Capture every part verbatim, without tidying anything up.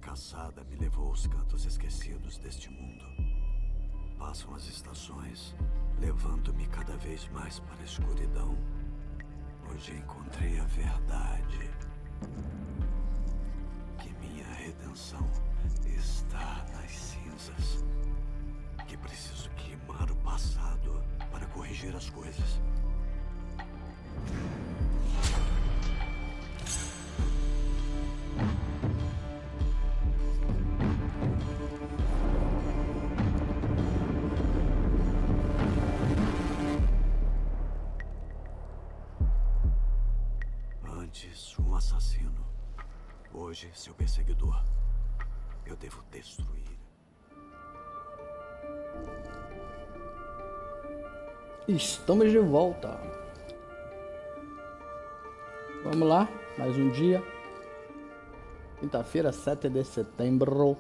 caçada me levou aos cantos esquecidos deste mundo. Passam as estações, levando-me cada vez mais para a escuridão. Hoje encontrei a verdade. Que minha redenção está nas cinzas. Que preciso queimar o passado para corrigir as coisas. Antes, um assassino. Hoje, seu perseguidor. Eu devo destruir. Estamos de volta. Vamos lá, mais um dia. Quinta-feira, sete de setembro.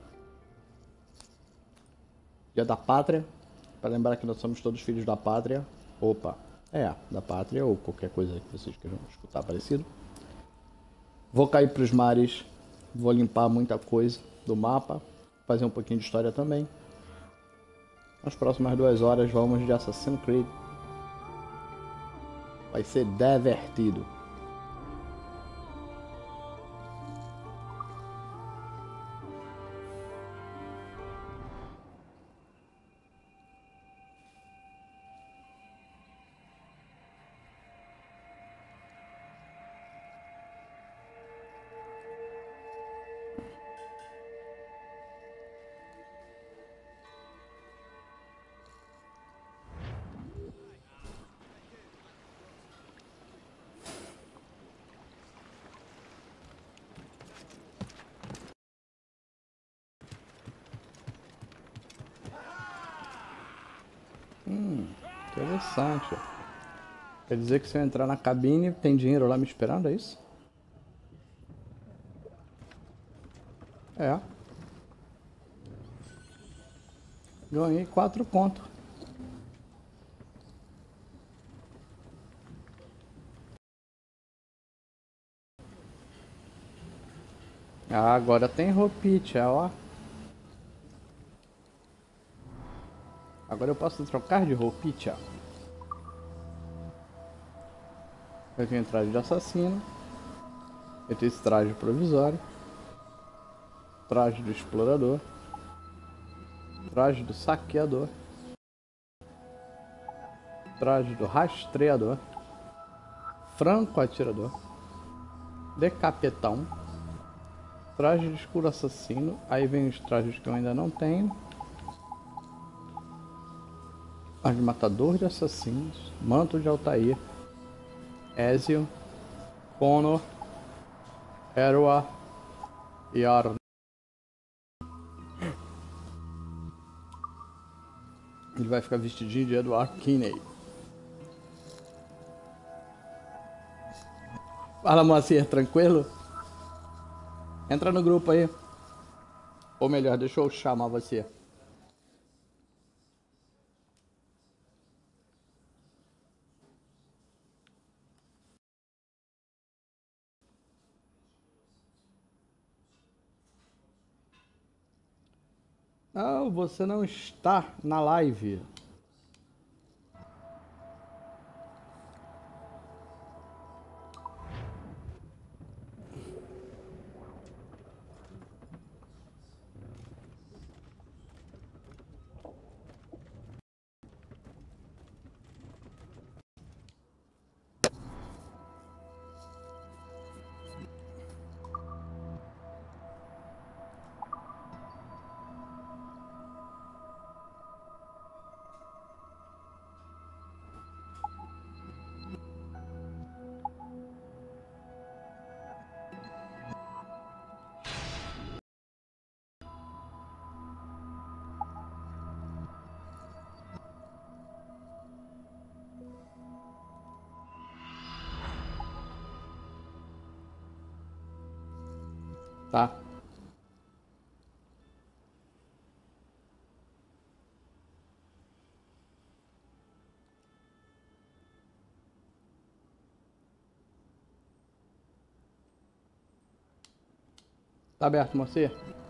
Dia da Pátria. Para lembrar que nós somos todos filhos da Pátria. Opa, é, da Pátria ou qualquer coisa que vocês queiram escutar parecido. Vou cair para os mares. Vou limpar muita coisa do mapa. Fazer um pouquinho de história também. Nas próximas duas horas vamos de Assassin's Creed. Vai ser divertido. Hum, interessante. Quer dizer que se eu entrar na cabine tem dinheiro lá me esperando, é isso? É. Ganhei quatro conto. Ah, agora tem roupinha, ó. Agora eu posso trocar de roupinha. Eu tenho traje de assassino. Eu tenho esse traje provisório. Traje do explorador. Traje do saqueador. Traje do rastreador. Franco atirador. Decapetão. Traje de escuro assassino. Aí vem os trajes que eu ainda não tenho. Traje de matador de assassinos. Manto de Altair. Ezio. Connor. Erwa. E Arno. Ele vai ficar vestidinho de Edward Kinney. Fala, Moacir, tranquilo? Entra no grupo aí. Ou melhor, deixa eu chamar você. Não, você não está na live. Tá. Tá aberto, Moacir?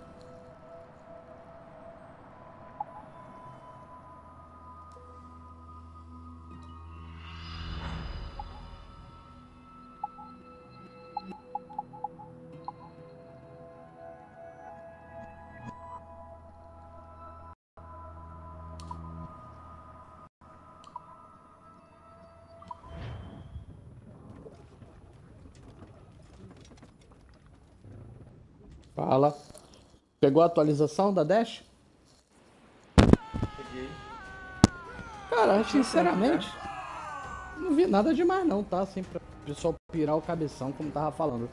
Fala. Pegou a atualização da Dash? Peguei. Cara, sinceramente, não vi nada demais não, tá? Assim, pra só pirar o cabeção, como tava falando.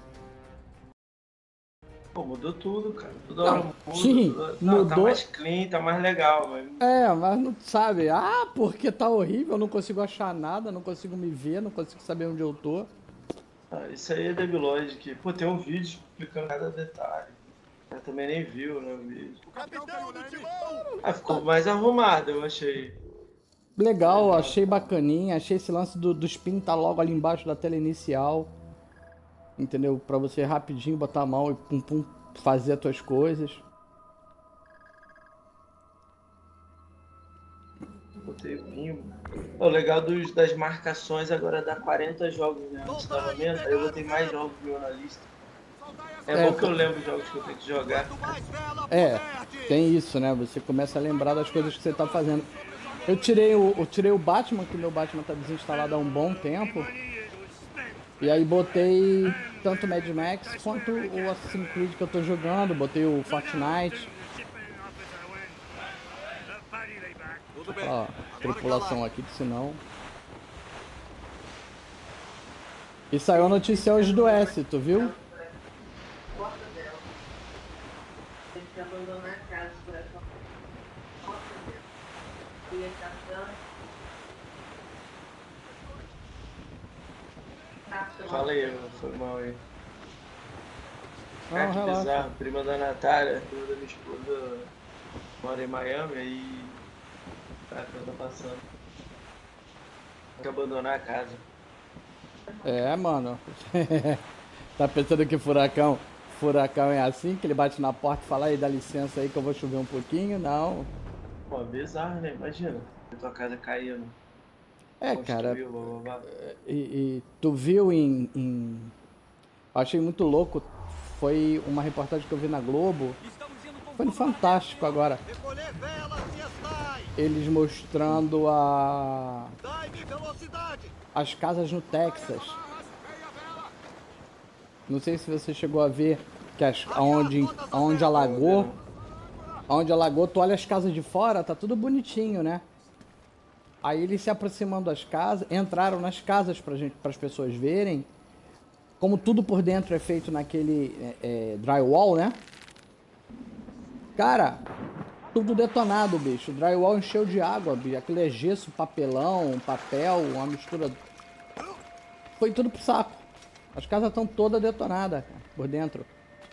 Pô, mudou tudo, cara. Toda Não, hora muda. sim, toda... Não, mudou. tá mais clean, tá mais legal, mas... É, mas não sabe, ah, porque tá horrível, eu não consigo achar nada, não consigo me ver, não consigo saber onde eu tô. Ah, isso aí é debilóide, que, pô, tem um vídeo explicando cada detalhe. Eu também nem viu, né, o vídeo. Ah, ficou mais arrumado, eu achei. Legal, achei bacaninha, achei esse lance do, do spin tá logo ali embaixo da tela inicial. Entendeu? Pra você rapidinho botar a mão e pum pum fazer as tuas coisas. Botei o pinho. O legal dos, das marcações agora dá quarenta jogos, né? Antes dava menos, aí eu botei mais jogos meu na lista. É, É, bom que eu lembro os jogos que eu tenho que jogar. É, tem isso, né? Você começa a lembrar das coisas que você tá fazendo. Eu tirei o, eu tirei o Batman, que meu Batman tá desinstalado há um bom tempo. E aí botei tanto o Mad Max quanto o Assassin's Creed que eu tô jogando. Botei o Fortnite. Ó, tripulação aqui, que senão... E saiu a notícia hoje do S, tu viu? Fala aí, mano, foi mal aí. Não, Cara, que relaxa. bizarro, prima da Natália, prima da minha esposa, mora em Miami, aí... Cara, o que tá passando? Tem que abandonar a casa. É, mano. Tá pensando que furacão, furacão é assim, que ele bate na porta e fala aí, dá licença aí que eu vou chover um pouquinho? Não. Pô, bizarro, né? Imagina, a tua casa caindo. É, cara, Construiu, blá, blá, blá. e, e tu viu em, em... Eu achei muito louco, foi uma reportagem que eu vi na Globo, foi no Fantástico agora, eles mostrando a... as casas no Texas. Não sei se você chegou a ver que as, aonde, aonde alagou, aonde alagou, tu olha as casas de fora, tá tudo bonitinho, né? Aí eles se aproximando das casas, entraram nas casas pra gente, pras pessoas verem como tudo por dentro é feito naquele é, é, drywall, né? Cara, tudo detonado, bicho. O drywall encheu de água, bicho. Aquilo é gesso, papelão, papel, uma mistura. Foi tudo pro saco. As casas estão todas detonadas, cara, por dentro.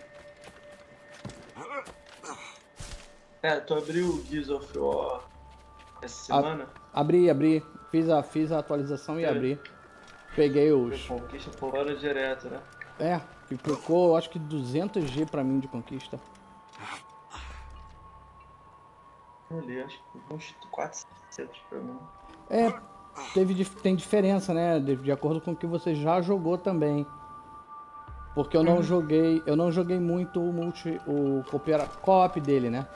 Cara, tu abriu o Gears of War essa semana? A, abri, abri. Fiz a, fiz a atualização e É. abri. Peguei os... Conquista por hora direto, né? É, ficou acho que duzentos gigas pra mim de conquista. Ali, acho que uns quatrocentos pra mim. É, teve, dif- tem diferença, né? De, de acordo com o que você já jogou também. Porque eu não joguei, eu não joguei muito o multi, o coopera- co-op dele, né?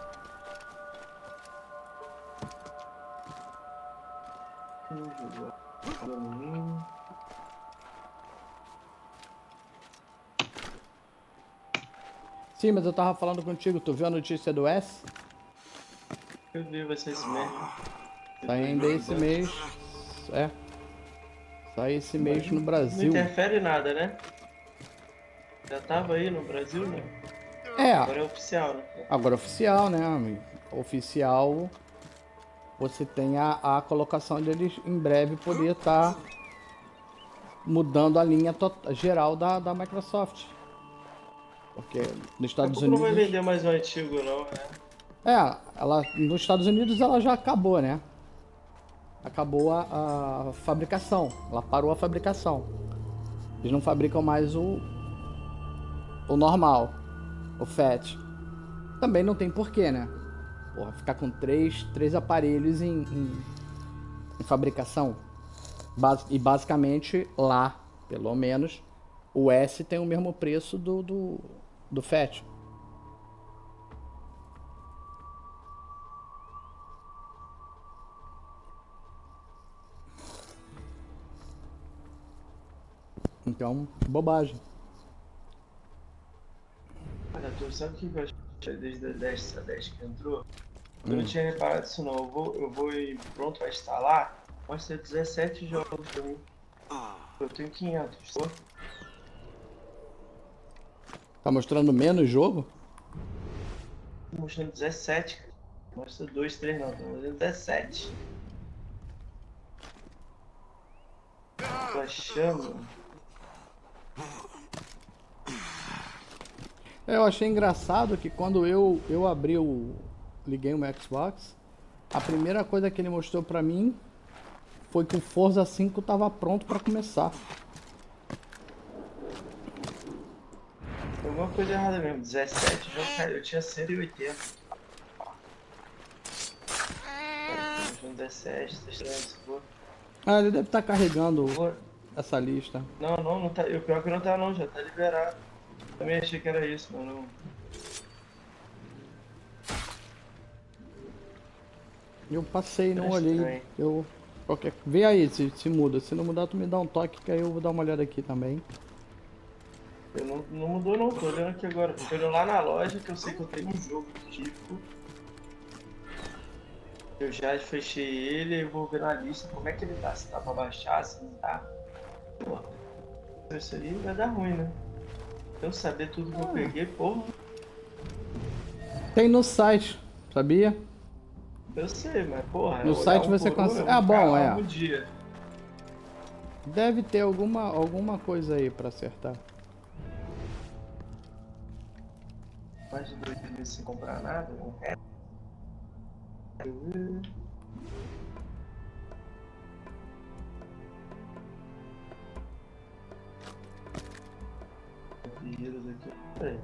Sim, mas eu tava falando contigo, tu viu a notícia do S? Eu vi, vai ser esse mês. Sai ainda esse mês. É. Sai esse mês no Não Brasil. interfere nada, né? Já tava aí no Brasil, né? É, Agora é oficial, né? agora oficial, né, amigo? Oficial, você tem a, a colocação deles em breve poder estar mudando a linha to- geral da, da Microsoft. Porque nos Estados Daqui a pouco não vai Unidos... vender mais um antigo, não, né? É, ela, nos Estados Unidos ela já acabou, né? Acabou a, a fabricação, ela parou a fabricação. Eles não fabricam mais o, o normal. o Fat. Também não tem porquê, né? Porra, ficar com três, três aparelhos em, em, em fabricação. Bas e basicamente lá, pelo menos, o S tem o mesmo preço do, do, do Fat. Então, bobagem. Olha, tu sabe o que eu achei desde a dez, a dez que entrou? Eu Hum. não tinha reparado isso não. Eu vou, eu vou ir pronto pra instalar. Mostra dezessete jogos pra mim. Eu tenho quinhentos. Tô? Tá mostrando menos jogo? Tô mostrando dezessete. Cara. Mostra dois, três não. Tô mostrando dezessete. Tô achando. Eu achei engraçado que quando eu, eu abri o... liguei o meu Xbox, a primeira coisa que ele mostrou pra mim foi que o Forza cinco tava pronto pra começar. Tem alguma coisa errada mesmo. dezessete jogos, cara. Eu tinha cento e oitenta. Tô mostrando dezessete, tá estranho isso, pô. Ah, ele deve estar carregando Pô. essa lista. Não, não, não tá. O pior é que não tá não, já tá liberado. Também achei que era isso, mas não. Eu passei, não Parece olhei. estranho. Eu. Qualquer... Vê aí se, se muda. Se não mudar, tu me dá um toque que aí eu vou dar uma olhada aqui também. Eu não, não mudou não, tô olhando aqui agora. Tô olhando lá na loja que eu sei que eu tenho um jogo tipo. Eu já fechei ele e vou ver na lista como é que ele tá. Se tá pra baixar, se não tá. Pô, isso aí vai dar ruim, né? Eu saber tudo que eu peguei, porra. Tem no site, sabia? Eu sei, mas porra. No eu site olhar um você por um, consegue- eu vou Ah, bom, ficar lá é. um dia. Deve ter alguma, alguma coisa aí pra acertar. Mais de dois meses sem comprar nada, não é? Vírus aqui. Peraí.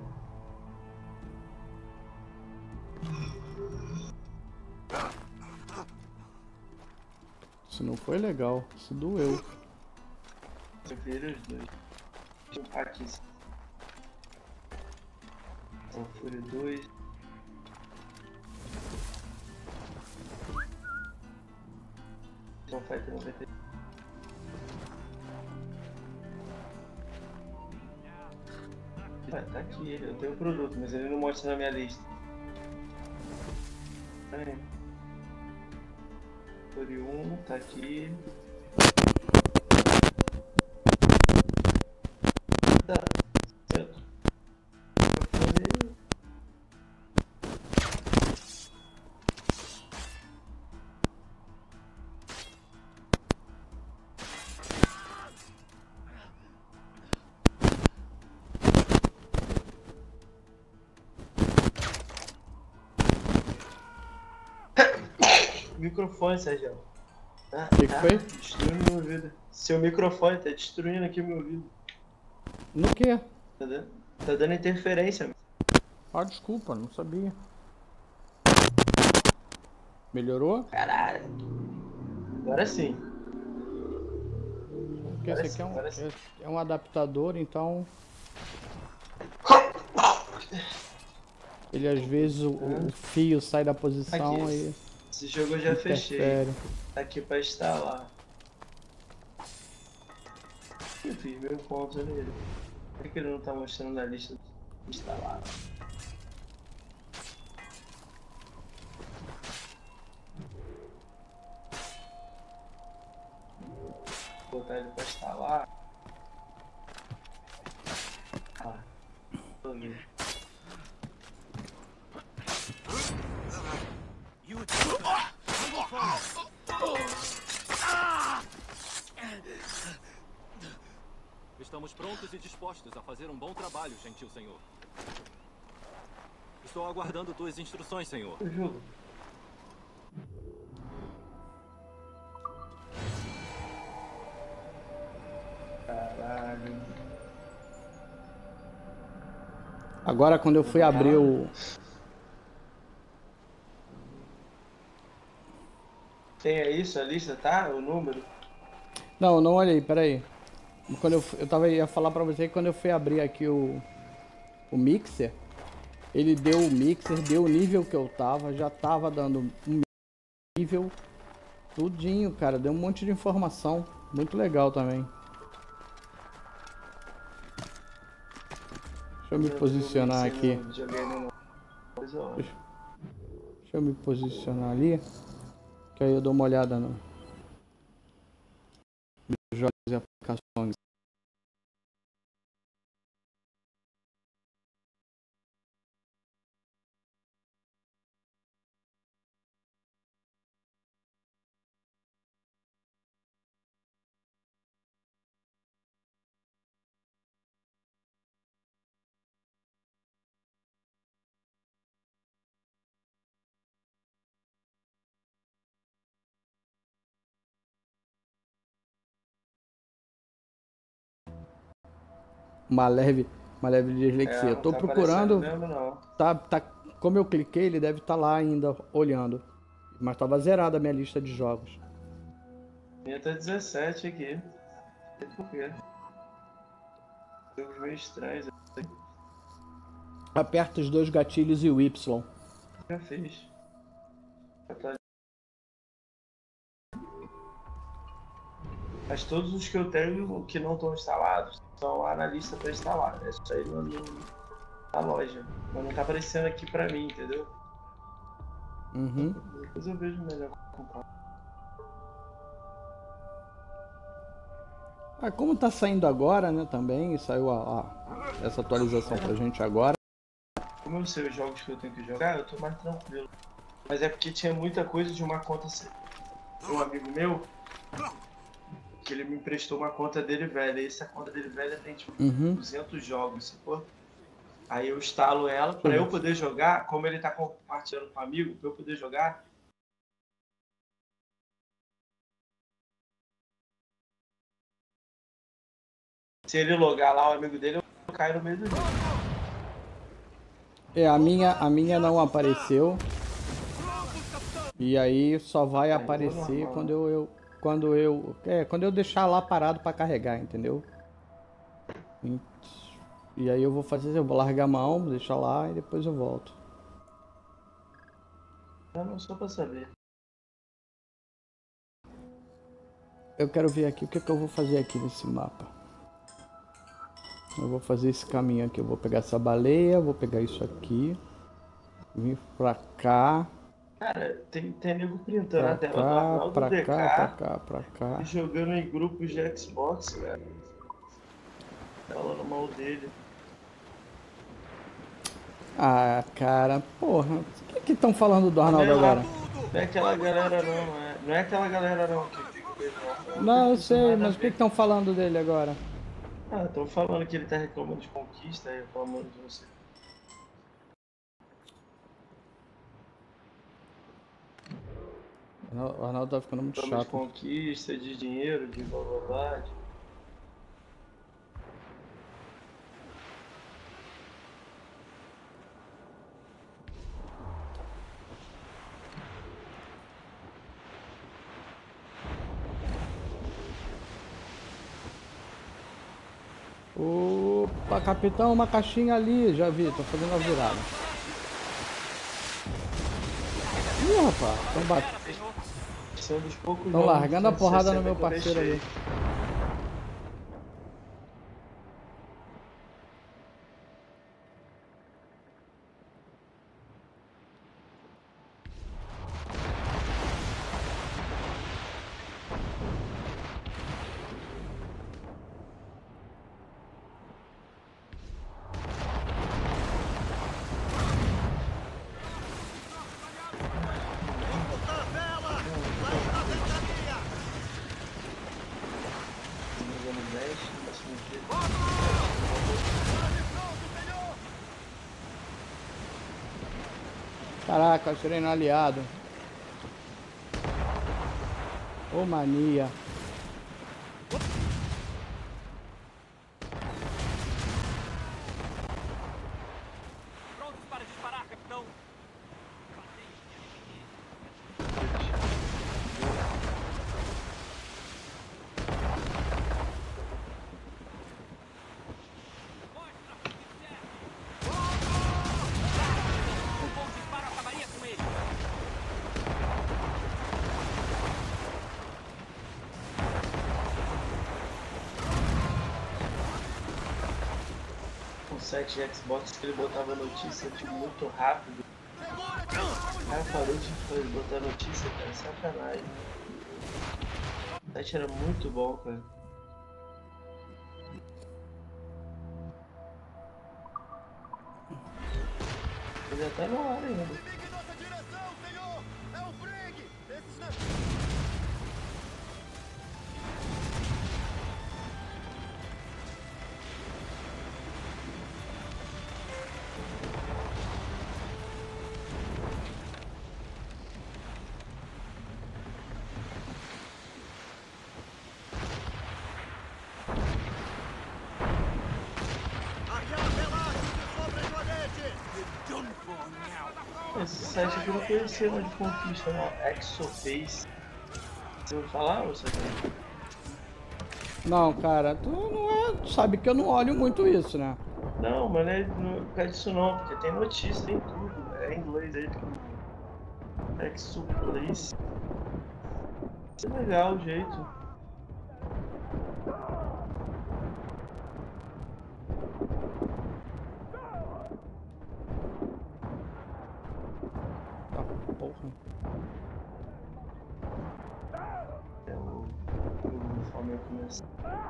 Isso não foi legal, isso doeu. Eu virei os dois. Aqui. Então, Fúria dois. Então, Fighter noventa. Ah, tá aqui ele, eu tenho o produto, mas ele não mostra na minha lista. Aí. Fúria um, tá aqui. Tá, certo. Eu falei. Microfone, Sérgio. Tá, Que que tá foi? destruindo meu ouvido. Seu microfone tá destruindo aqui meu ouvido. No quê? Tá dando, tá dando interferência. Ah, desculpa, não sabia. Melhorou? Caralho. Agora sim. Porque Agora esse aqui é sim, um, agora sim. é, é um adaptador, então... Ele às vezes o, o fio sai da posição Aqui. e Esse jogo eu já fechei. interfere. Tá aqui pra instalar. Eu fiz mil pontos nele. Por que que ele não tá mostrando na lista de instalar? Vou botar ele pra instalar. Ah, tô vendo. Estamos prontos e dispostos a fazer um bom trabalho, gentil senhor. Estou aguardando tuas instruções, senhor. Eu juro. Caralho. Agora quando eu fui abrir o... Tem aí isso, a lista, tá? O número? Não, não olhei, peraí. Quando eu, eu tava, ia falar pra você que quando eu fui abrir aqui o, o mixer, ele deu o mixer, deu o nível que eu tava, já tava dando um nível, tudinho, cara, deu um monte de informação, muito legal também. Deixa eu me posicionar aqui. Deixa, deixa eu me posicionar ali, que aí eu dou uma olhada no jogos e aplicações. Uma leve, uma leve dislexia. É, Tô tá procurando. Mesmo, não. Tá, tá, como eu cliquei, ele deve estar tá lá ainda olhando. Mas tava zerada a minha lista de jogos. Minha tá dezessete aqui. Não sei por quê. Jogos meio estranhos. Aperta os dois gatilhos e o Y. Já fiz. Já tá... Mas todos os que eu tenho que não estão instalados estão lá na lista para instalar. É só ir no, na loja. Mas não tá aparecendo aqui pra mim, entendeu? Uhum. Depois eu vejo melhor comprar. Ah, como tá saindo agora, né, também, saiu a, a, essa atualização pra gente agora. Como eu sei os jogos que eu tenho que jogar, eu tô mais tranquilo. Mas é porque tinha muita coisa de uma conta... Um amigo meu, que ele me emprestou uma conta dele velha. E essa conta dele velha tem tipo Uhum. duzentos jogos, sacou? Aí eu instalo ela pra eu poder jogar, como ele tá compartilhando com um amigo, pra eu poder jogar. Se ele logar lá o amigo dele, eu caio no meio do jogo. É, a minha, a minha não apareceu. E aí só vai aparecer quando eu, eu quando eu é, quando eu deixar lá parado para carregar, entendeu? E, e aí eu vou fazer, eu vou largar a mão, deixar lá e depois eu volto. Eu não sou pra saber. Eu quero ver aqui o que, que eu vou fazer aqui nesse mapa. Eu vou fazer esse caminho aqui, eu vou pegar essa baleia, vou pegar isso aqui, vir pra cá. Cara, tem, tem nego printando Pra a tela cá, do Arnaldo pra D K cá, pra cá, pra cá. e jogando em grupos de Xbox, cara. Falando mal dele. Ah, cara, porra. O que que estão falando do Arnaldo Não é lá- agora? Não é aquela galera não, não é, não é aquela galera não que fica com ele, não. Não, eu tem sei, nada a mas o que ver. estão falando dele agora? Ah, estão falando que ele tá reclamando de conquista e reclamando de você. O Arnaldo tá ficando muito Reclamando de chato. conquista, de dinheiro, de blá blá blá. de- Opa, capitão, uma caixinha ali, já vi, tô fazendo a virada. Ih, rapaz, estão bat... Esse é um dos poucos tão jogos largando a de porrada no sessenta meu que eu parceiro deixei. ali. Jogando dez, máximo de- Caraca, atirei no aliado. Ô mania. site de Xbox que ele botava notícia tipo, muito rápido. O cara parou de fazer, botar notícia, cara, sacanagem. O site era muito bom, cara. Ele já tá no ar ainda. Esse site aqui eu não conhecia, mas de conquista, não. Exoface. Você ouviu falar ou você não? Não, cara, tu não é. Tu sabe que eu não olho muito isso, né? Não, mas não é por causa disso não, porque tem notícia, tem tudo. É em inglês aí. Exoface. Isso é legal o jeito. Porra. É o uniforme eu começo.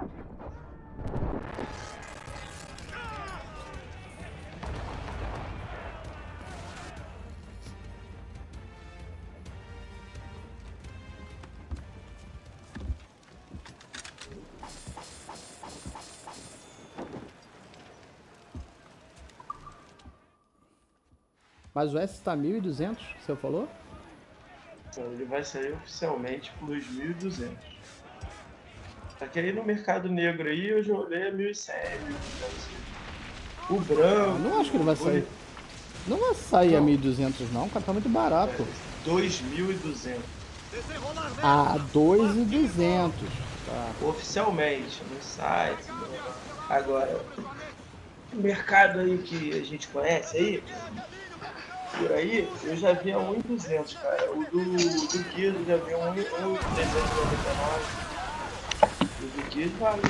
Mas o S tá mil e duzentos, você falou? Ele vai sair oficialmente por mil e duzentos. Só que aí no mercado negro aí eu já olhei a mil e cem, mil e duzentos. O branco... Não acho que ele vai sair. Não vai sair não. A mil e duzentos não, cara, tá muito barato. É, dois mil e duzentos. Ah, dois mil e duzentos. Tá. Oficialmente, no site. Agora, o mercado aí que a gente conhece aí... Por aí, eu já vi a um mil e duzentos, cara. O do, do Guido já vi a um mil trezentos e noventa e nove. O do Guido vale.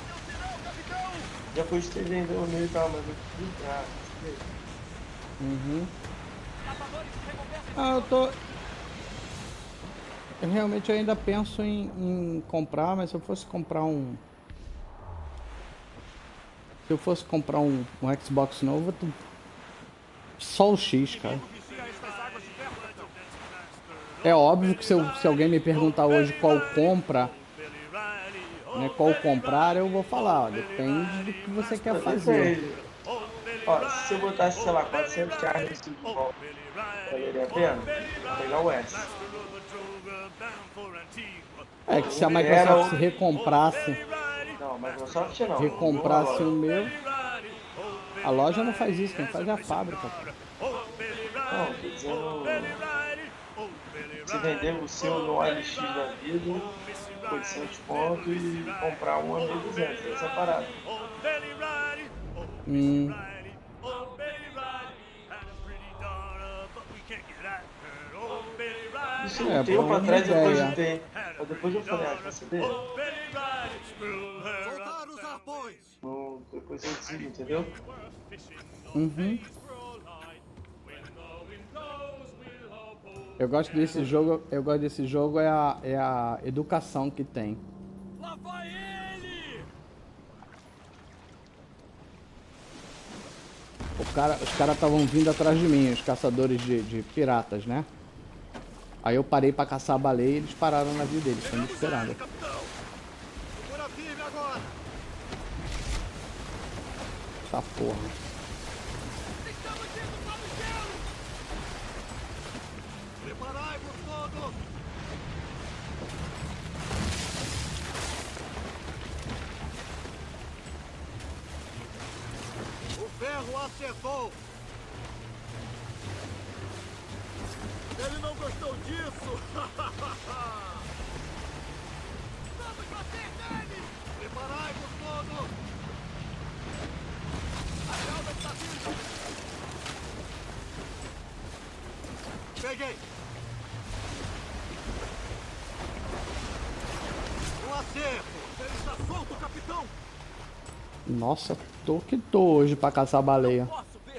Já postei vender o meu e tal, mas eu fui pra... Uhum. Ah, eu tô... Eu realmente ainda penso em, em comprar, mas se eu fosse comprar um... Se eu fosse comprar um, um Xbox novo, eu... Só o X, cara. É óbvio que se, eu, se alguém me perguntar hoje qual compra, né, qual comprar, eu vou falar, ó, depende do que você quer fazer. Ó, se eu botasse, sei lá, quatrocentos reais nesse de volta, valeria a pena? Vou pegar o S. É que se a Microsoft se recomprasse, não, a Microsoft não. recomprasse o meu... A loja não faz isso, quem faz é a fábrica. Não, tô dizendo... Se vender o seu no L X da vida, oitocentos pontos e comprar um a mil e duzentos, essa parada. Hum. Isso um é, tempo atrás eu cogitei. Depois eu falei, ah, quer saber? Não, depois eu decido, entendeu? Uhum. Eu gosto desse jogo, eu gosto desse jogo é a, é a educação que tem. Lá vai ele! O cara, os caras estavam vindo atrás de mim, os caçadores de, de piratas, né? Aí eu parei pra caçar a baleia e eles pararam na vida deles, estão me esperando. Essa porra. Ferro acertou! Ele não gostou disso! Vamos bater nele! Preparai-vos todos! A calma está vindo! Peguei! Um acerto! Ele está solto, capitão! Nossa, tô que tô hoje pra caçar baleia. Posso ver?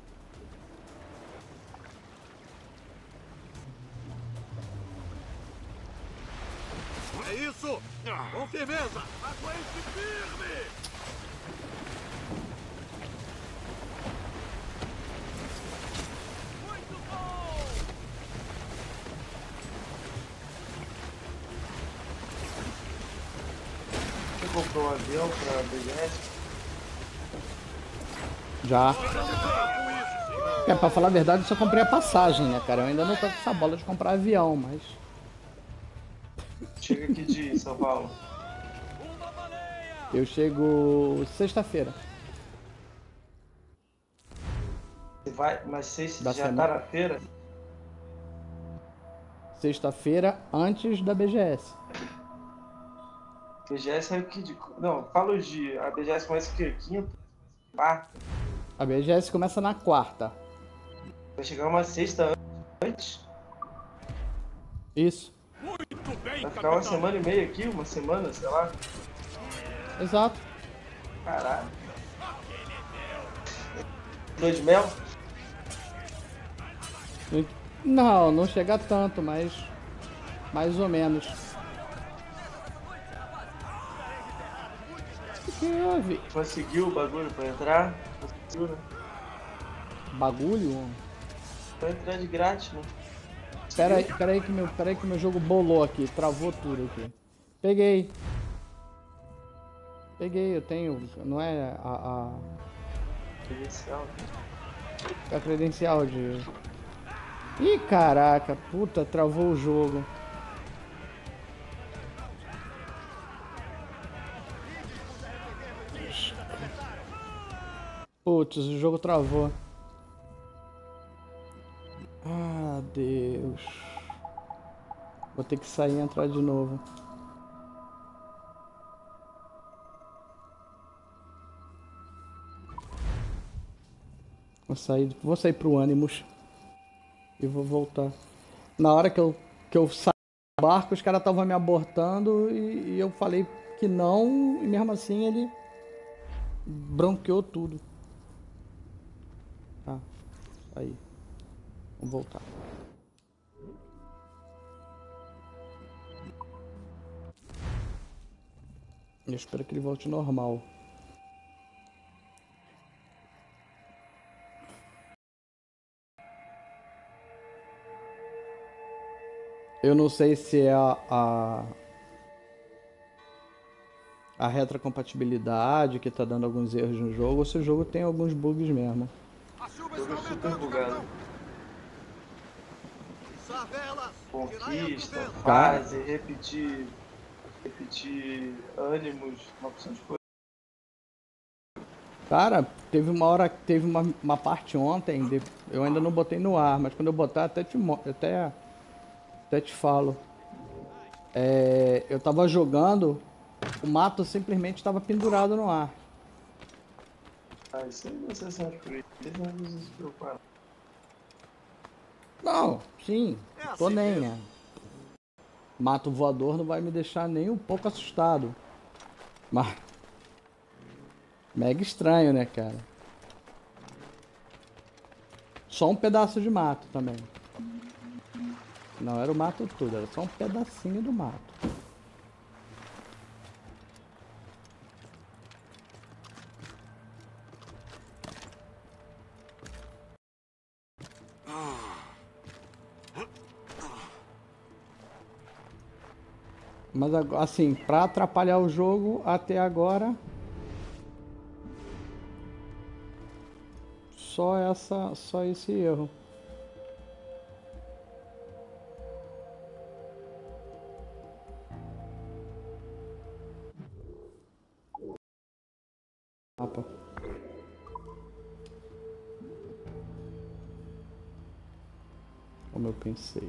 É isso! Com firmeza! Aguente firme! Muito bom! Você comprou um avião pra B G S? Já. É, pra falar a verdade, eu só comprei a passagem, né, cara? Eu ainda não tô com essa bola de comprar avião, mas... Chega aqui de São Paulo. Uma baleia! Eu chego sexta-feira. Você vai, mas você Da já semana. tá na feira? Sexta-feira antes da B G S. B G S é o que de... Não, fala os dias. A B G S começa o quê? Quinta? Quarta? A B G S começa na quarta. Vai chegar uma sexta antes? Isso. Muito bem, Vai ficar uma capitão! semana e meia aqui? Uma semana, sei lá? Exato. Caralho. Dois de mel? Não, não chega tanto, mas... mais ou menos. O que houve? Conseguiu o bagulho pra entrar? Conseguiu, né? Bagulho? Pra entrar de grátis, né? Pera aí, pera aí que meu, pera aí que meu jogo bolou aqui, travou tudo aqui. Peguei. Peguei, eu tenho, não é a, Credencial. a, a credencial de... Ih, caraca, puta, travou o jogo. Putz, o jogo travou. Ah, Deus. Vou ter que sair e entrar de novo. Vou sair, vou sair pro Animus. E vou voltar. Na hora que eu, que eu saí do barco, os caras estavam me abortando e, e eu falei que não. E mesmo assim ele bronqueou tudo. Tá, aí. Vamos voltar. Eu espero que ele volte normal. Eu não sei se é a, a, a retrocompatibilidade que tá dando alguns erros no jogo ou se o jogo tem alguns bugs mesmo. A chuva Jogo está super aumentando, bugado. capitão! Içar velas! Conquista, Tirar fase, repetir. Repetir ânimos, uma opção de coisa. Cara, teve uma hora, teve uma, uma parte ontem, de- eu ainda não botei no ar, mas quando eu botar até te, mo- até, até te falo. É, eu tava jogando, o mato simplesmente estava pendurado no ar. Ah, isso aí você sente por isso. Eles não precisam se preocupar. Não, sim, É tô assim nem, mesmo. né? Mato voador não vai me deixar nem um pouco assustado. Mas... mega estranho, né, cara? Só um pedaço de mato também. Não era o mato todo, era só um pedacinho do mato. Mas agora, assim, pra atrapalhar o jogo até agora, só essa, só esse erro. Mapa. Como eu pensei.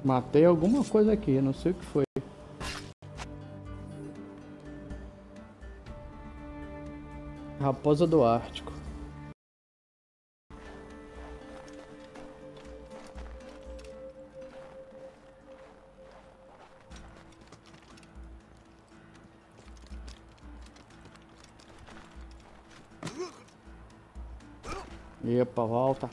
Matei alguma coisa aqui, não sei o que foi. Raposa do Ártico. Epa, volta.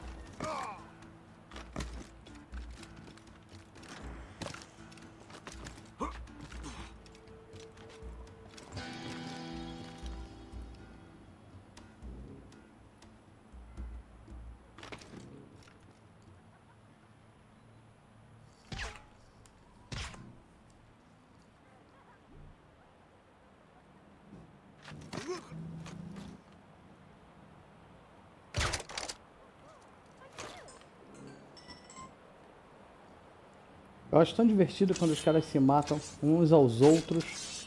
Eu acho tão divertido quando os caras se matam uns aos outros.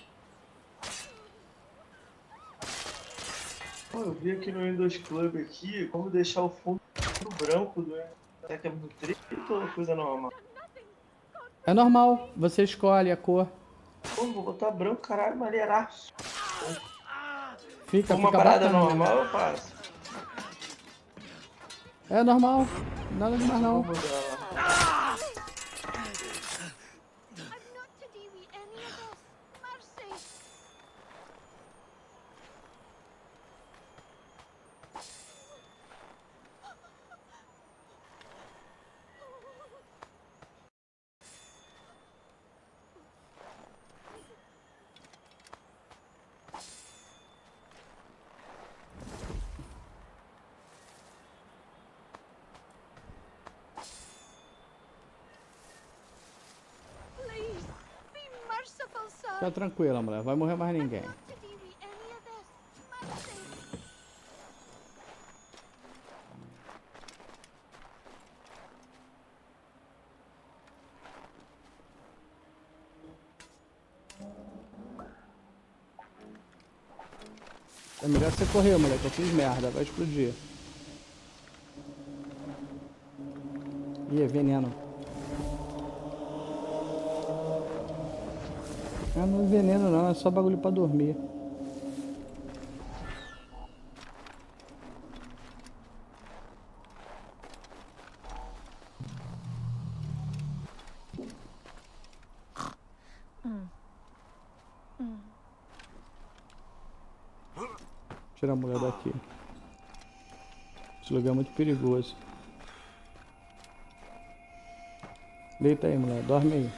Pô, eu vi aqui no Windows Club aqui como deixar o fundo branco do Será que é muito triste ou é coisa normal? É normal, você escolhe a cor. Pô, vou botar branco, caralho, maneiraço. Fica, Uma fica parada bacana. normal eu faço. É normal, nada demais não. Vou mudar lá. I'm not to deal with any of this. Mercy. Please, be merciful, sir. Fica tranquila, mulher, vai morrer mais ninguém. Not to deal with any of this. Mercy. É melhor você correr, mulher, que eu fiz merda, vai explodir. Ih, é veneno. Ah, não é veneno não, é só bagulho pra dormir. Tira a mulher daqui. Esse lugar é muito perigoso. Deita aí, mulher, dorme aí.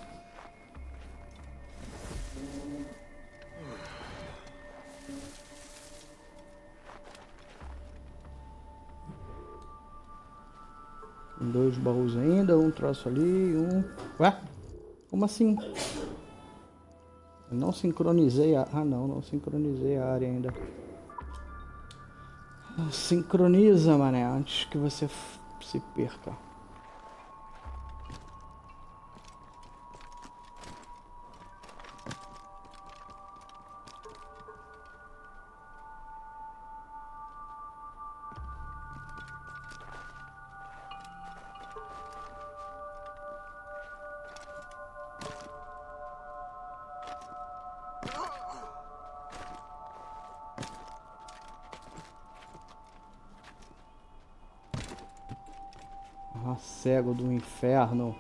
Tem dois baús ainda, um troço ali, um... Ué? Como assim? Eu não sincronizei a... Ah não, não sincronizei a área ainda. Sincroniza, mané, antes que você f- se perca. Ah, cego do inferno.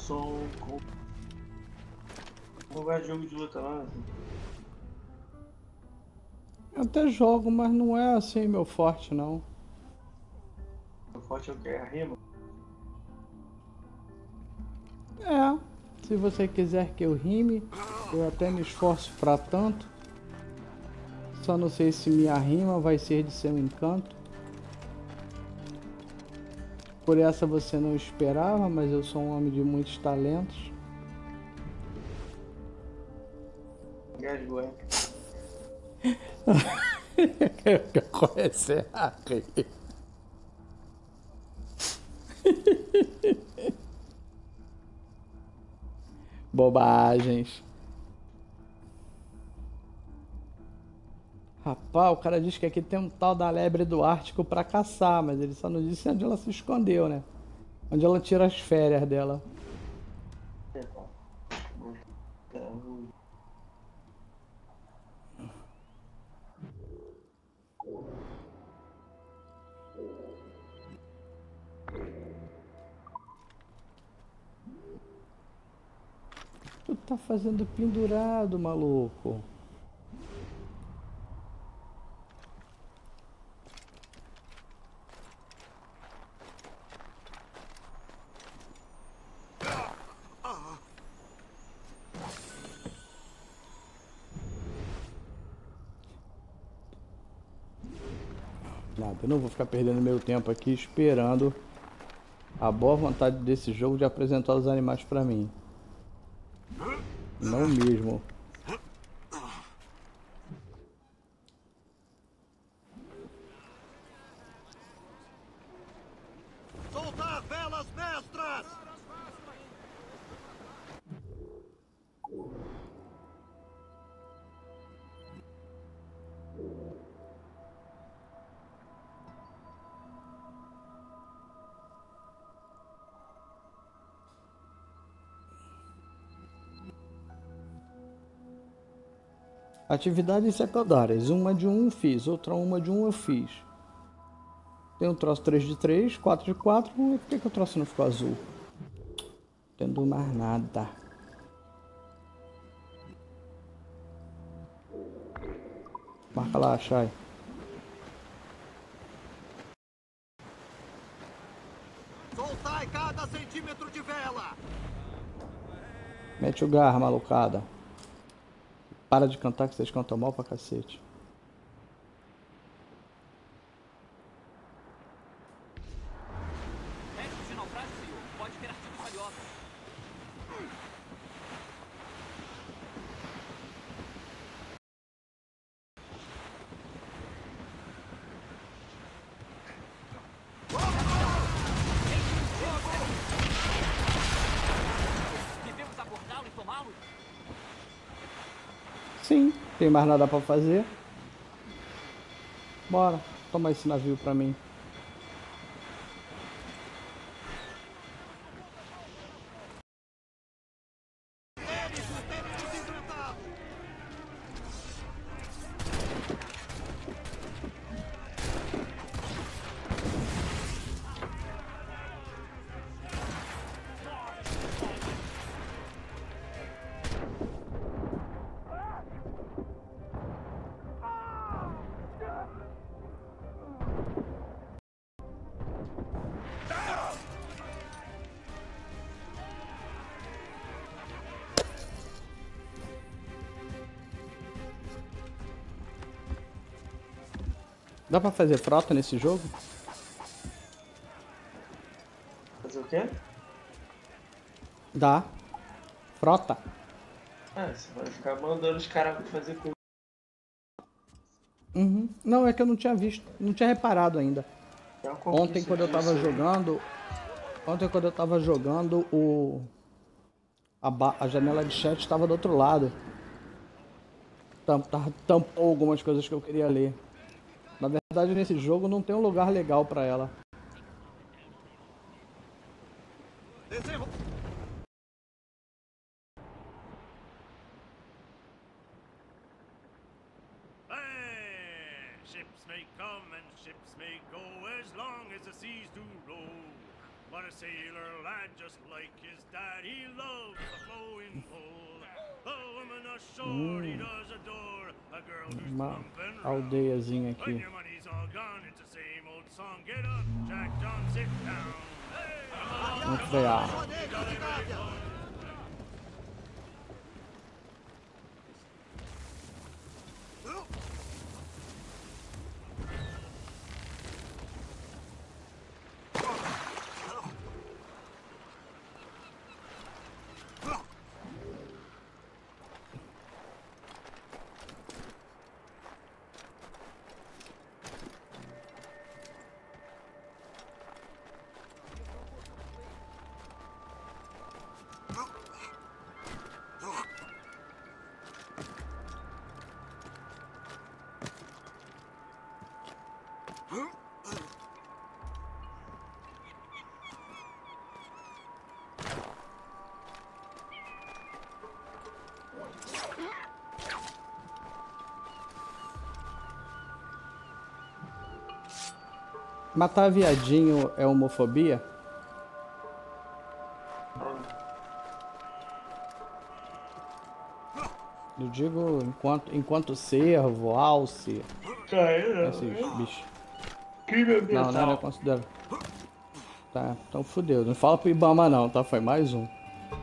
som com. Não vai jogo de luta lá, assim. Eu até jogo, mas não é assim meu forte não. O forte é o que? É a rima? É, se você quiser que eu rime, eu até me esforço pra tanto. Só não sei se minha rima vai ser de seu encanto. Por essa você não esperava, mas eu sou um homem de muitos talentos. Engasgou, hein? Eu conhecer a rir. Bobagens. Rapaz, o cara diz que aqui tem um tal da lebre do Ártico pra caçar, mas ele só não disse onde ela se escondeu, né? Onde ela tira as férias dela. Tu tá fazendo pendurado, maluco. Nada, eu não vou ficar perdendo meu tempo aqui esperando a boa vontade desse jogo de apresentar os animais pra mim. Não mesmo. Soltar velas mestras! Atividades secundárias. Uma de um eu fiz, outra uma de um eu fiz. Tem um troço três de três, quatro de quatro. E por que, que o troço não ficou azul? Não entendo mais nada. Marca lá, Shai. Soltai cada centímetro de vela! Mete o garra, malucada. Para de cantar que vocês cantam mal pra cacete. Restos de naufrágio, senhor. Pode ter artigos valiosos. Devemos abordá-lo e tomá-lo? Sim, tem mais nada pra fazer. Bora, toma esse navio pra mim. Dá pra fazer frota nesse jogo? Fazer o quê? Dá. Frota. Ah, você vai ficar mandando os caras fazer coisa. Uhum. Não, é que eu não tinha visto, não tinha reparado ainda. É uma conquista Ontem quando eu disso tava aí. jogando, ontem quando eu tava jogando, o a, ba- a janela de chat estava do outro lado. Tam- tava- Tampou algumas coisas que eu queria ler. Na verdade, nesse jogo não tem um lugar legal pra ela. Desenro... Eh, ships may come and ships may go as long as the seas do roll. But a sailor lad just like his dad, he loves the flowing pool. A woman ashore he does adore, a girl who's Uma plump and round. aldeiazinha When aqui. your money's all gone, it's the same old song. Get up, Jack John, sit down. Hey, come on, Vamos come ver a on, arma. you gotta make it. Matar viadinho é homofobia? Eu digo enquanto, enquanto cervo, alce, Cara, esses bichos. crime ambiental. Não, não era considerado. Tá, então fudeu. Não fala pro Ibama não, tá? Foi mais um.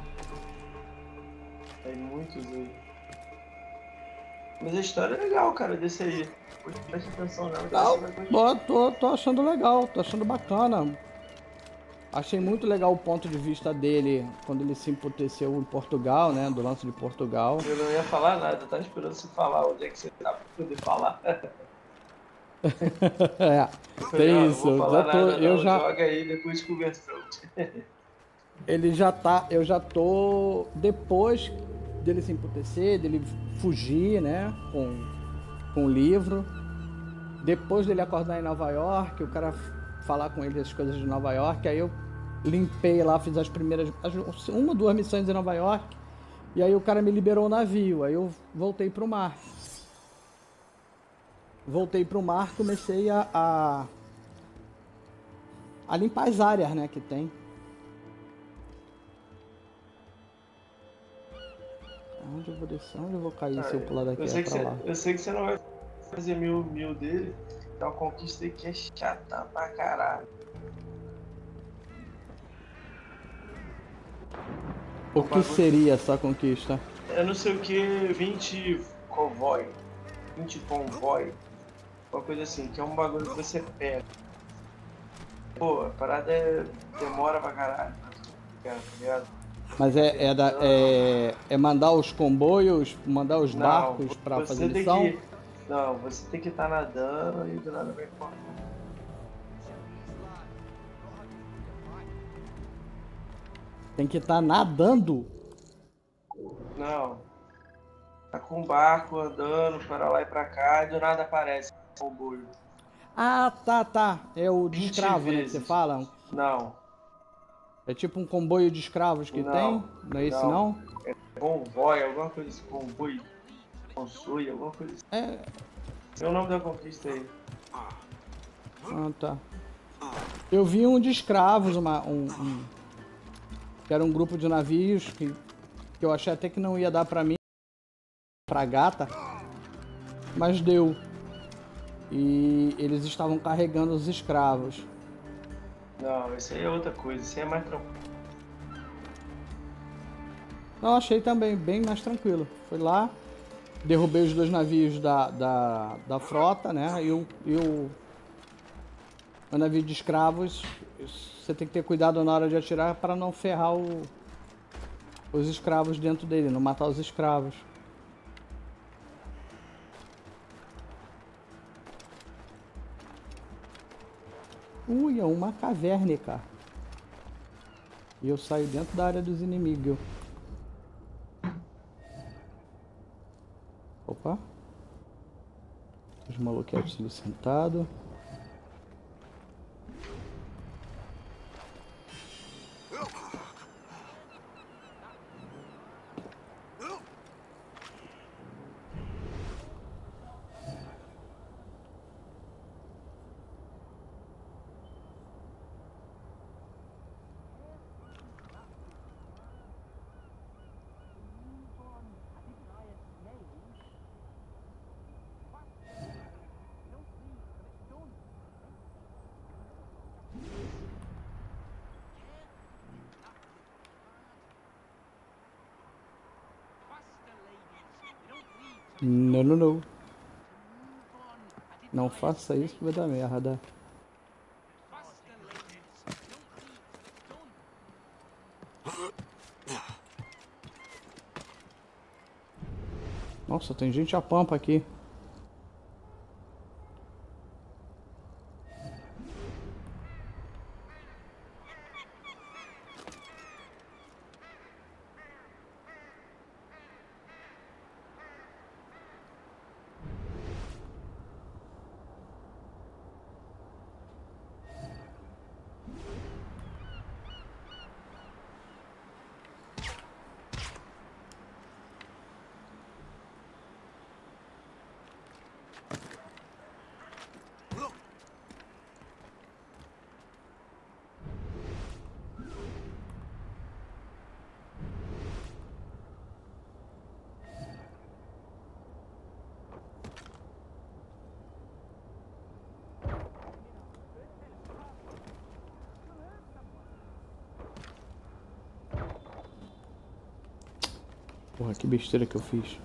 Tem muitos aí. Mas a história é legal, cara, desse aí. Presta atenção nela. Não, tô, tô, tô achando legal, tô achando bacana. Achei muito legal o ponto de vista dele quando ele se emputeceu em Portugal, né? Do lance de Portugal. Eu não ia falar nada, eu tava esperando você falar onde é que você tá pra poder falar. É, tem Não, isso. Não vou falar Já tô, nada, eu não. já, Joga aí, depois conversamos. ele já tá, eu já tô depois dele se emputecer, dele fugir, né? Com, com o livro. Depois dele acordar em Nova York, o cara falar com ele as coisas de Nova York, aí eu limpei lá, fiz as primeiras, as- uma ou duas missões em Nova York, e aí o cara me liberou o navio, aí eu voltei pro mar. Voltei pro mar, comecei a, a, a limpar as áreas, né, que tem. Onde eu vou descer? Onde eu vou cair se eu pular daqui? Eu sei, É que pra você, lá. eu sei que você não vai fazer mil, mil dele. É uma conquista aí que é chata pra caralho. O que seria essa conquista? Eu não sei o que, vinte convoy. vinte convoy. Uma coisa assim, que é um bagulho que você pega. Pô, a parada é, demora pra caralho. Tá ligado? Mas é, é, da- é, é mandar os comboios, mandar os Não, barcos pra você fazer tem missão? que. Não, você tem que estar nadando e do nada vai embora. Tem que estar nadando? Não. Tá com um barco andando para lá e pra cá e do nada aparece um comboio. Ah, tá, tá. É o de vinte escravo, né, que vezes. você fala? Não. É tipo um comboio de escravos que Não, tem? Não é esse não. não? Convoy, alguma coisa assim, comboio. Consui, alguma coisa assim. É. É o nome da conquista aí. Ah, tá. Eu vi um de escravos, uma, um, um- que era um grupo de navios que, que eu achei até que não ia dar pra mim, pra gata, mas deu. E eles estavam carregando os escravos. Não, esse aí é outra coisa, esse aí é mais tranquilo. Não, achei também bem mais tranquilo. Fui lá, derrubei os dois navios da, da, da frota, né? E o, e o, o navio de escravos, você tem que ter cuidado na hora de atirar para não ferrar o, os escravos dentro dele, não matar os escravos. Ui, é uma caverna, cara. E eu saio dentro da área dos inimigos. Opa. Os maluquetes ali sentados. Não, não, não. Não faça isso que vai dar merda. Nossa, tem gente a pampa aqui. Porra, que besteira que eu fiz.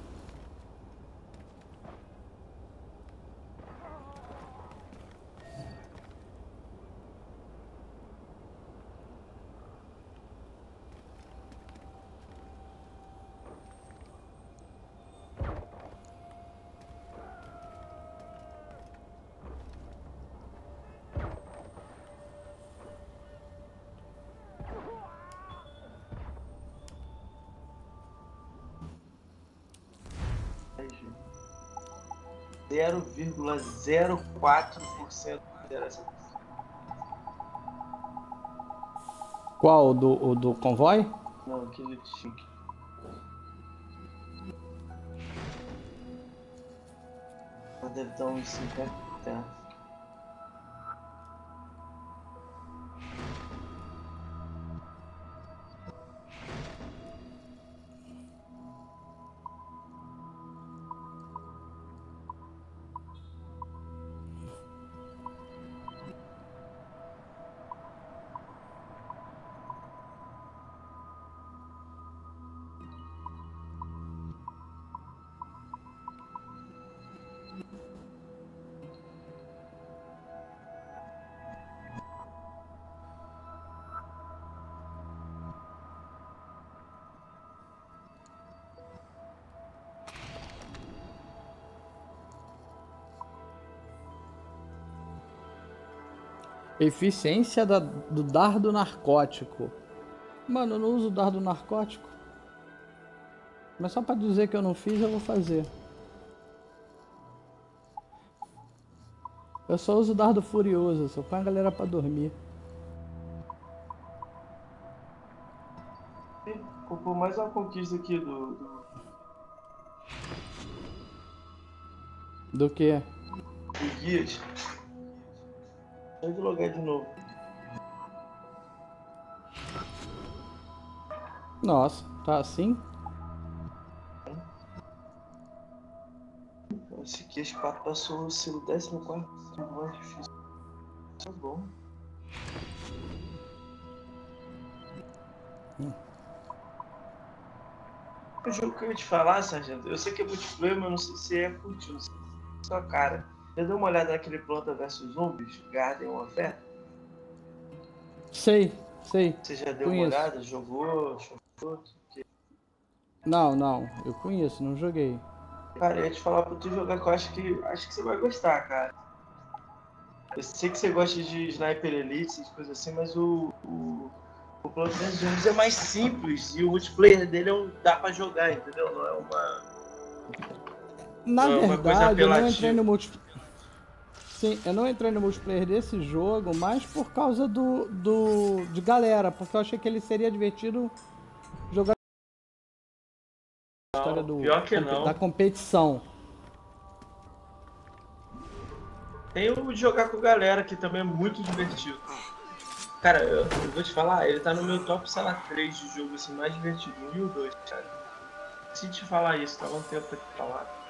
zero vírgula zero quatro por cento dessa. Qual? O do, o do convoy? Não, aquele chique. Deve dar uns cinquenta. Eficiência da, do dardo narcótico. Mano, eu não uso dardo narcótico. Mas só pra dizer que eu não fiz, eu vou fazer. Eu só uso dardo furioso, só põe a galera pra dormir. Por mais uma conquista aqui do... Do, Do que? do guias. Deixa eu logar de novo. Nossa, tá assim? Esse aqui, esse quatro passou o décimo quarto mais difícil. Tá bom. Hum. O jogo que eu ia te falar, Sargento, eu sei que é multiplayer, mas não sei se é curtido, não sei se é sua cara. Já deu uma olhada naquele Planta versus Zombies, Garden Warfare? Sei, sei. Você já deu Conheço. uma olhada? Jogou? Jogou? Não, não, eu conheço, não joguei. Cara, eu ia te falar pra tu jogar que eu acho que, acho que você vai gostar, cara. Eu sei que você gosta de Sniper Elite, essas coisas assim, mas o, o, o Planta versus Zombies é mais simples e o multiplayer dele é um, dá pra jogar, entendeu? Não é uma... Na Não, uma coisa verdade, eu não apelativa. entrei no multiplayer. Sim, eu não entrei no multiplayer desse jogo, mas por causa do, do de galera, porque eu achei que ele seria divertido jogar a história do, pior que não. da competição. Tem o de jogar com galera, que também é muito divertido. Cara, eu, eu vou te falar, ele tá no meu top, sei lá, três de jogo assim, mais divertido, um e o dois, cara. Se te falar isso, tava um tempo pra te falar.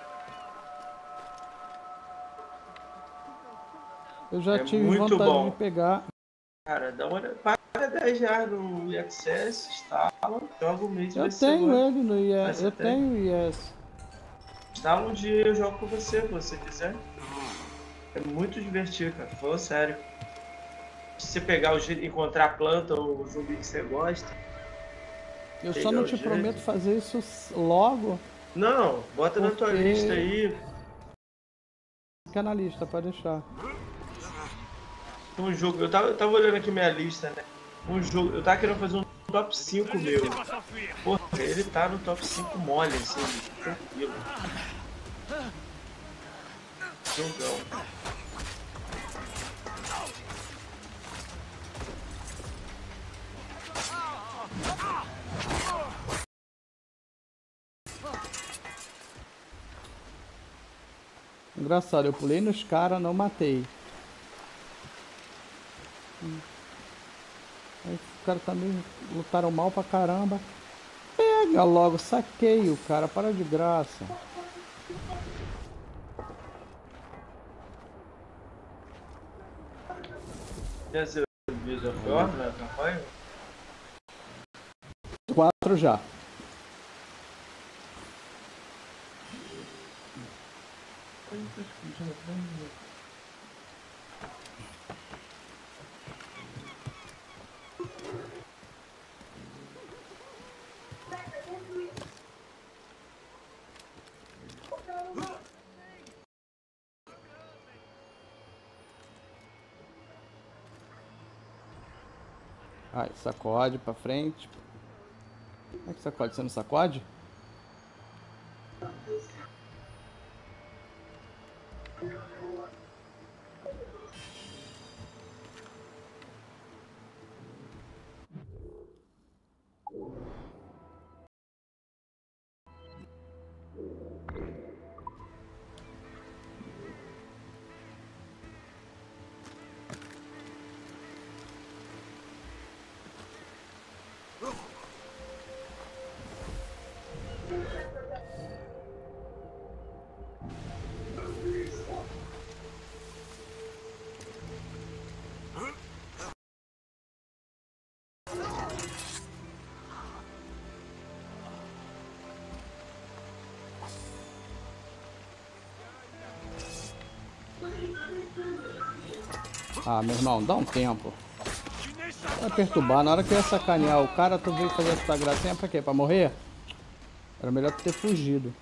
Eu já É tive muito vontade bom. de pegar. Cara, dá uma olhada, paga dez reais no E X S, instala, joga um mês e Eu vai ser tenho bom. ele no I E S. Mas você Eu tem? tenho o I E S. instala um dia e eu jogo com você, se você quiser. É muito divertido, cara. Falando sério. Se você pegar o jeito, encontrar a planta ou o zumbi que você gosta. Eu só não te jeito. prometo fazer isso logo. Não, bota na tua Porque- lista aí. Fica na lista, pode deixar. Um jogo. Eu tava, eu tava olhando aqui minha lista, né? Um jogo. Eu tava querendo fazer um top cinco meu. Porra, ele tá no top cinco mole, assim, tranquilo. Jogão. Engraçado, eu pulei nos caras, não matei. Hum. Aí os caras também lutaram mal pra caramba. Pega logo, saquei o cara, para de graça. Já zerou o Gears of War na campanha? Quatro já. Aí, sacode pra frente. Como é que sacode? Você não sacode? Ah, meu irmão, dá um tempo. Vai perturbar. Na hora que eu ia sacanear o cara, tu veio fazer essa gracinha pra quê? Pra morrer? Era melhor tu ter fugido.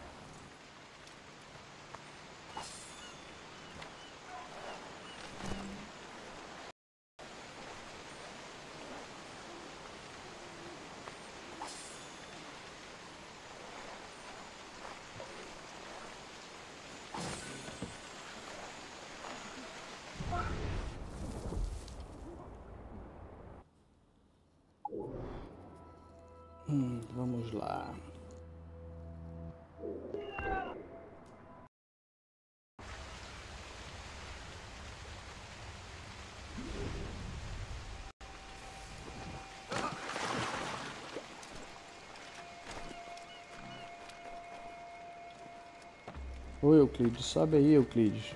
Hum, vamos lá. Ô Euclides, sobe aí, Euclides.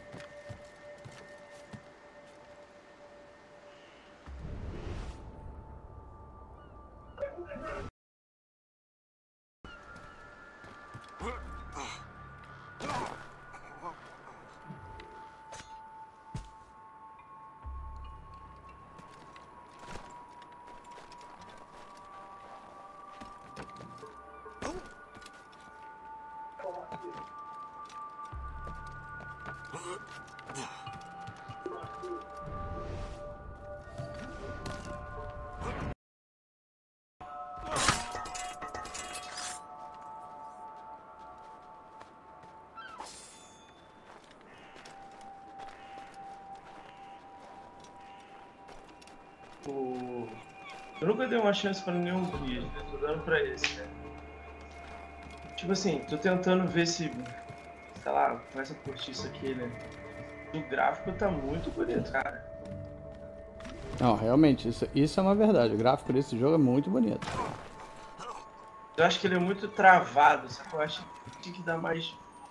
O... Eu nunca dei uma chance pra nenhum Gears, né? Tô dando pra esse, né? Tipo assim, tô tentando ver se, sei lá, começa a curtir isso aqui, né? O gráfico tá muito bonito, cara. Não, realmente, isso, isso é uma verdade. O gráfico desse jogo é muito bonito. Eu acho que ele é muito travado, sabe? Eu acho que tinha que dar mais...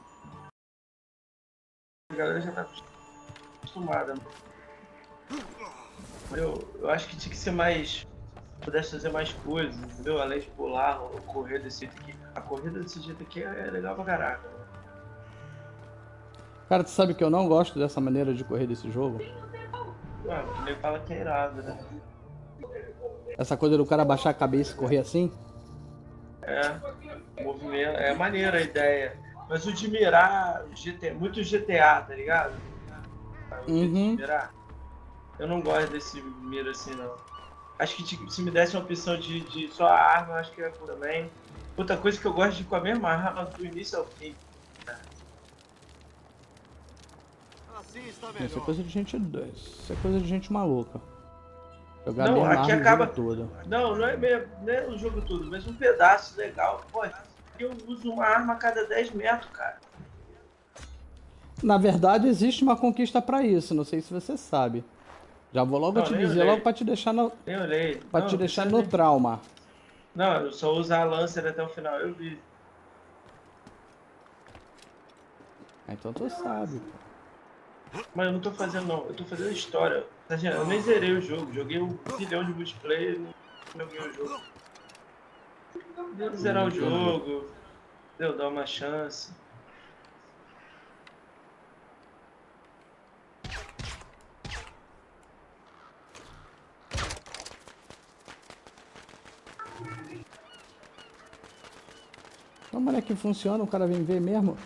A galera já tá acostumada. Eu, eu acho que tinha que ser mais... Pudesse fazer mais coisas, entendeu? Além de pular ou correr desse jeito aqui. A corrida desse jeito aqui é legal pra caraca. Cara, tu sabe que eu não gosto dessa maneira de correr desse jogo? Ué, o nego fala que é irado, né? Essa coisa do cara baixar a cabeça e correr assim? É, movimento, é maneira a ideia. Mas o de mirar, G T, muito G T A, tá ligado? O jeito de Uhum. mirar. Eu não gosto desse mira assim, não. Acho que tipo, se me desse uma opção de, de só a arma, eu acho que ia por também. Outra coisa que eu gosto de ir com a mesma arma do início ao fim. Assim está Isso é melhor. coisa de gente. Isso é coisa de gente maluca. Jogar Não, a mesma aqui arma acaba- o jogo todo. Não, não é, mesmo, não é o jogo todo, mas um pedaço legal. Pô, eu uso uma arma a cada dez metros, cara. Na verdade, existe uma conquista pra isso, não sei se você sabe. Já vou logo Não, te nem dizer, olhei. logo pra te deixar no, Nem olhei. pra Não, te não deixar precisa no nem- trauma. Não, eu só uso a Lancer até o final, eu vi. Ah, então tu sabe. Mas eu não tô fazendo não, eu tô fazendo história. Tá, gente? Eu nem zerei o jogo, joguei um bilhão de multiplayer e não joguei o jogo. Devo zerar o jogo, deu dar uma chance. Então, como é que funciona? O cara vem ver mesmo?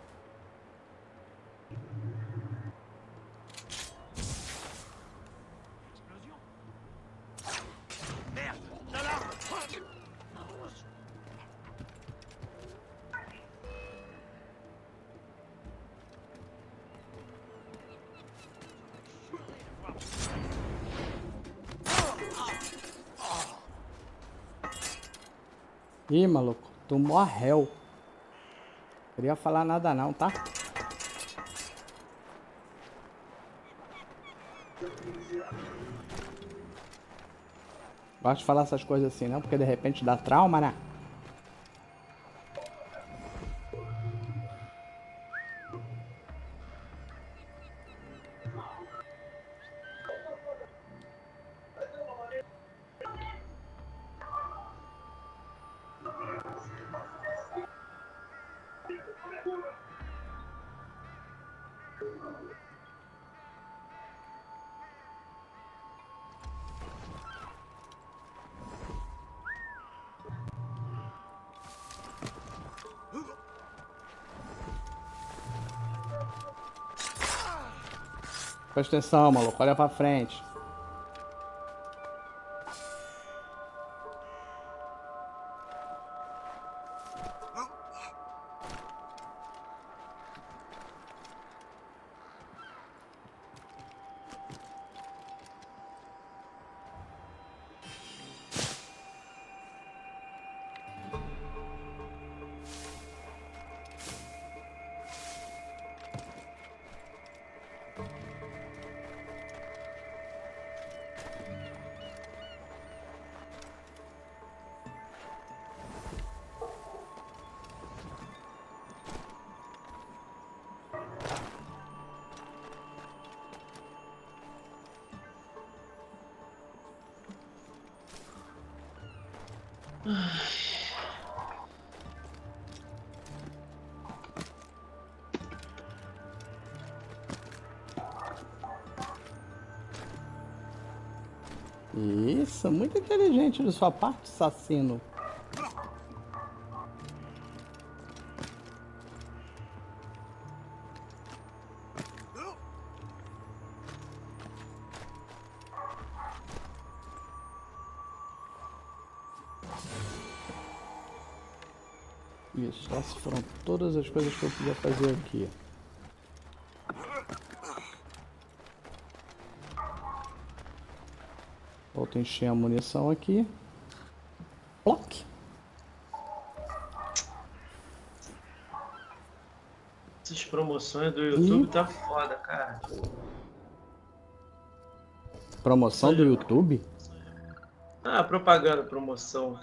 Ih, maluco, tu morreu. Queria falar nada não, tá? Gosto de falar essas coisas assim, não? Porque de repente dá trauma, né? Presta atenção, maluco. Olha pra frente. Isso, muito inteligente de sua parte, assassino. Isso, essas foram todas as coisas que eu podia fazer aqui. Volto a encher a munição aqui. Ploc! Essas promoções do YouTube tá foda, cara. Promoção do YouTube? Ah, propaganda, promoção.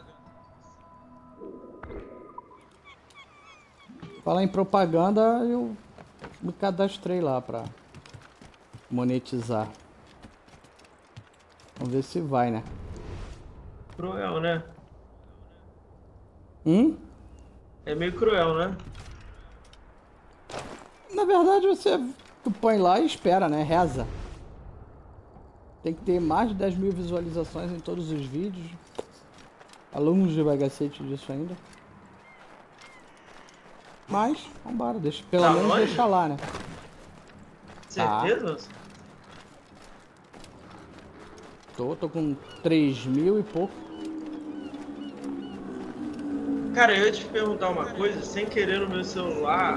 Falar em propaganda, eu me cadastrei lá pra monetizar. Vamos ver se vai, né? Cruel, né? Hum? É meio cruel, né? na verdade você tu põe lá e espera, né? Reza. Tem que ter mais de dez mil visualizações em todos os vídeos. Tá longe de bagacete disso ainda. Mas, vambora, deixa, pelo Tá menos longe? deixa lá, né? Certeza? Tô, tô com três mil e pouco. Cara, eu ia te perguntar uma coisa, sem querer no meu celular.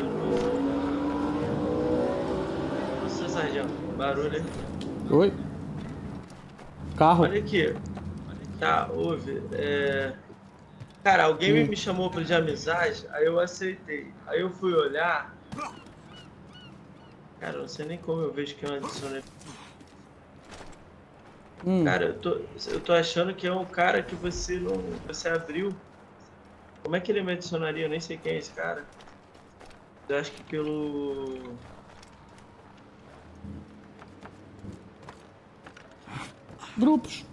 Nossa, sargento, barulho aí. Oi? Carro. Olha aqui. Tá, ouve. É... Cara, alguém Hum. me chamou pra de amizade, aí eu aceitei. Aí eu fui olhar. Cara, eu não sei nem como eu vejo que eu adicionei. Hum. Cara, eu tô, eu tô achando que é um cara que você não. Você abriu. Como é que ele me adicionaria? Eu nem sei quem é esse cara. Eu acho que pelo. Grupos.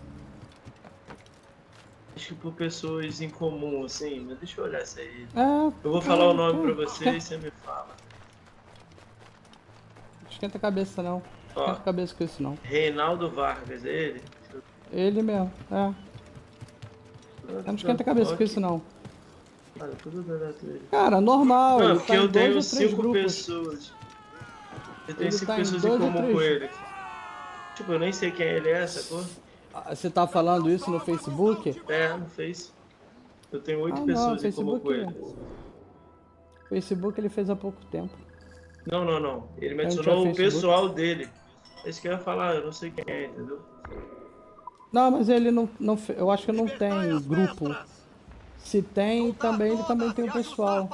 Acho que por pessoas em comum, assim. Mas deixa eu olhar isso aí. É. Eu vou falar o nome pra você e você me fala. Esquenta a cabeça não. Ó. Esquenta a cabeça com isso não. Reinaldo Vargas, é ele? Ele mesmo, é. Não esquenta a cabeça com isso não. Cara, tudo deleto ele. Cara, normal. Não, ele porque tá em eu dois tenho ou três cinco grupos. pessoas. Eu tenho Ele cinco tá em pessoas em dois ou comum três. com ele. Tipo, eu nem sei quem ele é, sacou? Ah, você tá falando isso no Facebook? É, não fez. Eu tenho oito Ah, não, pessoas em comum Facebook com ele. não. Facebook ele fez há pouco tempo. Não, não, não. Ele me Eu não adicionou tinha o Facebook. pessoal dele. É isso que eu ia falar, eu não sei quem é, entendeu? Não, mas ele não, não fe- eu acho que não tem grupo. Se tem, também ele também tem o pessoal.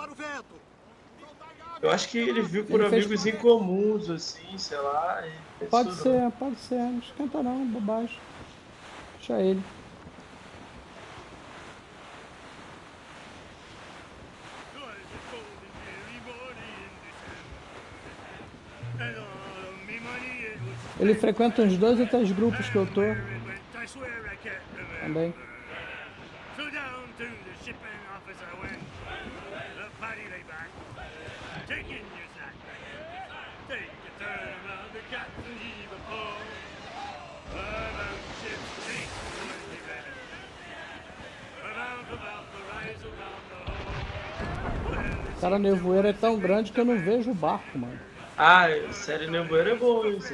Eu acho que ele viu por Ele fez- amigos em comuns, assim, sei lá. e Pode adicionou. ser, pode ser. Não esquenta não, bobagem. Deixa ele. Ele frequenta uns dois ou três grupos que eu tô também. So down to the shipping office I went. The paddy lay back, taking your sack. Take a turn around the captain heave a pole. About ship's sink, twenty men. Around about the rise around the hole. Well, Cara, a nevoeiro é tão grande que eu não vejo o barco, mano. Ah, série Nevoeiro é bom isso.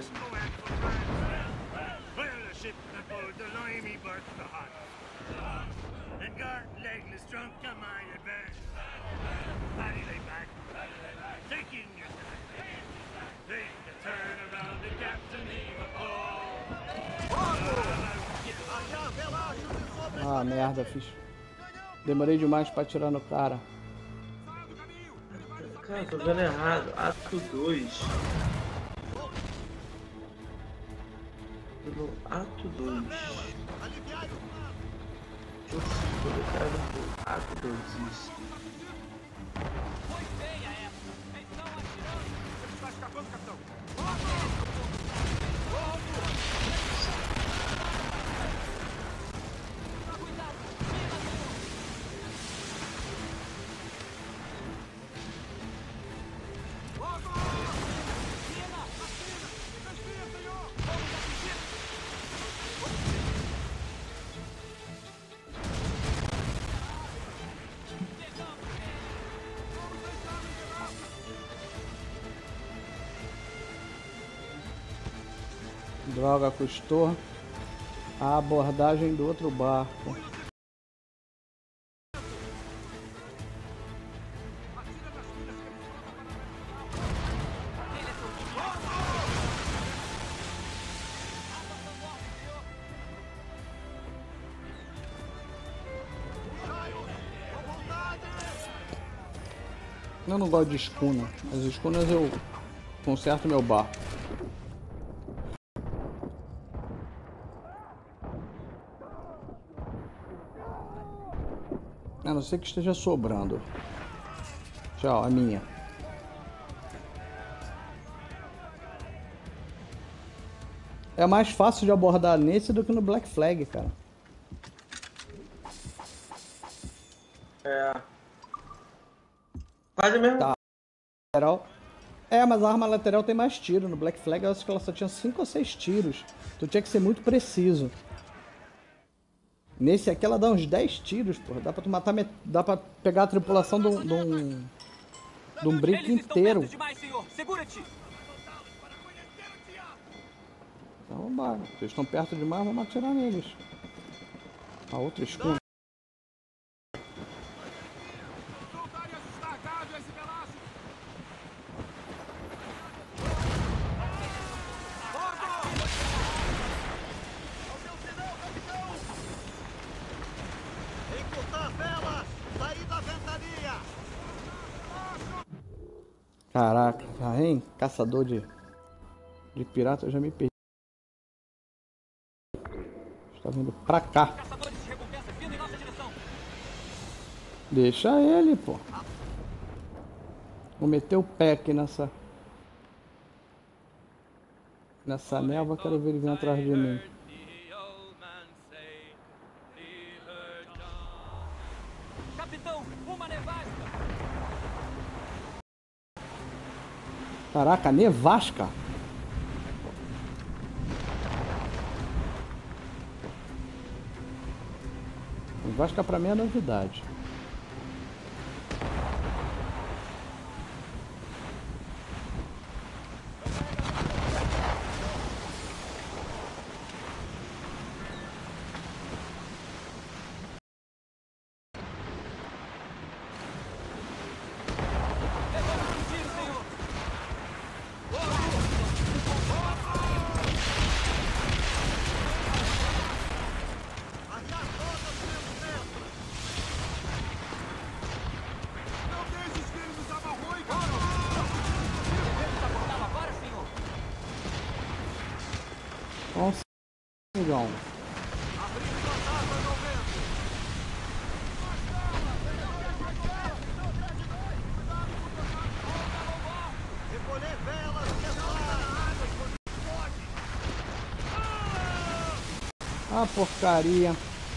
well, the ship that pulled the limey bird the hot. And got legless drunk on my advance. Paddy lay back, taking your sack. Take a turn around the captain heave a pole. Ah, merda, fiz. Demorei demais pra atirar no cara. Cara, tô vendo errado. Ato dois. No ato dois. Deixa eu colocar no ato dois, isso. Droga, custou a abordagem do outro barco. Eu não gosto de escuna. As escunas eu conserto meu barco. A não ser que esteja sobrando. Tchau, a minha. É mais fácil de abordar nesse do que no Black Flag, cara. É. Faz a mesma Tá. Geral. É, mas a arma lateral tem mais tiro. No Black Flag eu acho que ela só tinha cinco ou seis tiros. Tu tinha que ser muito preciso. Nesse aqui ela dá uns dez tiros, porra. Dá pra tu matar, met... dá pra pegar a tripulação de um, de um, de um brinco inteiro. Demais, senhor. Segura-te. Então vambora. Eles estão perto demais, vamos atirar neles. A outra escuta. Caraca, já, hein? Caçador de, de pirata, eu já me perdi. Está vindo pra cá. Caçadores de recompensa vindo em nossa direção. Deixa ele, pô. Vou meter o pé aqui nessa... Nessa névoa, quero ver ele vir atrás de mim. Capitão, uma nevasca. Caraca, nevasca. Nevasca pra mim é novidade. Nossa, legal. Ah, porcaria.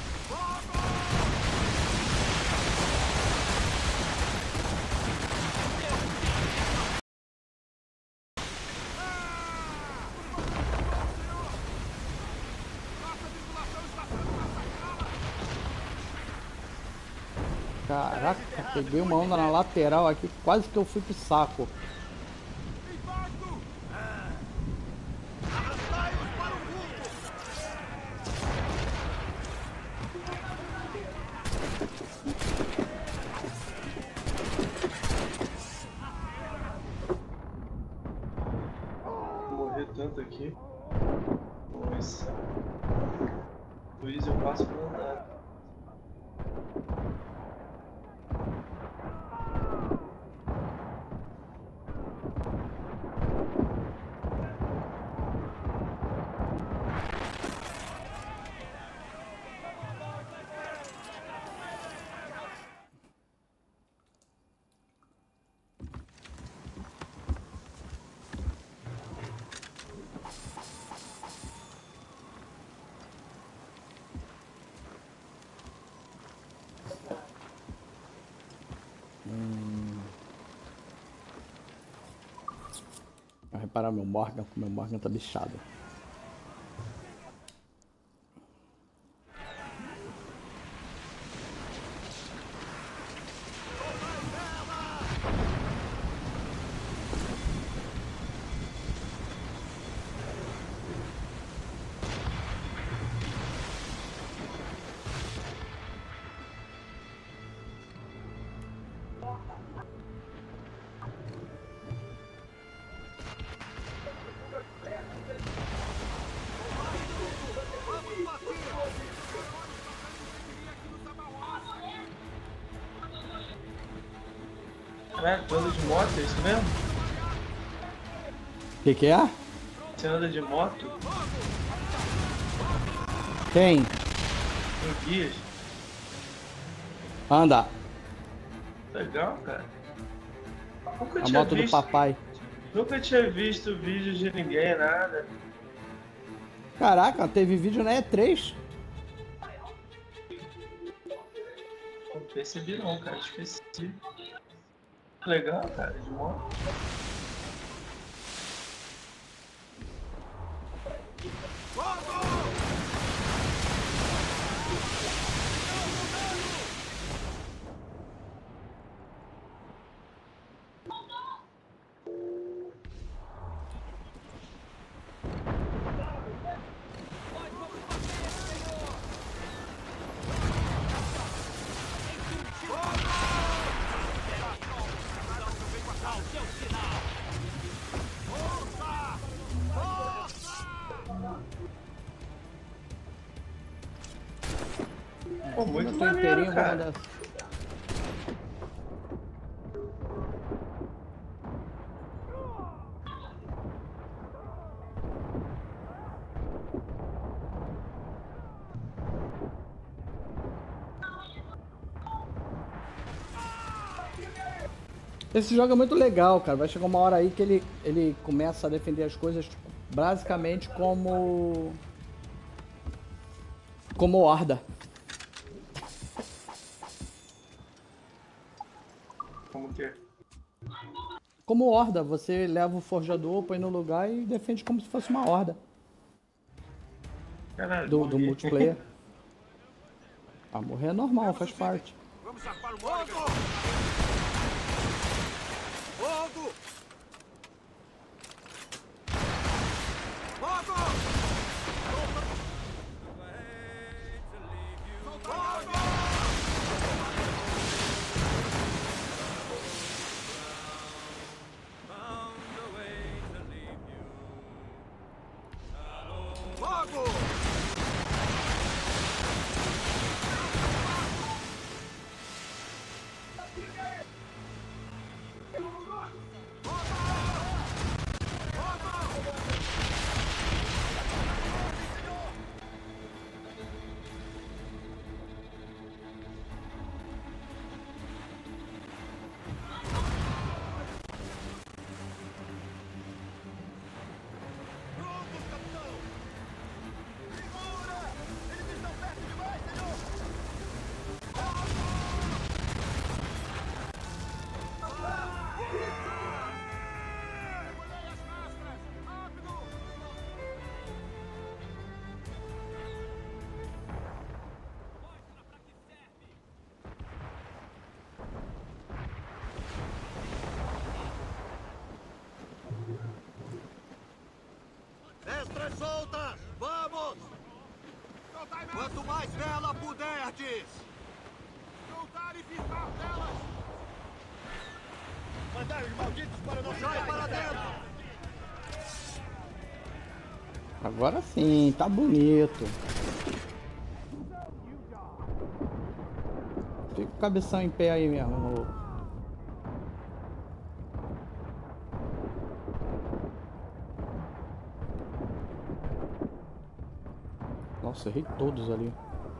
Caraca, peguei uma onda na lateral aqui, quase que eu fui pro saco. Morrer tanto aqui. Nossa. Luiz, eu passo por andar. Vou reparar meu Morgan, porque meu Morgan tá bichado. É, tu anda de moto, é isso mesmo? O que que é? Você anda de moto? Quem? Em guias? Anda. Legal, cara. Nunca A tinha moto do visto, papai. Nunca tinha visto vídeo de ninguém, nada. Caraca, teve vídeo na E três. Não percebi não, cara. Esqueci. Legal, cara, de moto. Pô, muito Eu tô maneiro, inteirinho, vou cara. mandar. Esse jogo é muito legal, cara. Vai chegar uma hora aí que ele, ele começa a defender as coisas tipo, basicamente como. Como horda. Como que é? Como horda, você leva o forjador, põe no lugar e defende como se fosse uma horda Caralho, do, do morri. multiplayer. Ah, morrer é normal, faz parte. Vamos zarpar o Morrigan. Fogo! Fogo! Fogo! Extras soltas! Vamos! Quanto mais vela puderdes! Soltar e fisgar velas! Mandar os malditos para nós! Sai para dentro! Agora sim, tá bonito. Fica o cabeção em pé aí mesmo, maluco. Nossa, errei todos ali.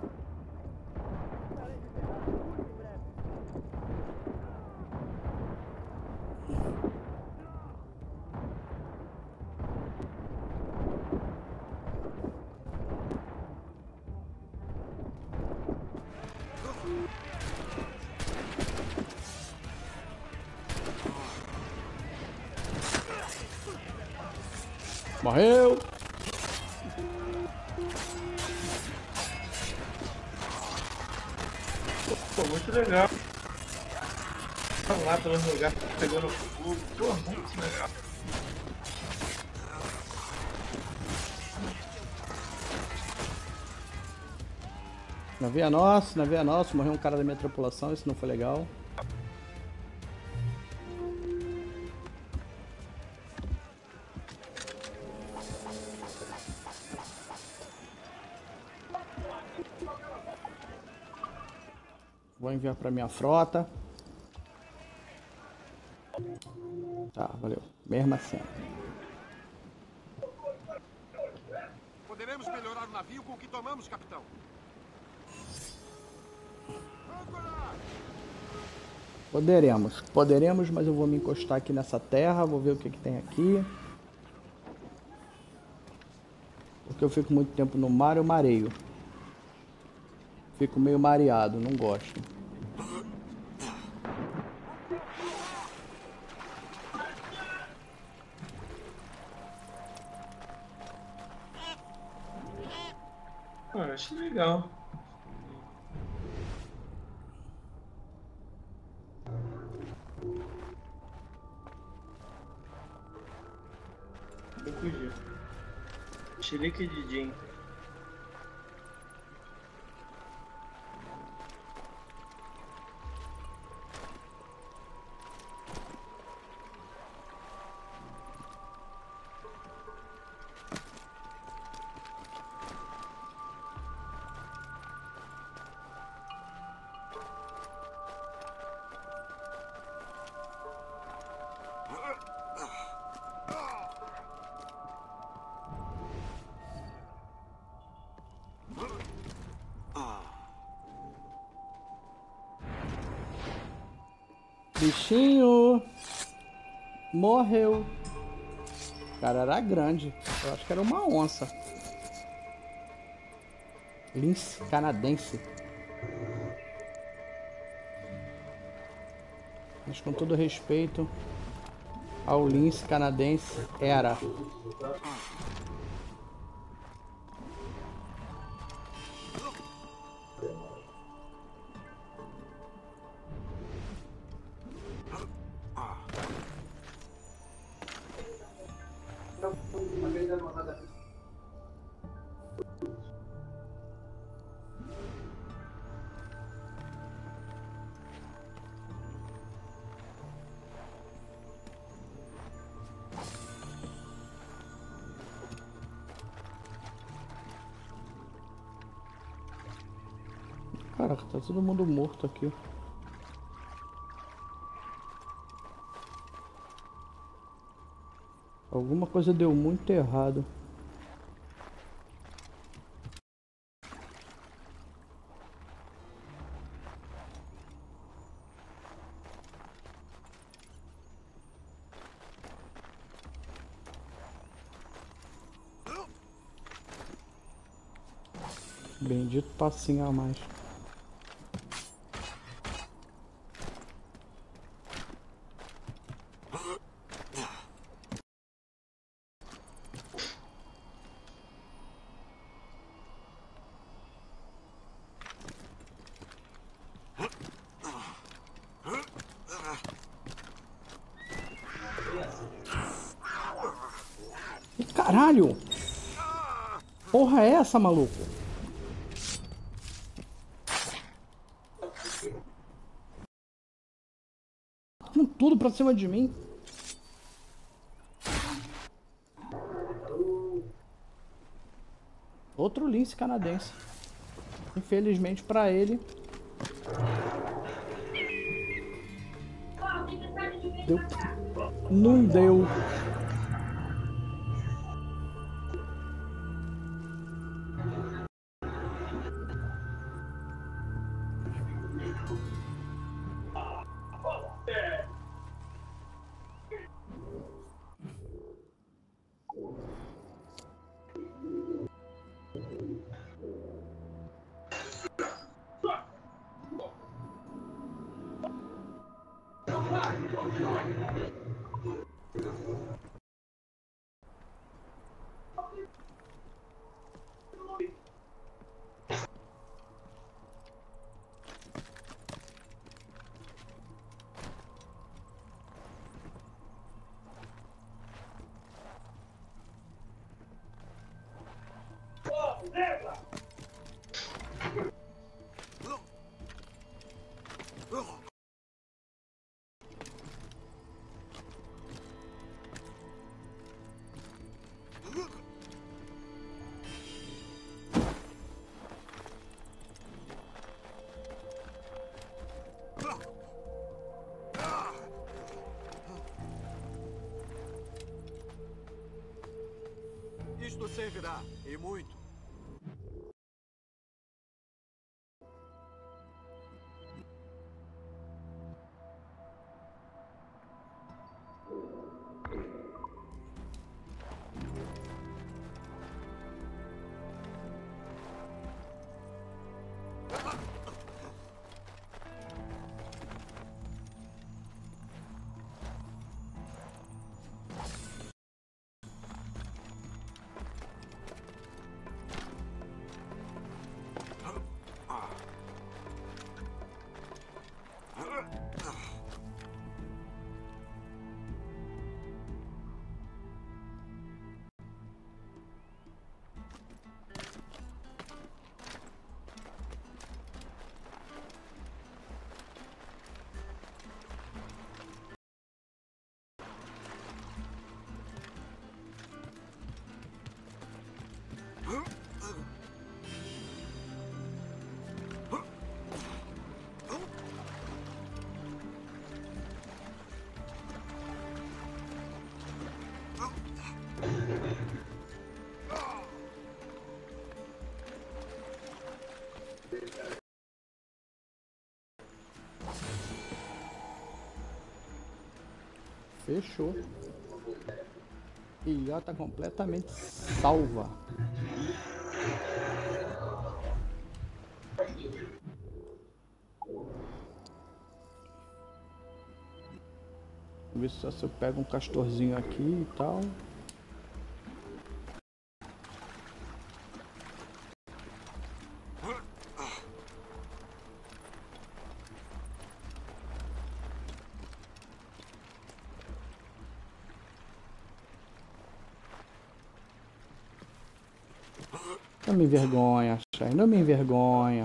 Morreu! Pô, muito legal. Vamos lá pelos lugares pegando fogo. Pô, muito legal. Navio é nosso, navio é nosso. Morreu um cara da minha tripulação, isso não foi legal. Vou enviar para minha frota. Tá, valeu. Mesmo assim. Poderemos melhorar o navio com o que tomamos, capitão. Poderemos, poderemos, mas eu vou me encostar aqui nessa terra, vou ver o que, que tem aqui. Porque eu fico muito tempo no mar, eu mareio. Fico meio mareado, não gosto. Pô, eu acho legal. Eu fugi. Chilique de Jin. Bichinho. Morreu. O cara era grande. Eu acho que era uma onça. Lince canadense. Mas com todo respeito ao lince canadense, era. Caraca, tá todo mundo morto aqui. Alguma coisa deu muito errado. Bendito passinho a mais. Caralho! Porra é essa, maluco? Com tudo pra cima de mim. Outro lince canadense. Infelizmente pra ele. Deu. Não deu. Isto servirá, e muito. Fechou. Ilhota completamente salva. Vamos ver se eu pego um castorzinho aqui e tal. Não me envergonha, Shai, não me envergonha.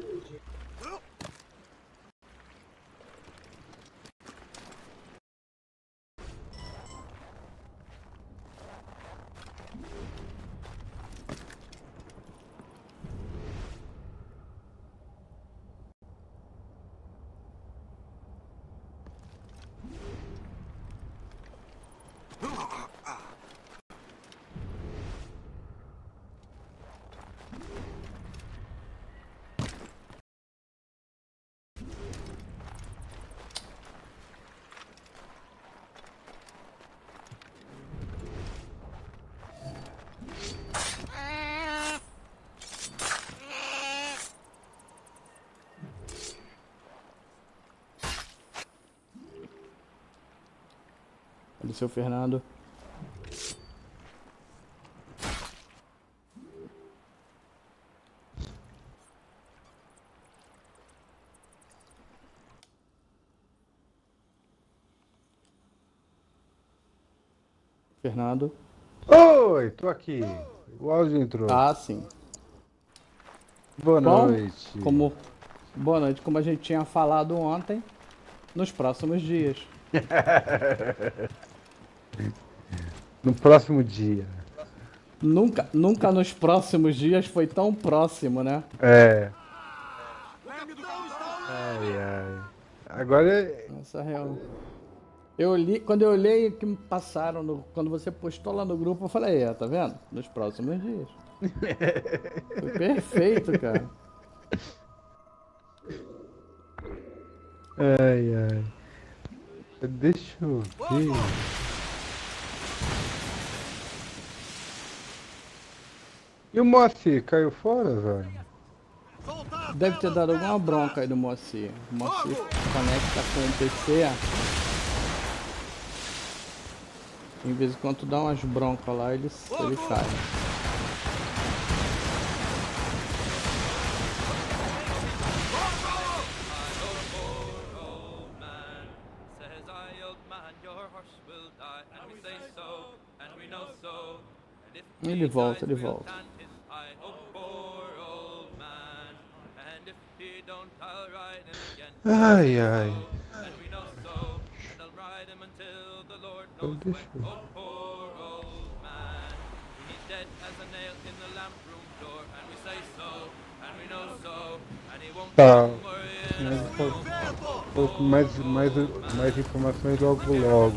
Do seu Fernando. Fernando. Oi, tô aqui. O áudio entrou. Ah, sim. Boa Bom, noite. Como... Boa noite. Como a gente tinha falado ontem, nos próximos dias. No próximo dia. Nunca, nunca nos próximos dias foi tão próximo, né? É. Ai, ai. Agora é... Nossa, real. Eu li, quando eu olhei que me passaram, no, quando você postou lá no grupo, eu falei, é, tá vendo? Nos próximos dias. Foi perfeito, cara. Ai, ai. Deixa eu ver. E o Moacir caiu fora, velho? Deve ter dado alguma bronca aí do Moacir. O Moacir conecta com o P C. Em vez em quando dá umas broncas lá, ele, ele cai. Ele volta, ele volta. Ai, ai. Então, deixa eu... Tá. Mais, mais, mais informações logo logo.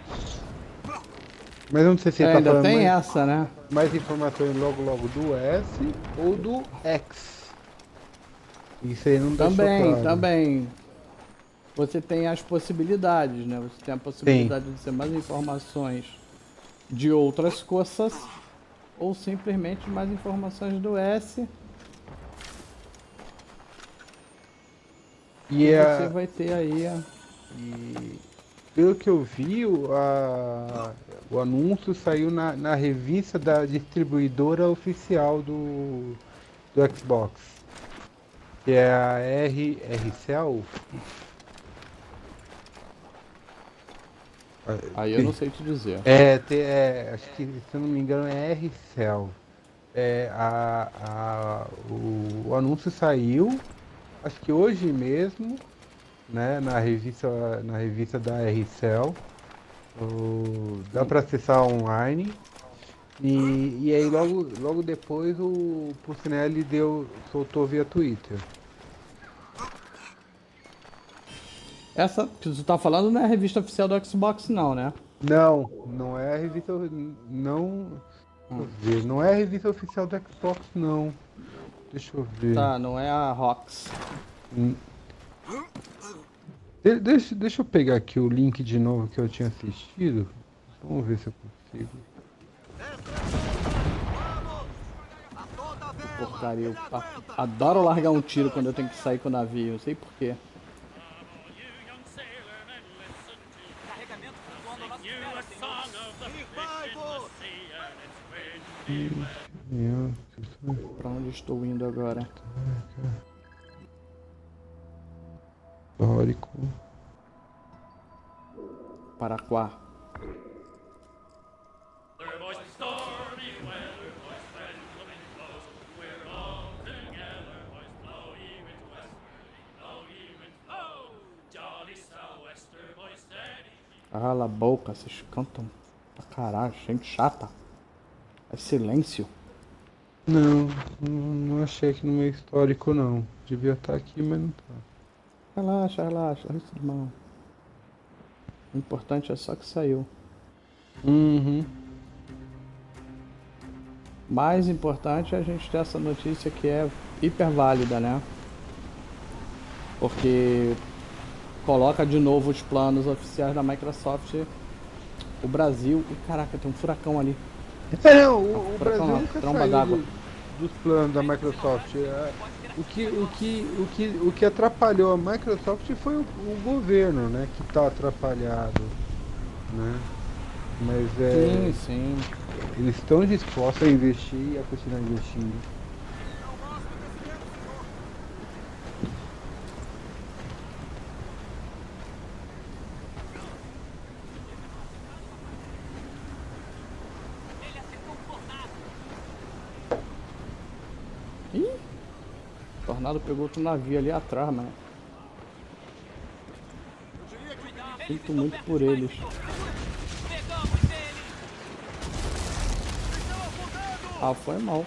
Mas eu não sei se É, ele tá ainda falando tem mais, essa, né? mais informações logo logo do S ou do X. Isso aí não deixou Também, claro. também. Você tem as possibilidades, né? Você tem a possibilidade Sim. de ter mais informações de outras coisas ou simplesmente mais informações do S. E, e a... você vai ter aí a... E pelo que eu vi, o, a... o anúncio saiu na, na revista da distribuidora oficial do, do Xbox. Que é a R R Cell. Aí eu não sei te dizer. É, te, é acho que se eu não me engano é R Cell. É, a, a, o, o anúncio saiu, acho que hoje mesmo, né, na revista, na revista da R Cell. O, dá para acessar online. E, e aí logo, logo depois o Pucinelli deu, soltou via Twitter. Essa que você tá falando não é a revista oficial do Xbox não, né? Não, não é a revista, não, deixa eu ver, não é a revista oficial do Xbox não. Deixa eu ver. Tá, não é a Rox. Hum. De- deixa, deixa eu pegar aqui o link de novo que eu tinha assistido. Vamos ver se eu consigo. Porcaria, eu a- adoro largar um tiro quando eu tenho que sair com o navio, não sei porquê. Carregamento flutuando ao nosso You espera, a senhor. song of the fish in the sea and its raging. Pra onde estou indo agora? Histórico. Paraquá. We're voice stormy weather, voice friend blowing close. We're all together, voice blow ye wind westerly, blow ye wind flow. Jolly sou'wester, voice steady. Cala a boca, vocês cantam pra caralho, gente chata. É silêncio. Não, não, não achei aqui no meu histórico não. Devia estar aqui, mas não tá. Relaxa, relaxa, relaxa de mão. O importante é só que saiu. Uhum. Mais importante é a gente ter essa notícia que é hiper válida, né? Porque coloca de novo os planos oficiais da Microsoft. O Brasil. E caraca, tem um furacão ali. É, não, o, o Pra Brasil cá, nunca tromba saiu d'água. do- dos planos da Microsoft. É, o, que, o, que, o, que, o que atrapalhou a Microsoft foi o, o governo, né? Que tá atrapalhado, né? Mas é, Sim, sim. eles estão dispostos a investir e a continuar investindo. Ele acertou um tornado. Ih! O tornado pegou outro navio ali atrás, mano. Sinto muito por eles. Pegamos ele. Ah, foi mal.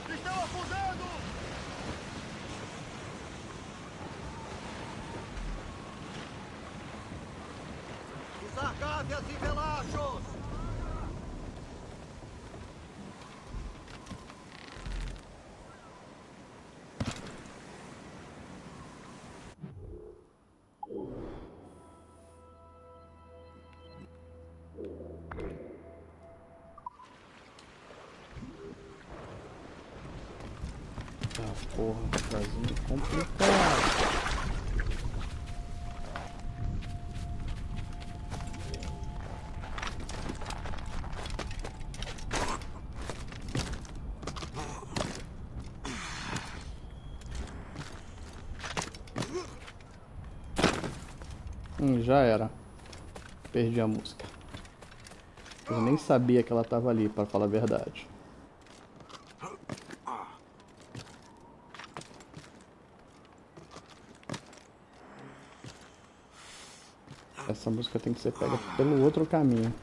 Os argáveas e velachos! Ah, porra, casinho complicado. Hum, já era. Perdi a música. Eu nem sabia que ela tava ali, pra falar a verdade. Essa música tem que ser pega pelo outro caminho.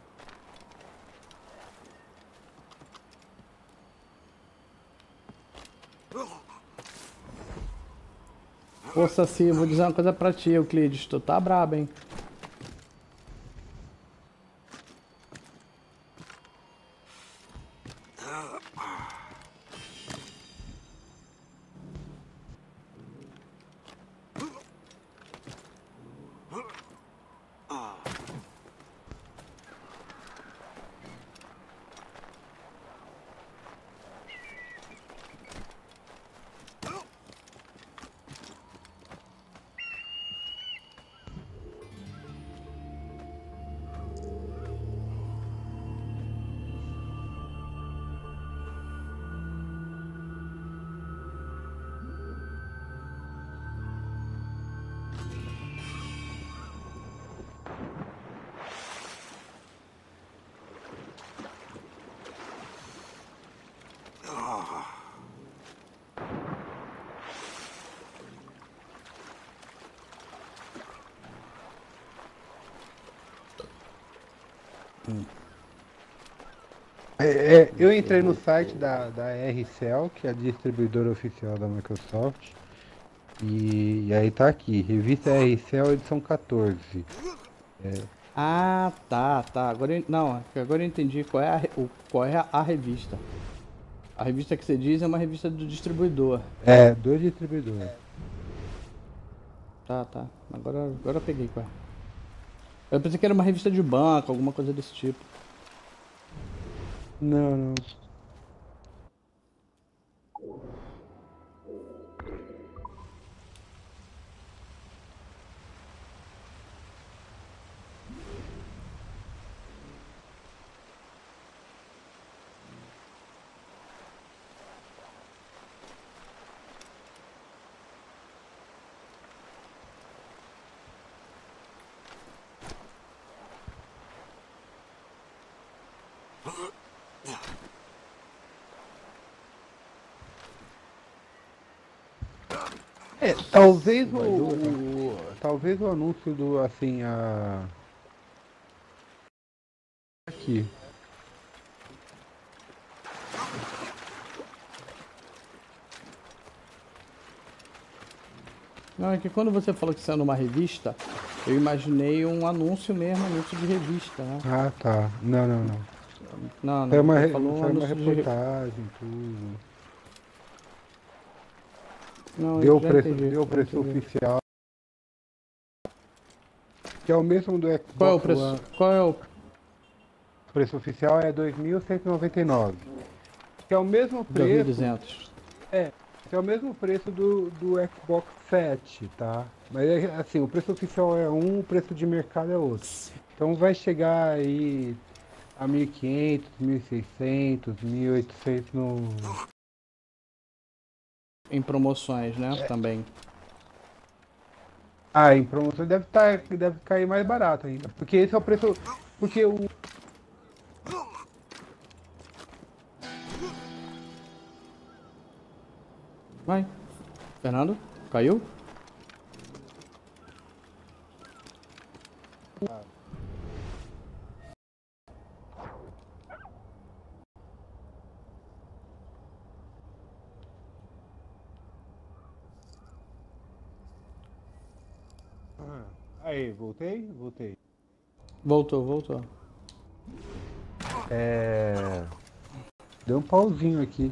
Pô, Saci, vou dizer uma coisa pra ti, Euclides. Tu tá brabo, hein? É, é, eu entrei no site da, da R C L, que é a distribuidora oficial da Microsoft, e, e aí tá aqui, revista R C L edição quatorze. Ah, tá, tá. Agora eu, não, agora eu entendi qual é, a, re- o, qual é a, a revista. A revista que você diz é uma revista do distribuidor. É, do distribuidor. Tá, tá. Agora, agora eu peguei qual é. Eu pensei que era uma revista de banco, alguma coisa desse tipo. Não, não. É, talvez o, o- talvez o anúncio do assim a aqui. Não, é que quando você falou que saiu numa revista, eu imaginei um anúncio mesmo, anúncio de revista, né? Ah, tá. Não, não, não. Não, não, É uma, você re- falou um saiu uma anúncio de re- reportagem, tudo. Não, Deu eu o já preço, entendi, deu o já preço entendi. oficial. Que é o mesmo do Xbox Qual é o preço? One. Qual é o... O preço oficial é dois mil cento e noventa e nove. Que é o mesmo dois mil e preço. duzentos? É, que é o mesmo preço do, do Xbox sete, tá? Mas é, assim, o preço oficial é um, o preço de mercado é outro. Então vai chegar aí a mil e quinhentos, mil e seiscentos, mil e oitocentos no... Em promoções, né? Também. Ah, em promoção deve, tá, deve cair mais barato ainda. Porque esse é o preço... Porque o... Vai. Fernando? Caiu? Ah, aí, voltei? Voltei. Voltou, voltou. É... Deu um pauzinho aqui.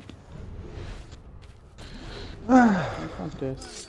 Acontece.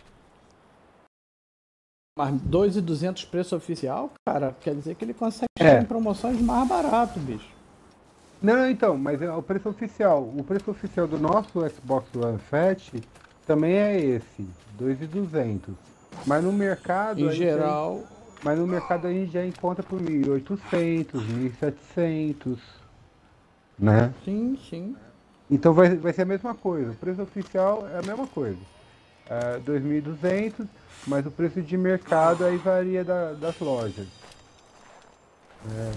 Mas dois mil e duzentos preço oficial, cara, quer dizer que ele consegue É. chegar em promoções mais barato, bicho. Não, então, mas é o preço oficial. O preço oficial do nosso Xbox One Fat também é esse, dois mil e duzentos. Mas no mercado... Em aí geral, já- mas no mercado a gente já encontra por mil e oitocentos, mil e setecentos, né? sim, sim. Então vai, vai ser a mesma coisa. O preço oficial é a mesma coisa. É dois mil e duzentos, mas o preço de mercado aí varia da- das lojas. É.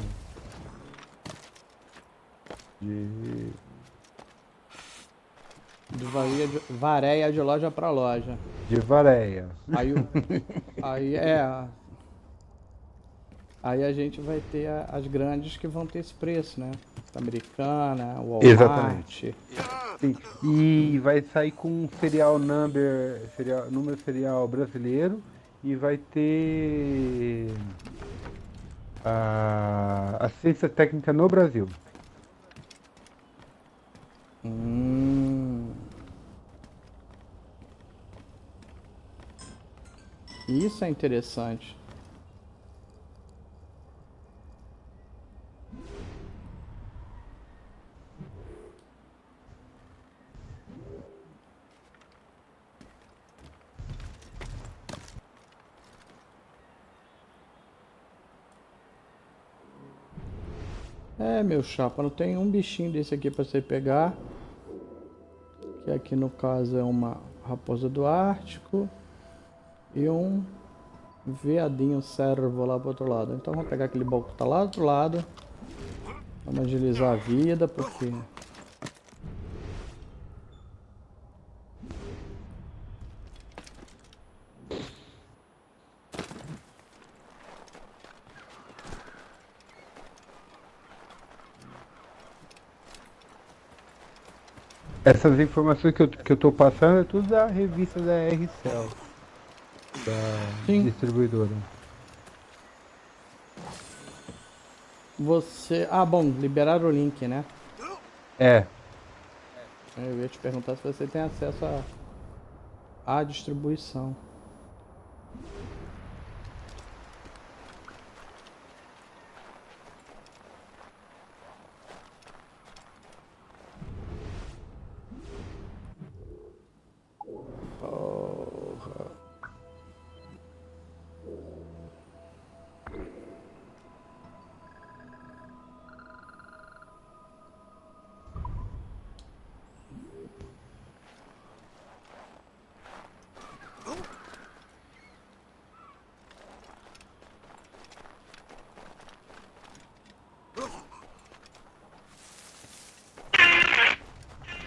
De... De varia de, vareia de loja pra loja. de vareia. Aí, o- aí é. Aí a gente vai ter a- as grandes que vão ter esse preço, né? Americana, Walmart. Exatamente. Sim. E vai sair com um serial number, serial, número serial brasileiro e vai ter a assistência técnica no Brasil. Hum. Isso é interessante. É, meu chapa, não tem um bichinho desse aqui pra você pegar. Que aqui no caso é uma raposa do Ártico e um veadinho servo lá pro outro lado. Então vamos pegar aquele balcão que tá lá do outro lado. Vamos agilizar a vida, porque... Essas informações que eu, que eu tô passando é tudo da revista da R-Cell, da Sim. distribuidora. Você... Ah, bom, liberaram o link, né? É, Eu ia te perguntar se você tem acesso à à distribuição.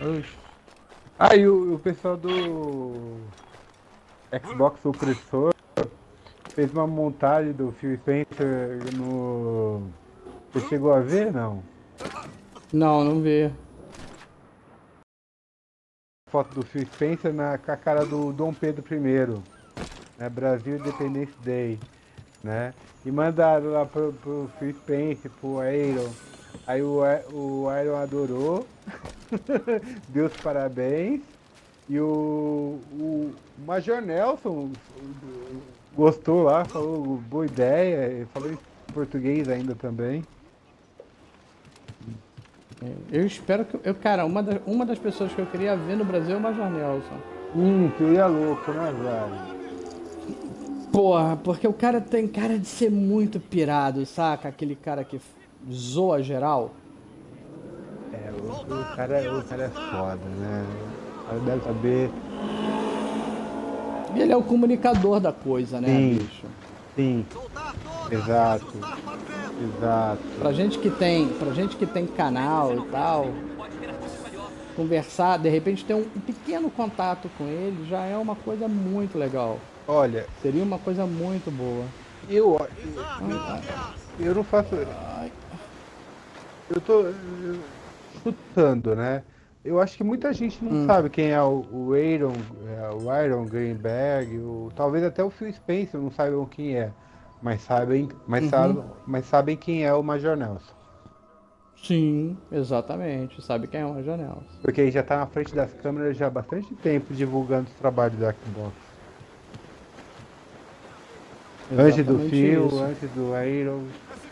Oxi. Ah, e o, o pessoal do Xbox Opressor fez uma montagem do Phil Spencer no... Você chegou a ver, não? Não, não vi. Foto do Phil Spencer na, com a cara do Dom Pedro I, né? Brasil Independence Day, né? E mandaram lá pro, pro Phil Spencer, pro Iron. Aí o, o Iron adorou, deu os parabéns. E o, o Major Nelson gostou lá, falou boa ideia, falou em português ainda também. Eu espero que. Eu, cara, uma, da, uma das pessoas que eu queria ver no Brasil é o Major Nelson. Hum, seria louco, né, velho? Porra, porque o cara tem cara de ser muito pirado, saca? Aquele cara que zoa geral. É, o, o, cara, o cara é foda, né? O cara deve saber. Ele é o comunicador da coisa, né, Sim. bicho? Sim. Exato. Exato. Pra gente que tem, pra gente que tem canal e tal, conversar, de repente ter um, um pequeno contato com ele já é uma coisa muito legal. Olha, seria uma coisa muito boa. Eu, eu, eu não faço. Eu tô chutando, né? Eu acho que muita gente não hum. sabe quem é o, o Iron, é, o Iron Greenberg, o, talvez até o Phil Spencer não saibam quem é, mas sabem, mas, uhum. sabem, mas sabem quem é o Major Nelson. Sim, exatamente, sabe quem é o Major Nelson. Porque ele já tá na frente das câmeras já há bastante tempo divulgando os trabalhos da Xbox. Exatamente antes do Phil, isso. Antes do Iron.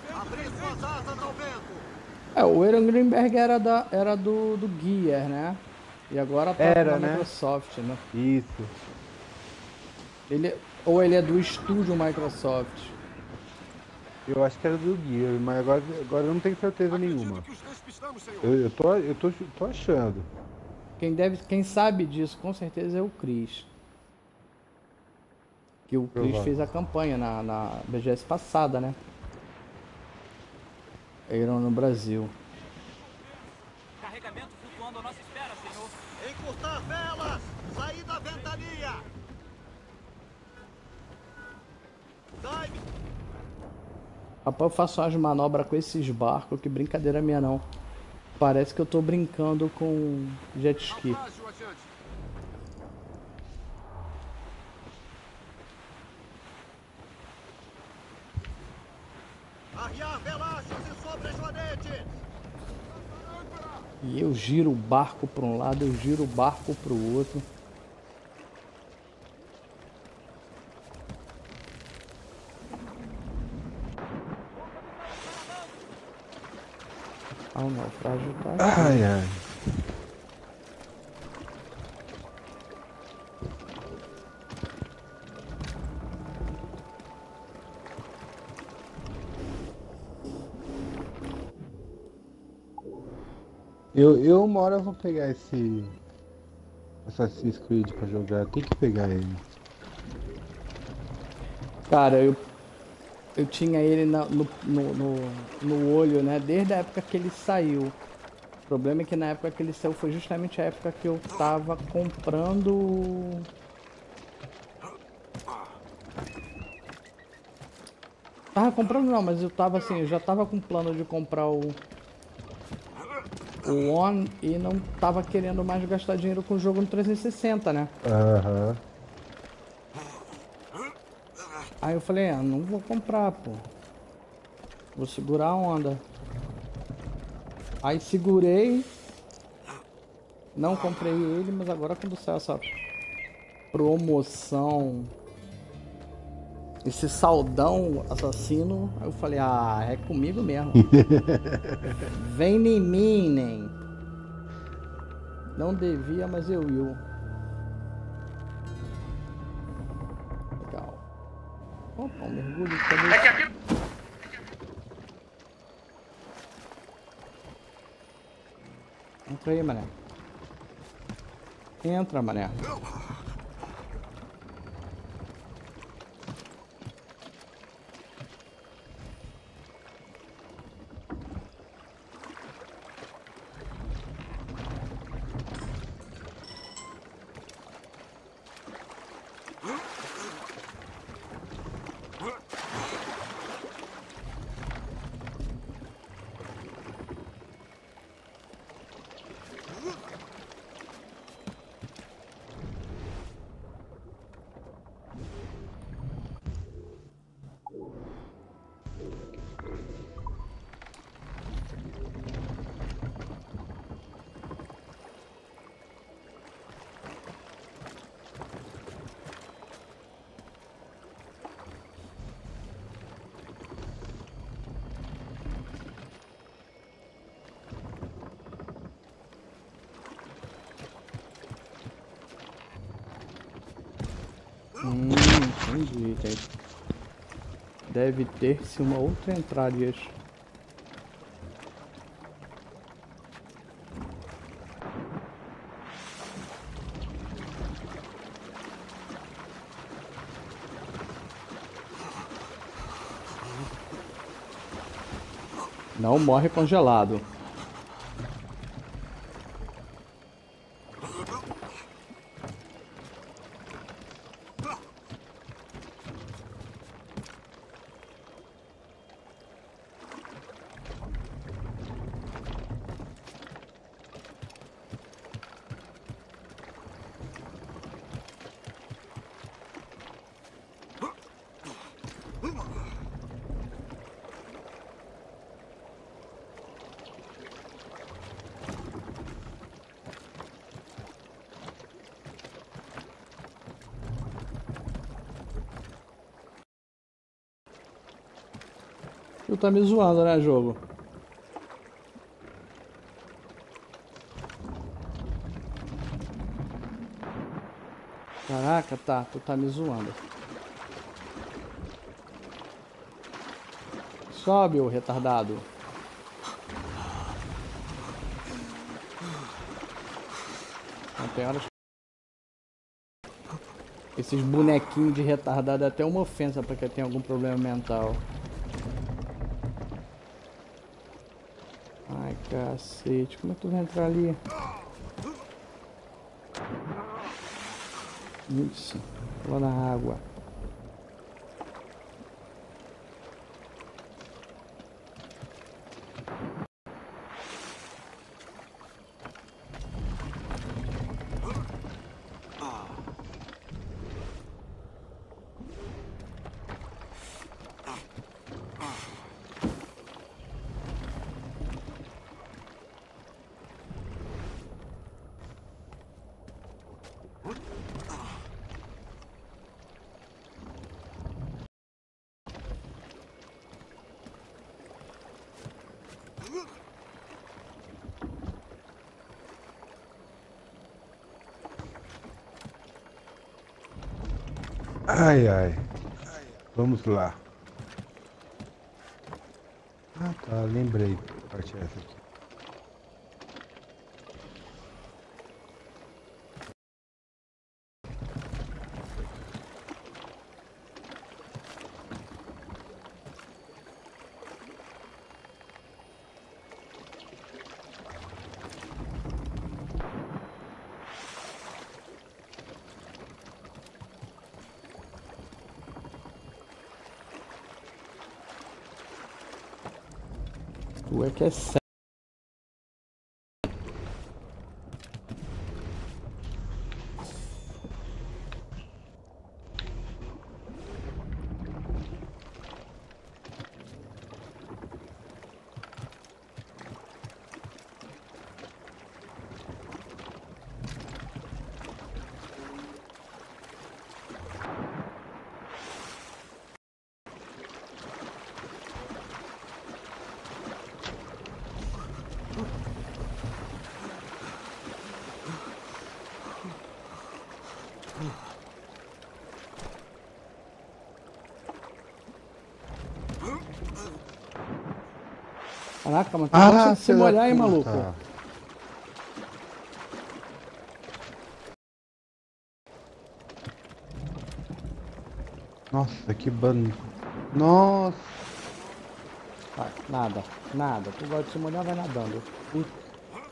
É, o Aaron Greenberg era, da, era do, do Gear, né? E agora tá era, na né? Microsoft, né? Isso. Ele, ou ele é do estúdio Microsoft. Eu acho que era do Gear, mas agora, agora eu não tenho certeza nenhuma. Eu, eu, tô, eu tô, tô achando. Quem, deve, quem sabe disso com certeza é o Chris. Que o Chris Provável. fez a campanha na, na B G S passada, né? Iron no Brasil. Carregamento flutuando à nossa espera, senhor. Encurtar velas! Sair da ventania! Rapaz, eu faço umas manobras com esses barcos, que brincadeira minha não. Parece que eu tô brincando com jet ski. E eu giro o barco para um lado, eu giro o barco para o outro. Ah, o naufrágio tá aqui. Ai, ai. Eu, eu uma hora eu vou pegar esse Assassin's Creed pra jogar, tem que pegar ele. Cara, eu, eu tinha ele na, no, no, no, no olho, né, desde a época que ele saiu. O problema é que na época que ele saiu foi justamente a época que eu tava comprando... Tava comprando não, mas eu tava assim, eu já tava com plano de comprar o... o One e não tava querendo mais gastar dinheiro com o jogo no trezentos e sessenta, né? Aham. Uhum. Aí eu falei, ah, não vou comprar, pô. Vou segurar a onda. Aí segurei. Não comprei ele, mas agora quando saiu essa promoção, esse saldão assassino, aí eu falei, ah, é comigo mesmo. Vem em mim, nem. Não devia, mas eu ia. Legal. Opa, um mergulho. Cadê? Entra aí, mané. Entra, mané. Hum, entendi. Tem... Deve ter-se uma outra entrada. Não morre congelado. Tu tá me zoando, né, jogo? Caraca, tá, tu tá me zoando. Sobe, ô retardado. Não tem horas. Esses bonequinhos de retardado é até uma ofensa pra quem tem algum problema mental. Ai, cacete, como é que tu vai entrar ali? Isso, lá na água. Ai, ai. Vamos lá. Ah, tá. Lembrei. Parte essa aqui. Tu é que é sério. Caraca, mas tu Ah, gosta de se filha da molhar, hein, puta. maluco? Nossa, que ban... Nossa. Vai, nada, nada. Tu gosta de se molhar, vai nadando. Puta.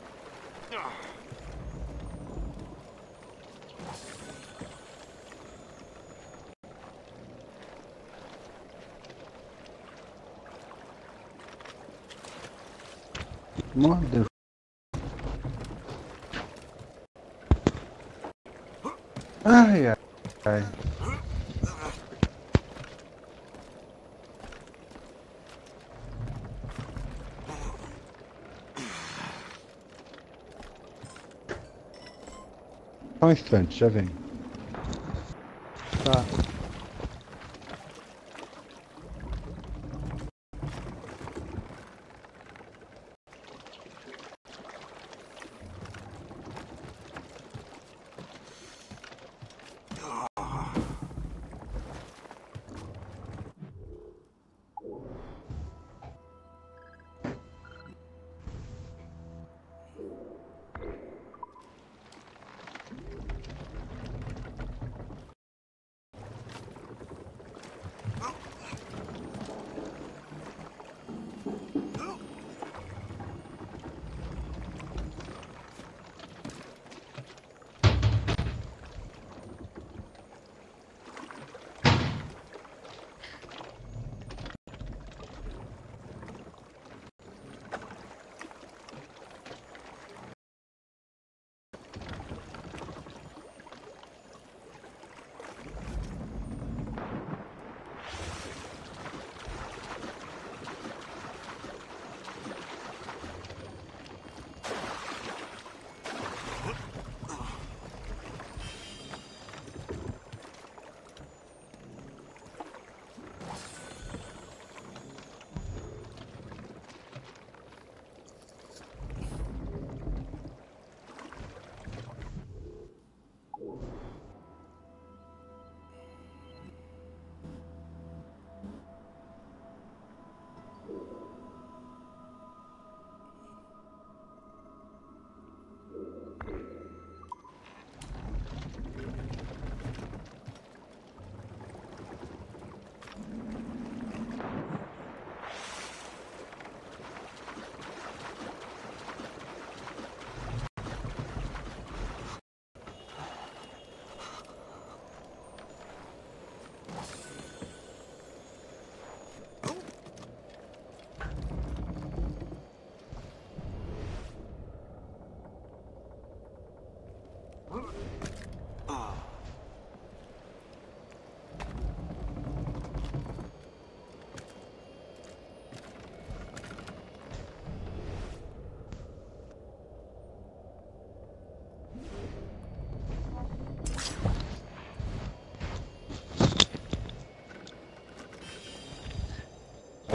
Mother. Ai, ai, ai. Só um instante, já vem. Tá.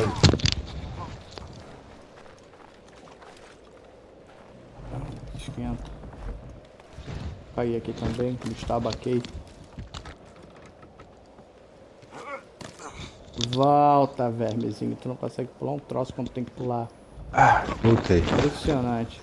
Esquenta. Caí aqui também, me estabaquei. Volta, vermezinho. Tu não consegue pular um troço quando tem que pular. Ah, voltei. Impressionante.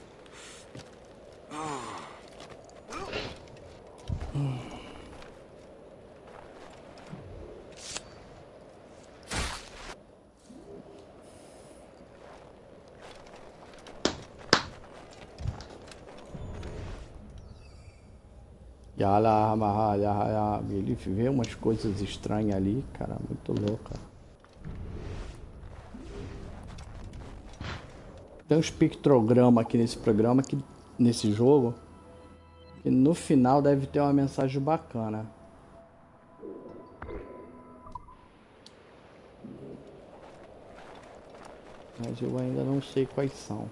Ele vê umas coisas estranhas ali, cara, muito louca. Tem um espectrograma aqui nesse programa, que, nesse jogo, que no final deve ter uma mensagem bacana. Mas eu ainda não sei quais são.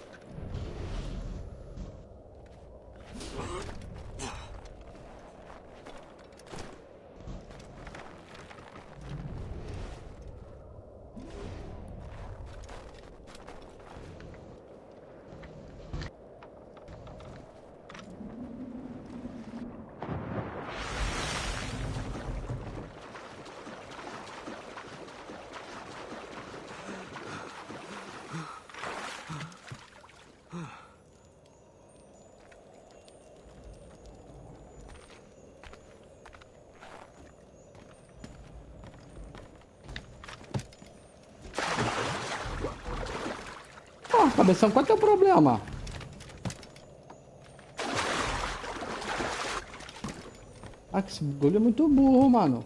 Cabeção, qual é o teu problema? Ah, que esse bagulho é muito burro, mano.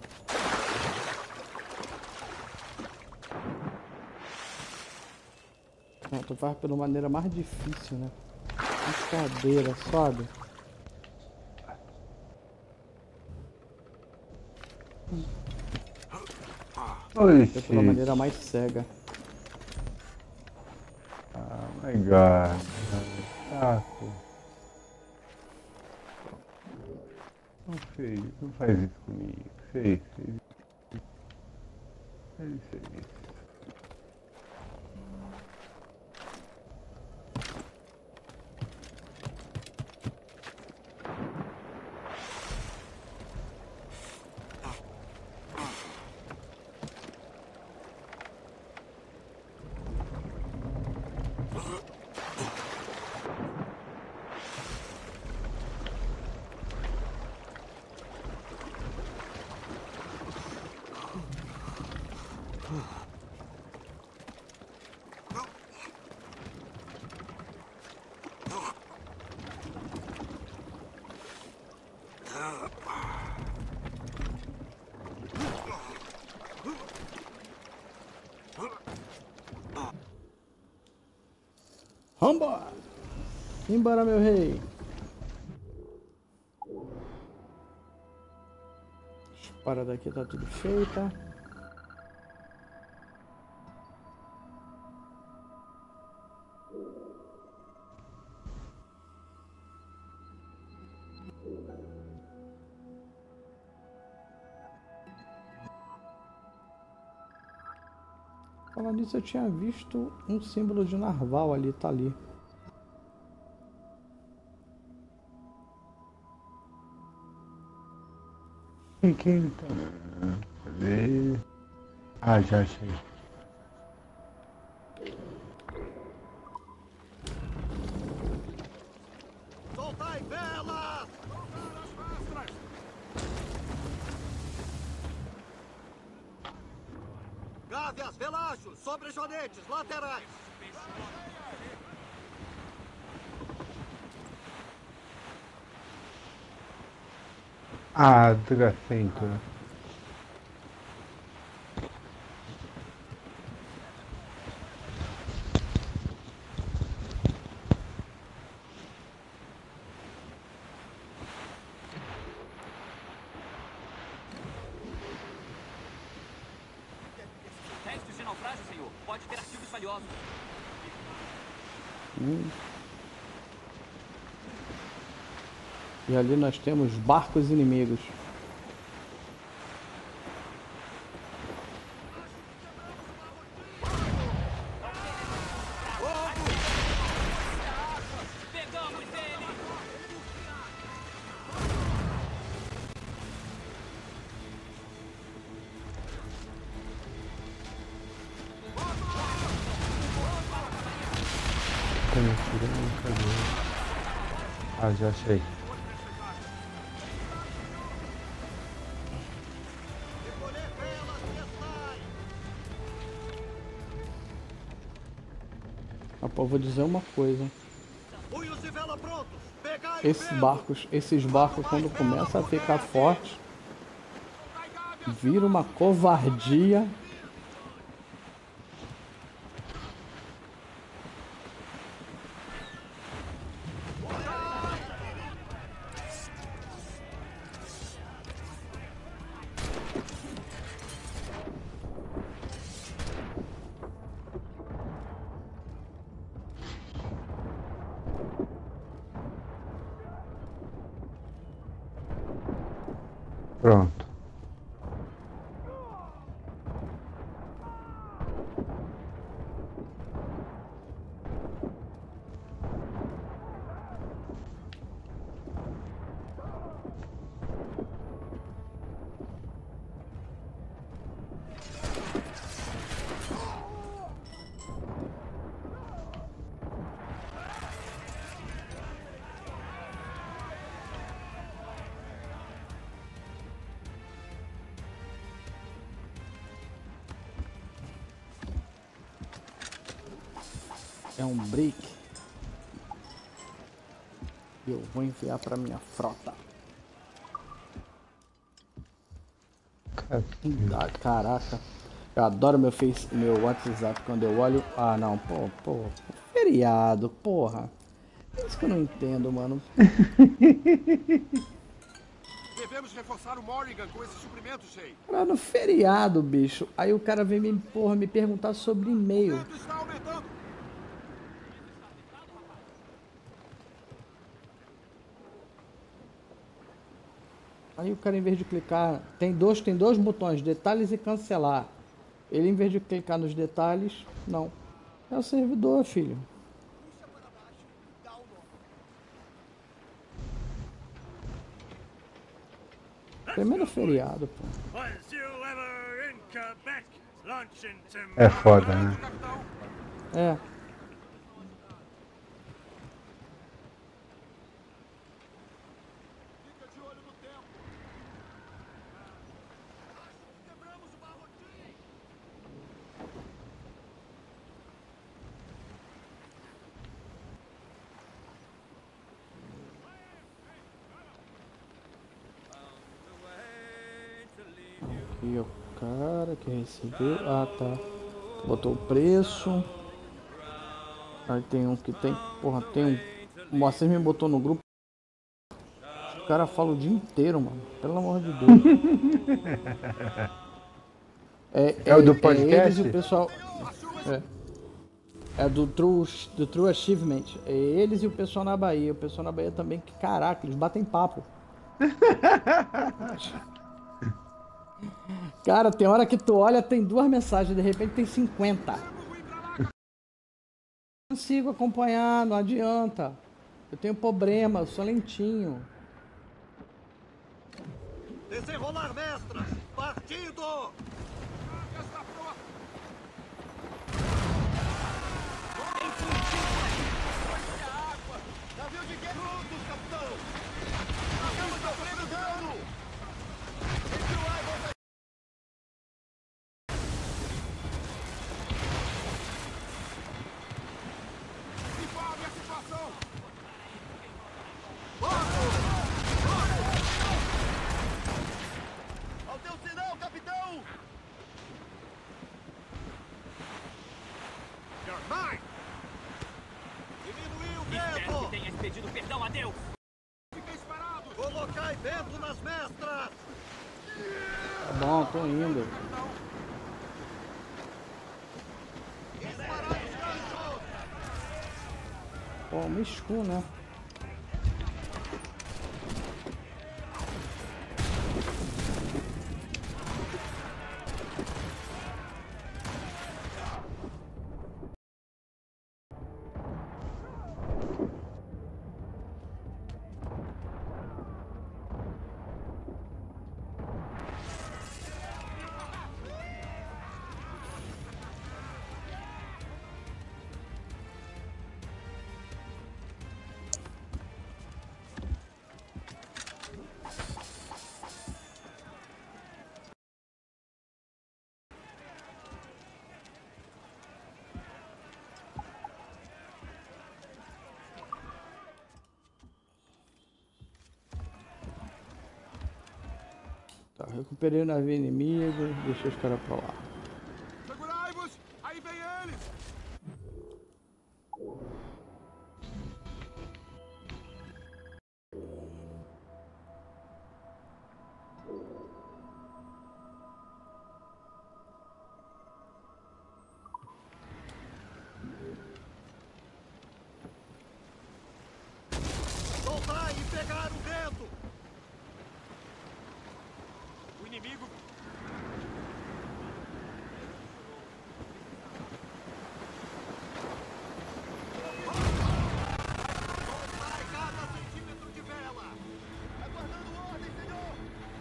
Não, tu faz pela maneira mais difícil, né? Brincadeira, sobe. Oi, pela maneira mais cega. Oh my god. Saco. Não fez, não faz isso comigo. Fez, fez. Fez, fez. Vambora! Embora, meu rei! Essa parada aqui tá tudo feita. Falando nisso, eu tinha visto um símbolo de narval ali, tá ali. Quem tá? Cadê? Ah, já achei. Soltai velas! Gávias, relachos, sobre jonetes, laterais. Ah, Dracento. Testes de naufrágio, senhor. Pode ter artigos valiosos. Hum. E ali nós temos barcos inimigos. tá me atirando? Cadê? Ah, já achei. Ah, pô, eu vou dizer uma coisa. Punhos de vela prontos. Pegai o Esses vento. barcos, esses barcos quando começam a ficar fortes, vira uma covardia. Pronto. É um brick. E eu vou enviar pra minha frota. Ah, caraca. Eu adoro meu face, meu WhatsApp quando eu olho. Ah não, pô, pô. Feriado, porra. É isso que eu não entendo, mano. Devemos reforçar o Morrigan com esses suprimentos, Shay. Cara, no feriado, bicho. Aí o cara vem me, porra, me perguntar sobre e-mail. O vento está aumentando. Aí o cara, em vez de clicar, tem dois, tem dois botões, detalhes e cancelar. Ele, em vez de clicar nos detalhes, não. É o servidor, filho. Primeiro feriado, pô. Was you ever in Quebec? Launching to É foda, né? É. Fica de olho no tempo. Quebramos o barrotinho. E o cara que recebeu. Ah, tá. Botou o preço. Aí tem um que tem. Porra, tem um. O Moacir me botou no grupo. O cara fala o dia inteiro, mano. Pelo amor de Deus. É, É o do É podcast? eles e o pessoal. É. É do True, do True Achievement. É eles e o pessoal na Bahia. O pessoal na Bahia também, que caraca, eles batem papo. Cara, tem hora que tu olha, tem duas mensagens, de repente tem cinquenta. Não consigo acompanhar, não adianta. Eu tenho problema, eu sou lentinho. Desenrolar, mestra. Partido. Está pronto. Navio de guerra. Prontos, capitão. Estamos sofrendo dano. Entre o água. Envolve a situação. Ao teu sinal, capitão. You're mine. Diminuir o Espero que vento. tenhas pedido perdão a Deus. Fiquem parados. Colocai vento nas mestras. Tá bom, tô indo. Disparados, ganchos. Pô, me escu, né? recuperei o navio inimigo, deixei os caras pra lá. Segurai-vos! Aí vem eles! Soltar e pegar o vento! O inimigo... Soltar cada centímetro de vela! Aguardando ordem, senhor!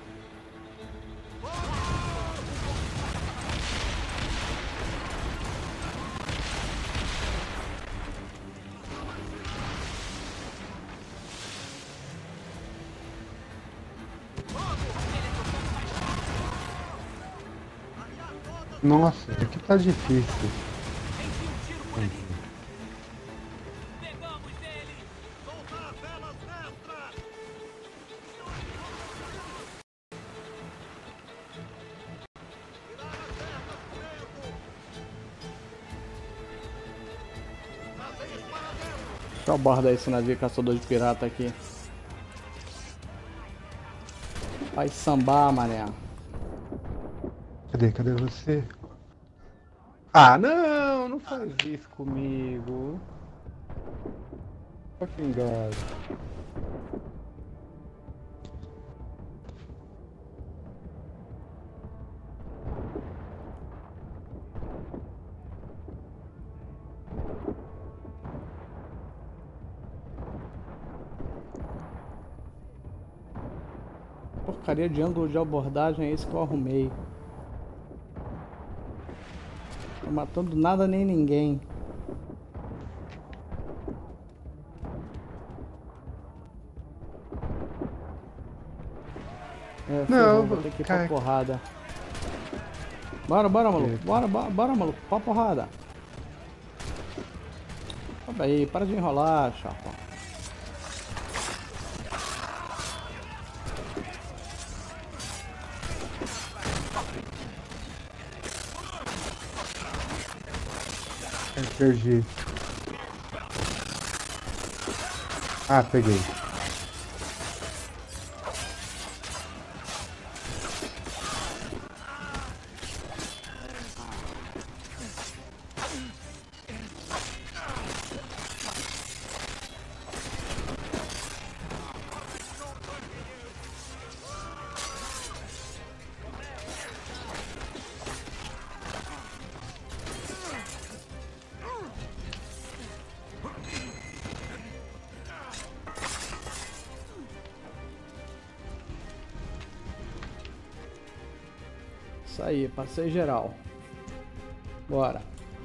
Nossa, aqui tá difícil. Pegamos ele! Soltar velas mestras! Virar as velas do vento! Navios para dentro! Deixa eu abordar esse navio caçador de pirata aqui. Vai sambar, mané. Cadê? Cadê você? Ah, não! Não faz isso comigo. Fucking God. Porcaria de ângulo de abordagem é esse que eu arrumei. Tô matando nada nem ninguém. É, Não, ferrou, vou ter que ir pra cara. porrada. Bora, bora, maluco. Bora, bora, bora, maluco. Pra porrada. Sobe aí, para de enrolar, chapa. Perdi. Ah, peguei. Isso aí, passei geral. Bora.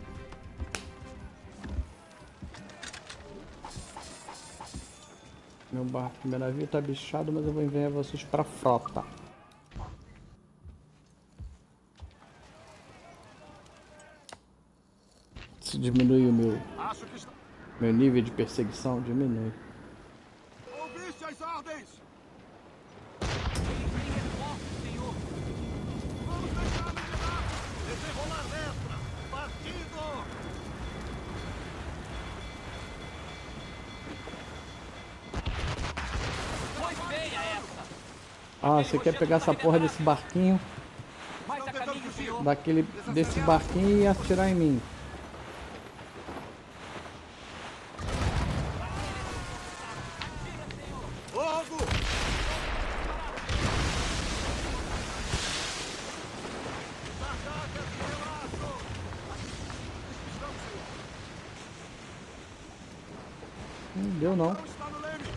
Meu barco, meu navio tá bichado, mas eu vou enviar vocês pra frota. Se diminui o meu, Acho que está... meu nível de perseguição, diminui. Ouviste as ordens! Vamos deixar mirar! Desenrolar mestra! Partido! Foi feia essa! Ah, você quer pegar essa porra desse barquinho, Mais a caminho, senhor! daquele, desse barquinho e atirar em mim. Fogo! Sarcacas de relaço! Não deu não. Não está no leme!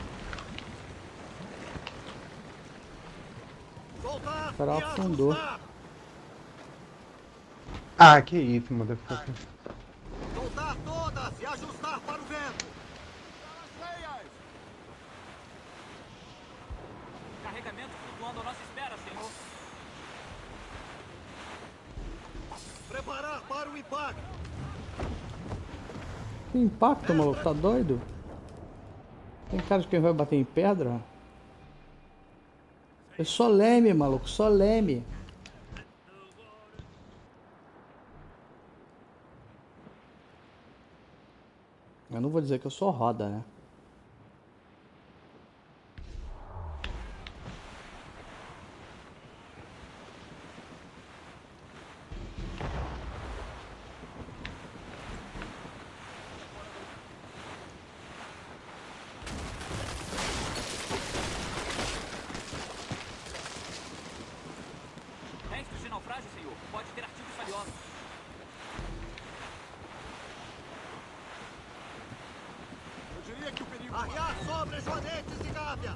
Soltar! O cara e afundou. ajustar! Ah, que isso, motherfucker. Soltar todas e ajustar para o vento! Carregamento flutuando à nossa espera, senhor! Preparar para o impacto! Que impacto, maluco, tá doido? Tem cara de quem vai bater em pedra? Eu sou leme, maluco, só leme. Eu não vou dizer que eu sou roda, né? Restos de naufrágio, senhor. Pode ter artigos valiosos. Eu diria que o perigo... Arriar sobre joanetes e gávias!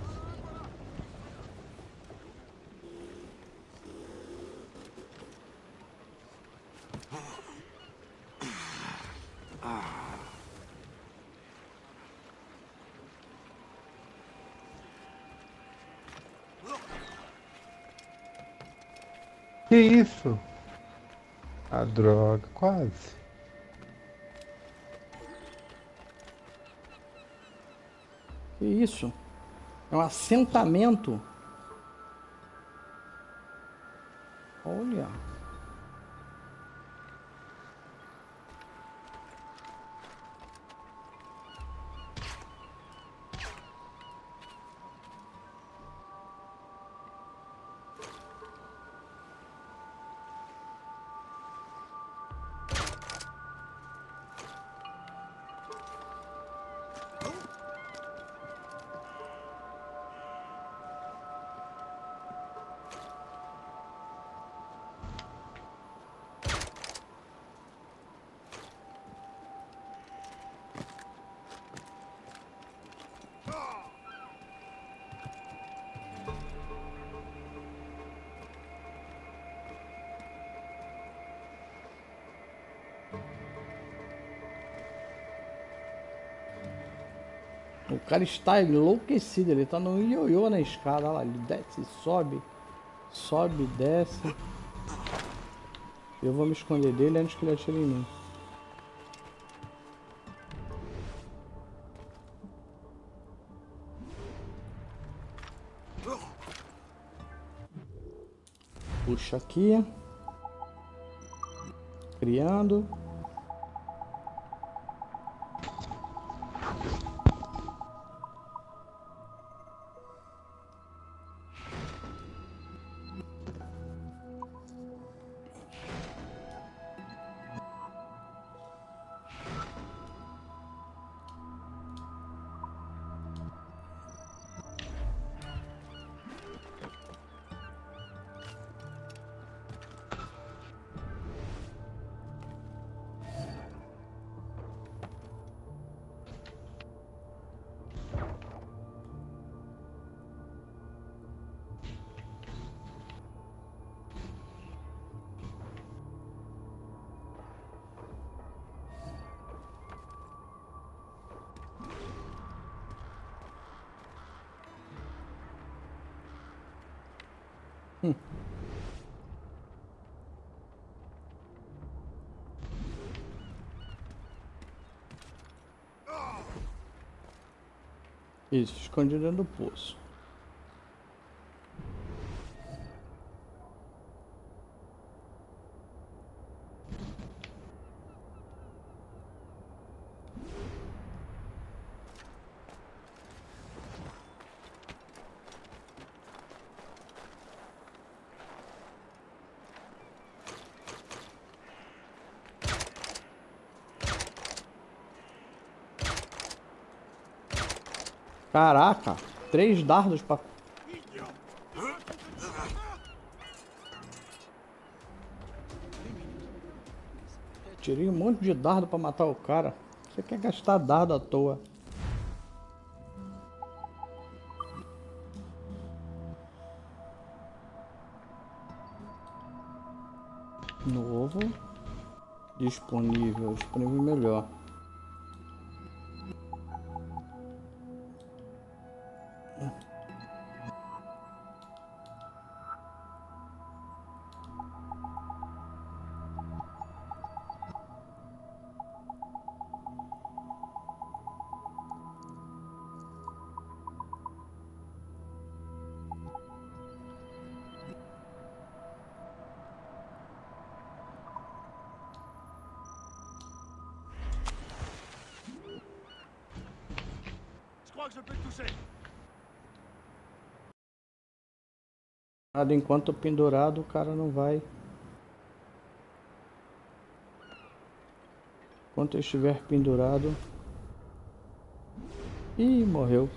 Que isso? A droga, quase. Que isso? É um assentamento. Olha. O cara está enlouquecido, ele tá no ioiô na escada, olha lá, ele desce, sobe, sobe, desce. Eu vou me esconder dele antes que ele atire em mim. Puxa aqui. Criando. Hum. Isso, escondido dentro do poço. Caraca, três dardos pra... Tirei um monte de dardo pra matar o cara. Você quer gastar dardo à toa. Novo. Disponível. Disponível melhor. crois que je peux te toucher. Enquanto pendurado, o cara não vai. Enquanto eu estiver pendurado. Ih, morreu.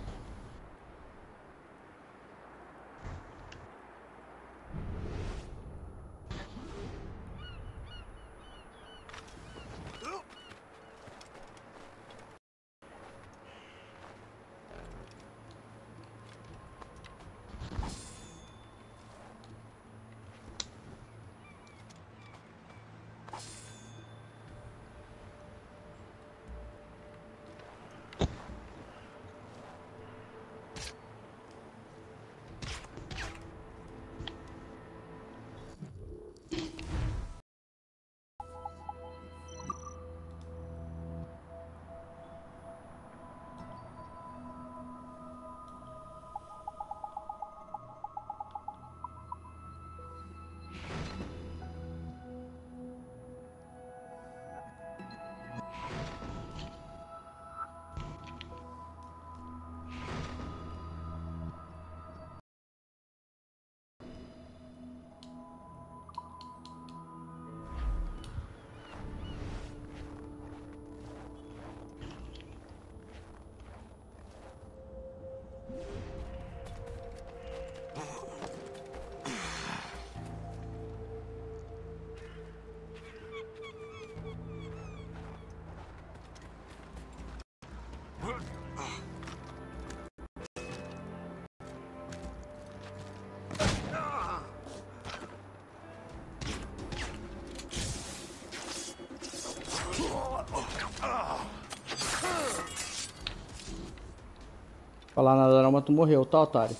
Falar nada não, mas tu morreu, tá, otário?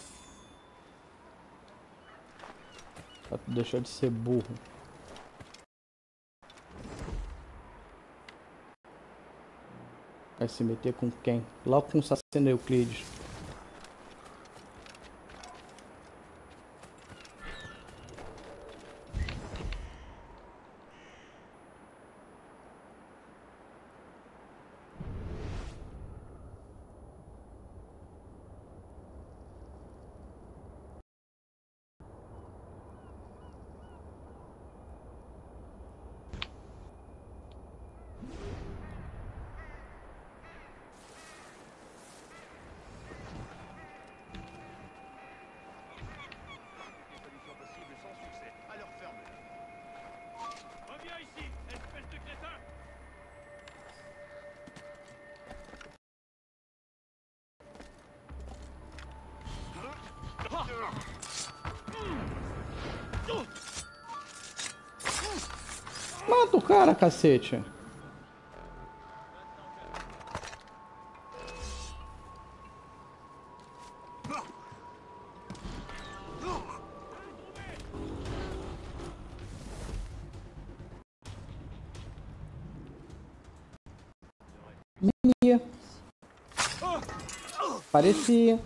Tu deixou de ser burro. Vai se meter com quem? Logo com o assassino Euclides. Mata o cara, cacete. Parecia.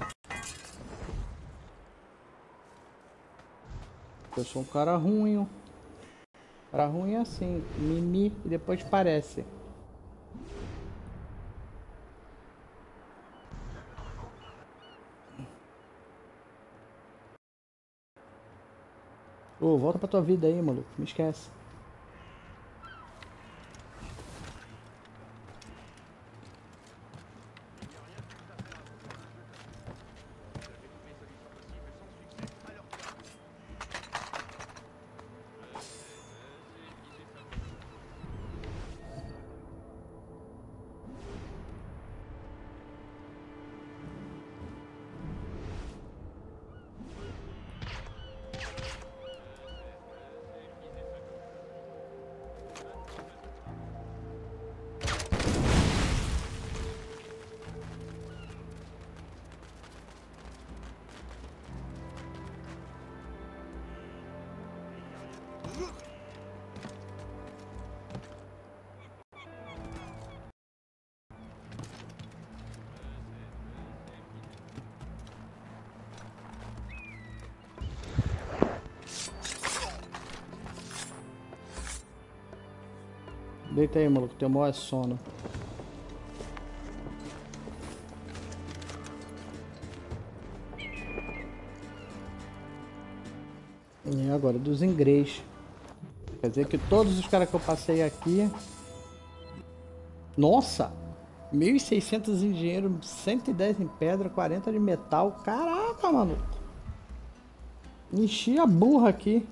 Eu sou um cara ruim. Cara ruim é assim, mimi e depois parece. Ô, volta pra tua vida aí, maluco. Me esquece. Deita aí, maluco, teu maior é sono. E agora dos inglês. Quer dizer que todos os caras que eu passei aqui... Nossa! mil e seiscentos em dinheiro, cento e dez em pedra, quarenta de metal. Caraca, mano! Enchi a burra aqui.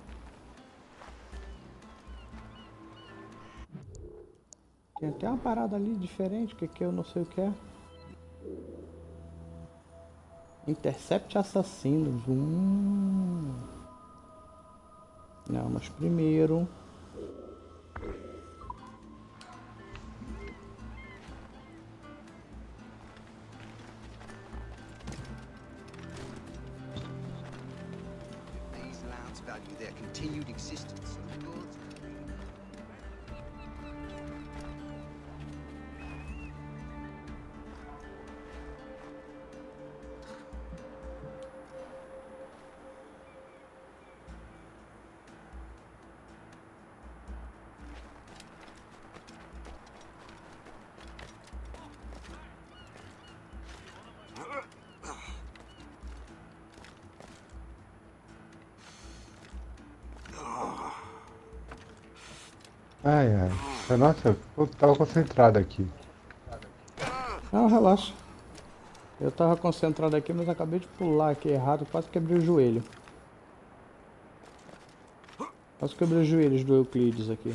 Tem até uma parada ali diferente, que aqui eu não sei o que é. Intercept assassinos. Hum. Não, mas primeiro... These lands value their continued existence. Ai, ai. Nossa, eu tava concentrado aqui. Não, relaxa. Eu tava concentrado aqui, mas acabei de pular aqui errado, quase quebrei o joelho. Quase quebrei os joelhos do Euclides aqui.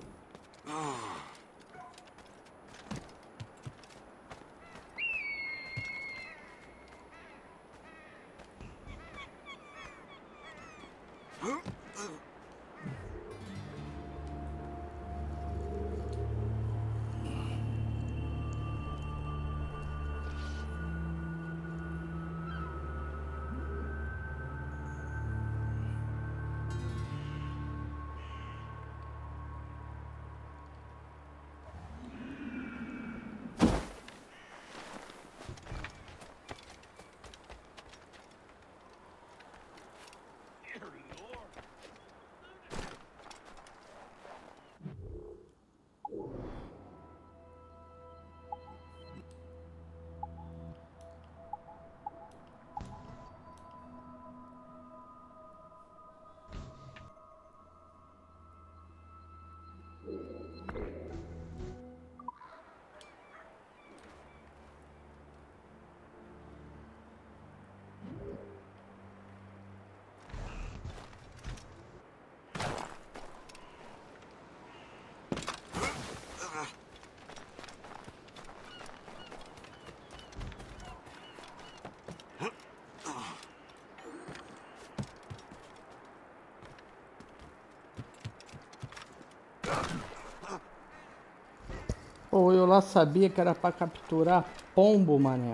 Pô, eu lá sabia que era pra capturar pombo, mané.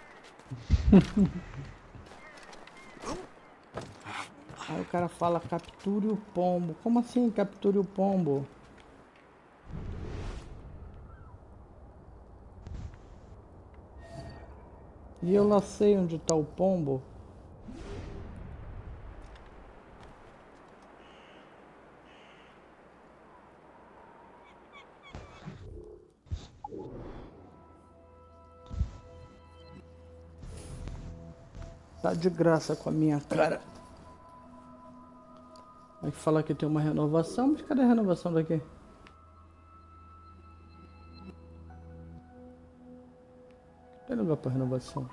Aí o cara fala, capture o pombo. Como assim, capture o pombo? E eu lá sei onde tá o pombo. Tá de graça com a minha cara. Vai falar que tem uma renovação, mas cadê a renovação daqui? Não tem lugar pra renovação.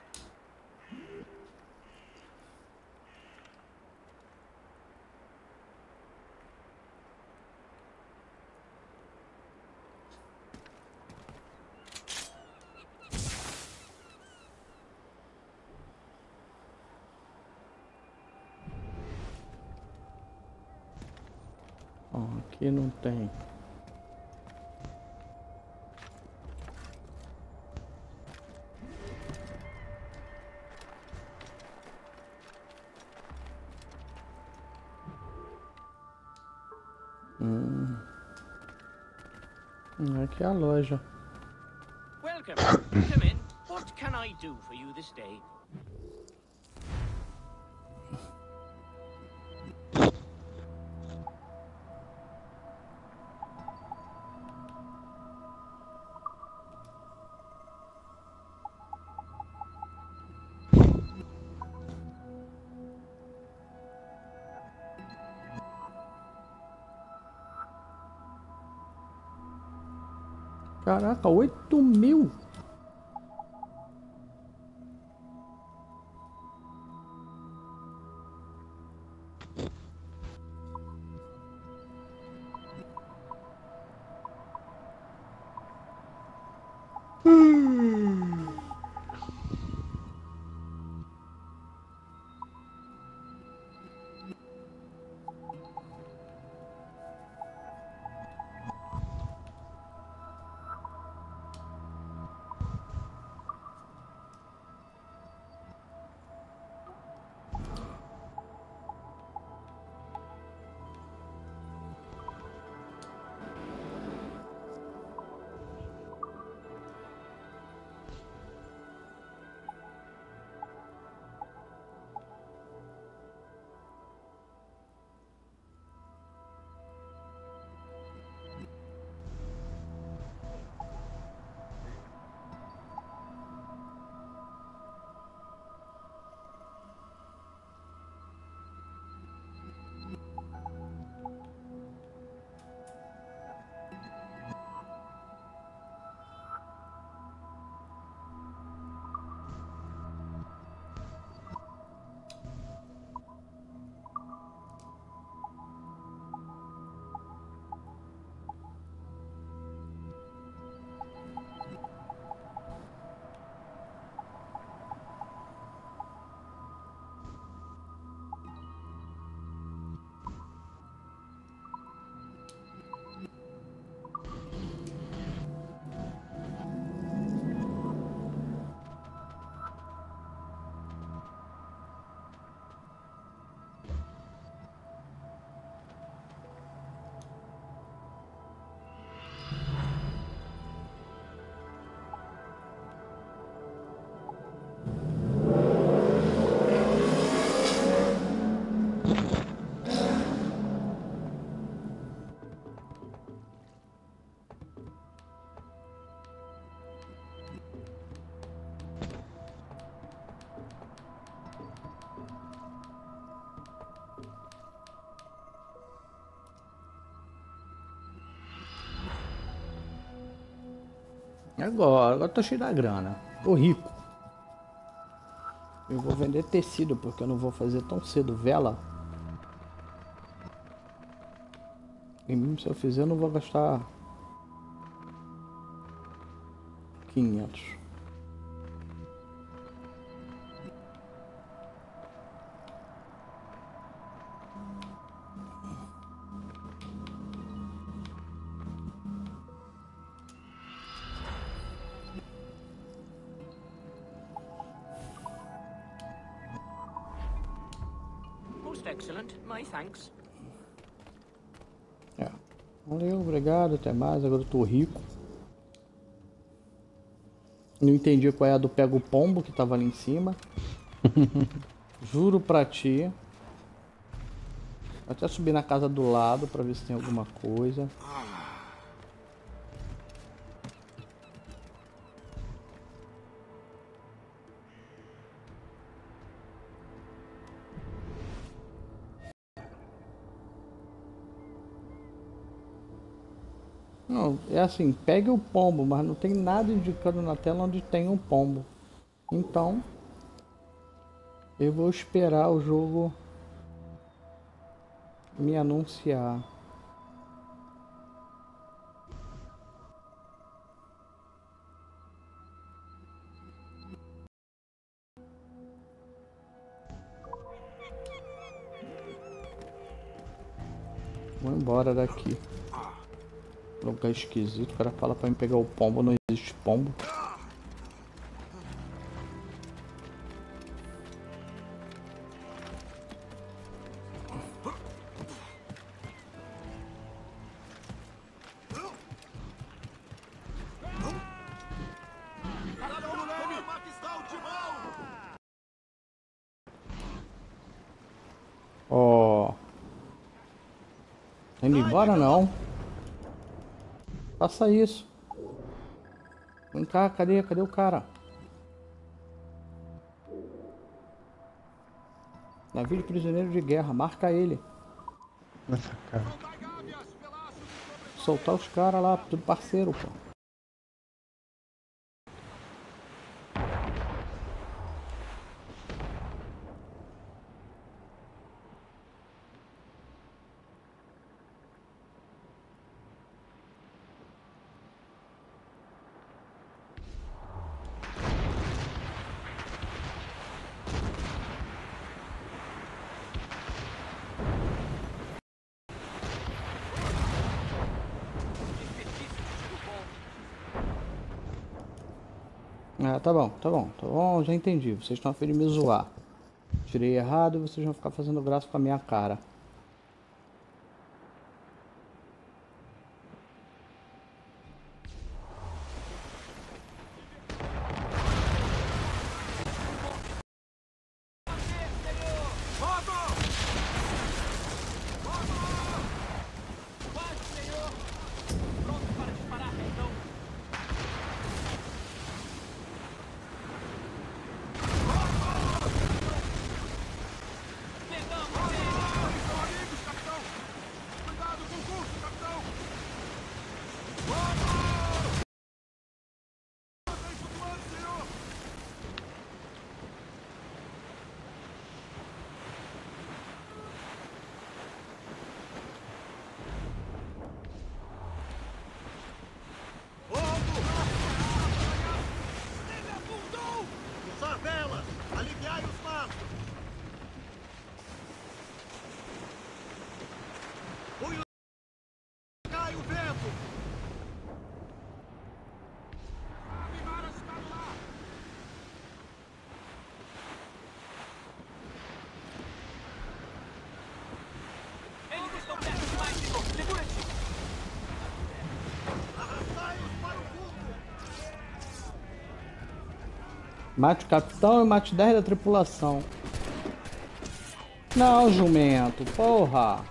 Aqui não tem. Hum. Aqui é a loja. Welcome. Come in. What can I do for you this day? Caraca, oito mil. Agora, agora eu tô cheio da grana. Tô rico. Eu vou vender tecido porque eu não vou fazer tão cedo vela. E mesmo se eu fizer, eu não vou gastar quinhentos. Excellent, my thanks. É. Valeu, obrigado, até mais. Agora eu tô rico. Não entendi qual é a do pega o pombo que tava ali em cima. Juro pra ti. Vou até subir na casa do lado pra ver se tem alguma coisa. Não, é assim, pegue o pombo, mas não tem nada indicando na tela onde tem um pombo. Então, eu vou esperar o jogo me anunciar. Vou embora daqui. Lugar esquisito, o cara fala pra mim pegar o pombo, não existe pombo. Ó. Tá indo embora não? Faça isso. Vem cá, cadê? Cadê o cara? Navio de prisioneiro de guerra, marca ele. Nossa, cara. Soltar os caras lá, tudo parceiro, pô. Ah, tá bom, tá bom, tá bom, já entendi. Vocês estão a fim de me zoar. Tirei errado e vocês vão ficar fazendo graça com a minha cara. Usar velas! Aliviai os mastros! Punho... Cai o vento! Animar está lá! Eles estão perto demais, Senhor! Segura-te! Arrastai-os para o fundo! Mate o capitão e mate dez da tripulação. Não, jumento, porra.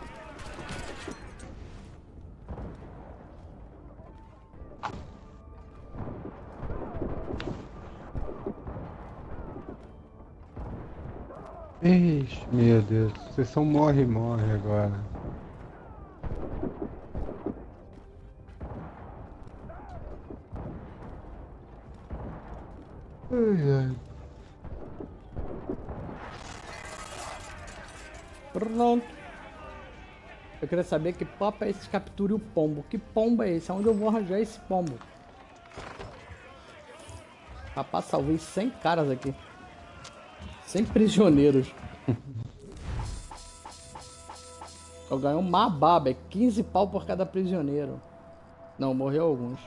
Ixi, meu Deus, vocês são morre morre agora. Ai, ai. Pronto. Eu queria saber que papo é esse que capture o pombo. Que pombo é esse? Aonde eu vou arranjar esse pombo? Rapaz, salvei cem caras aqui. cem prisioneiros. Eu ganhei uma baba. É quinze pau por cada prisioneiro. Não, morreu alguns.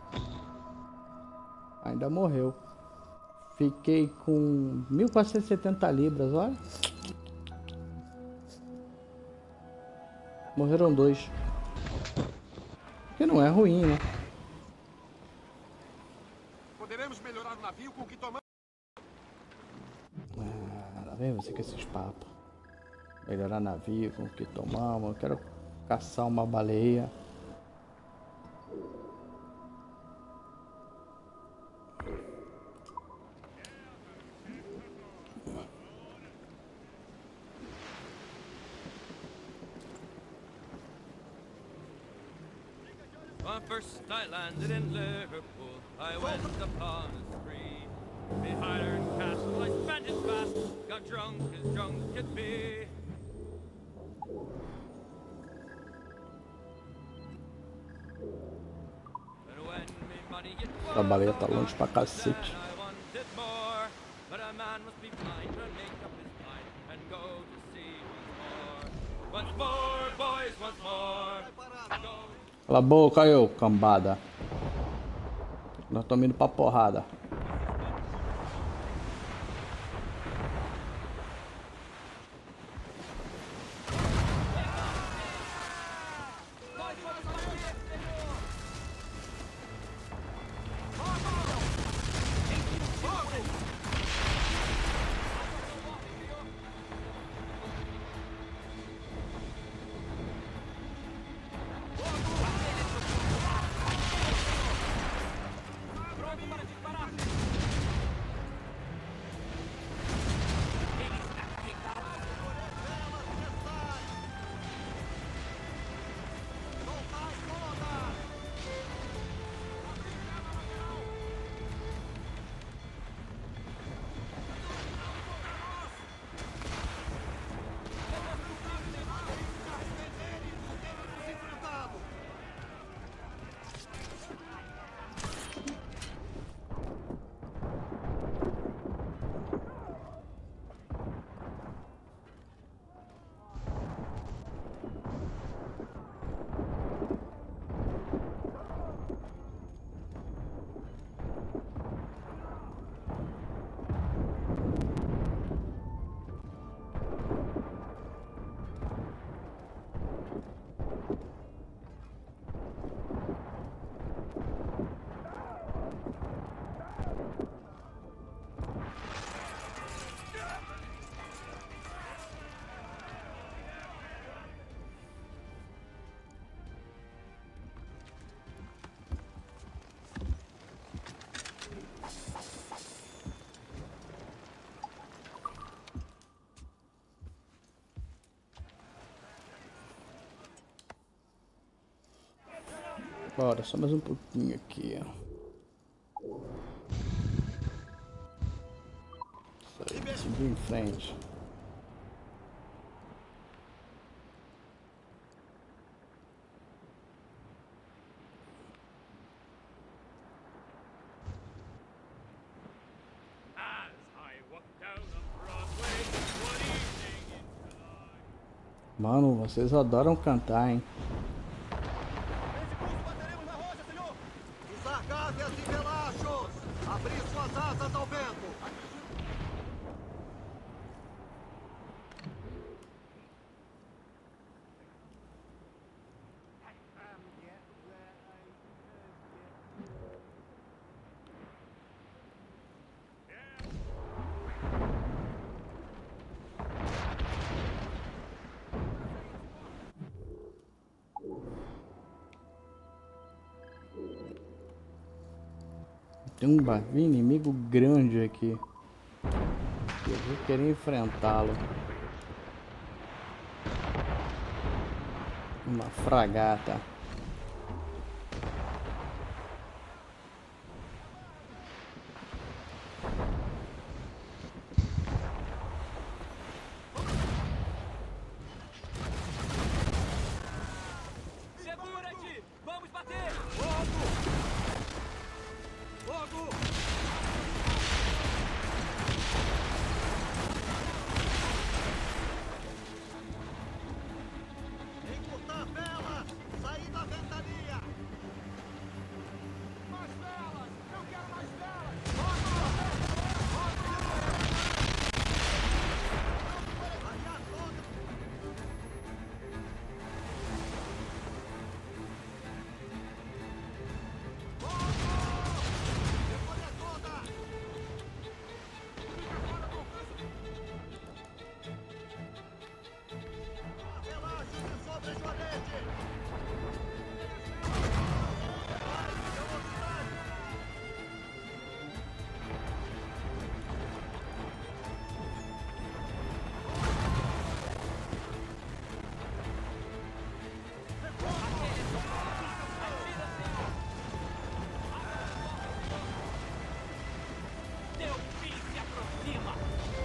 Ainda morreu. Fiquei com mil quatrocentas e setenta libras, olha. Morreram dois. Que não é ruim, né? Poderemos melhorar o navio com o que tomamos. Ah, lá vem você com esses papos. Melhorar navio com o que tomamos. Eu quero caçar uma baleia. When first I landed in Liverpool, I went upon a spree. Behind Iron Castle I spent it fast, got drunk as drunk could be. And when me money get A baleia tá longe pra cacete. I wanted more, but a man must be blind to make up his mind and go to sea once more. Once more, boys, once more. Go. Cala a boca aí, ô cambada. Nós estamos indo pra porrada. Pronto para disparar! Bora, só mais um pouquinho aqui. Seguir em frente. Mano, vocês adoram cantar, hein? Usar gávias e relachos! Abrir suas asas ao vento! Tem um barulho inimigo grande aqui. Eu vou querer enfrentá-lo. Uma fragata. Segura-te! Vamos bater! Encurtar velas! Sair da ventania! Mais velas! Eu quero mais velas! Teu fim se aproxima!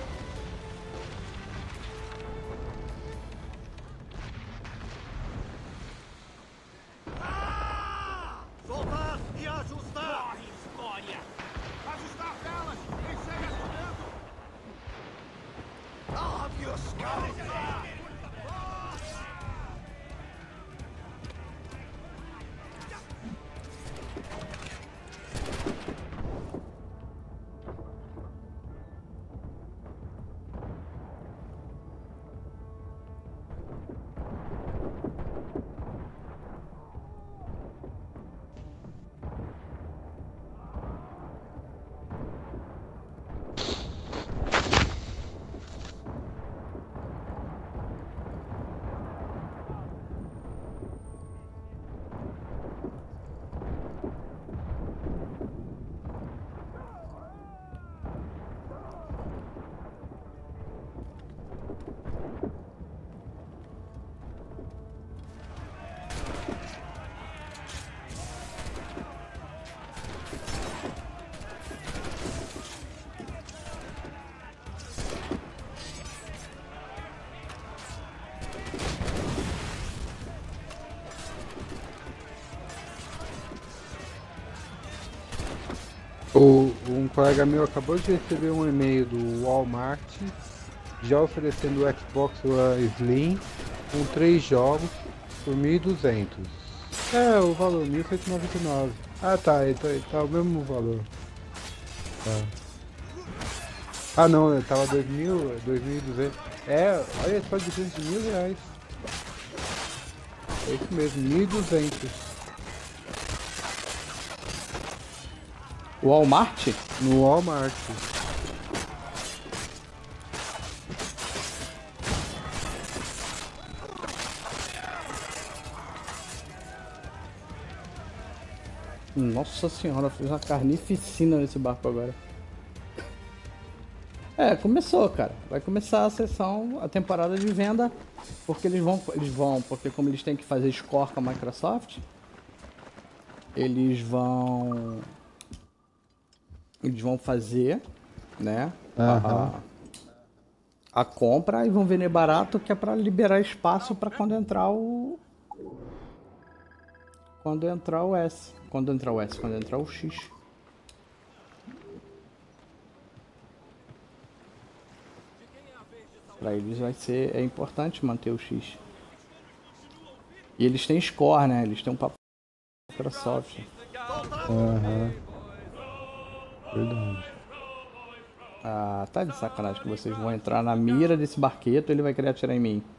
Soltar e ajustar! Corre, escória! Ajustar velas! Quem segue ajustando? Óbvios, cara! O, um colega meu acabou de receber um e-mail do Walmart já oferecendo o Xbox One Slim com três jogos por mil e duzentos. É, o valor mil cento e noventa e nove. Ah tá, ele tá, ele tá o mesmo valor. Tá. Ah não, ele tava dois mil, dois mil e duzentos. É, olha só a diferença de mil reais. É isso mesmo, mil e duzentos. Walmart? No Walmart. Nossa senhora, fiz uma carnificina nesse barco agora. É, começou, cara. Vai começar a sessão, a temporada de venda, porque eles vão, eles vão, porque como eles têm que fazer score com a Microsoft, eles vão eles vão fazer, né, Aham. a, a compra e vão vender barato, que é para liberar espaço para quando entrar o quando entrar o S, quando entrar o S, quando entrar o X. Para eles vai ser é importante manter o X. E eles têm score, né? Eles têm um papo Microsoft. Aham. Verdade. Ah, tá de sacanagem que vocês vão entrar na mira desse barqueto e ele vai querer atirar em mim.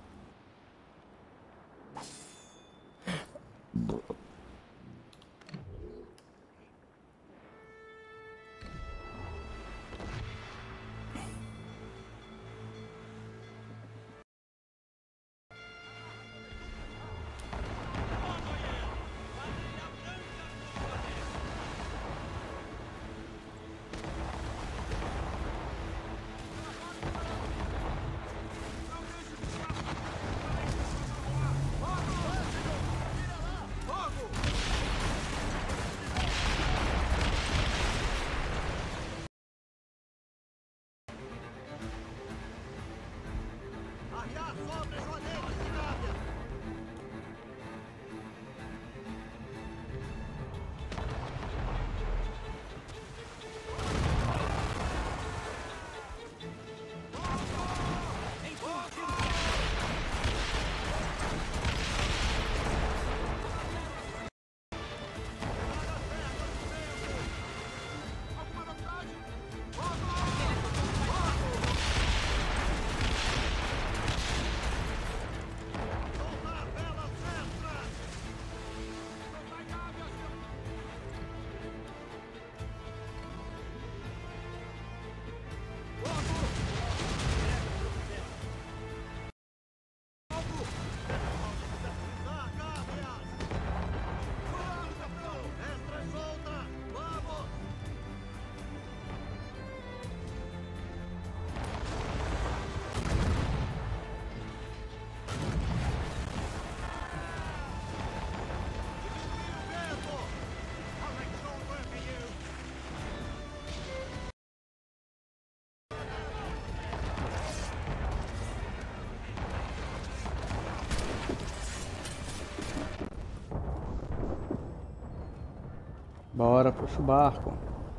Bora, puxa o barco.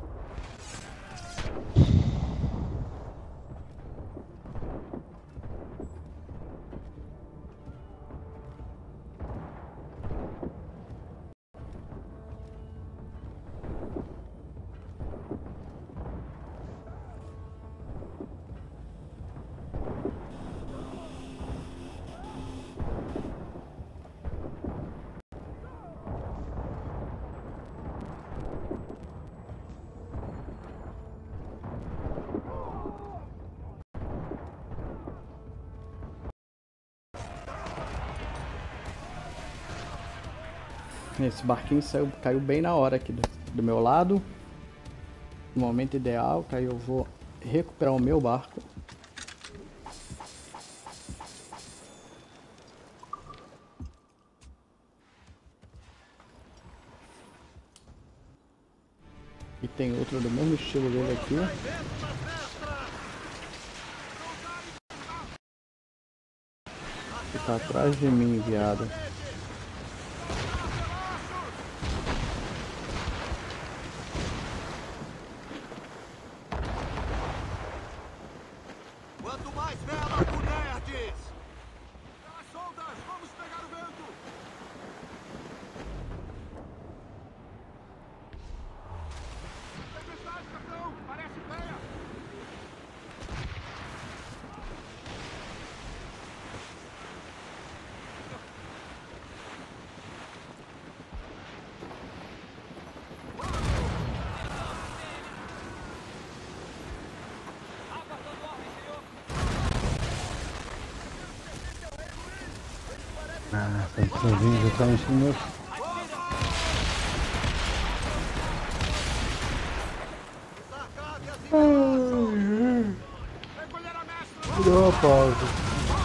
Esse barquinho saiu, caiu bem na hora aqui do, do meu lado. No momento ideal, que aí eu vou recuperar o meu barco. E tem outro do mesmo estilo dele aqui. Que tá atrás de mim, viado. Quanto mais vela, puderdes! Velas soltas, vamos pegar o vento! Tempestade, capitão! Parece feia! Ah, essa sozinho já tá enchendo meu. Deu uma pausa.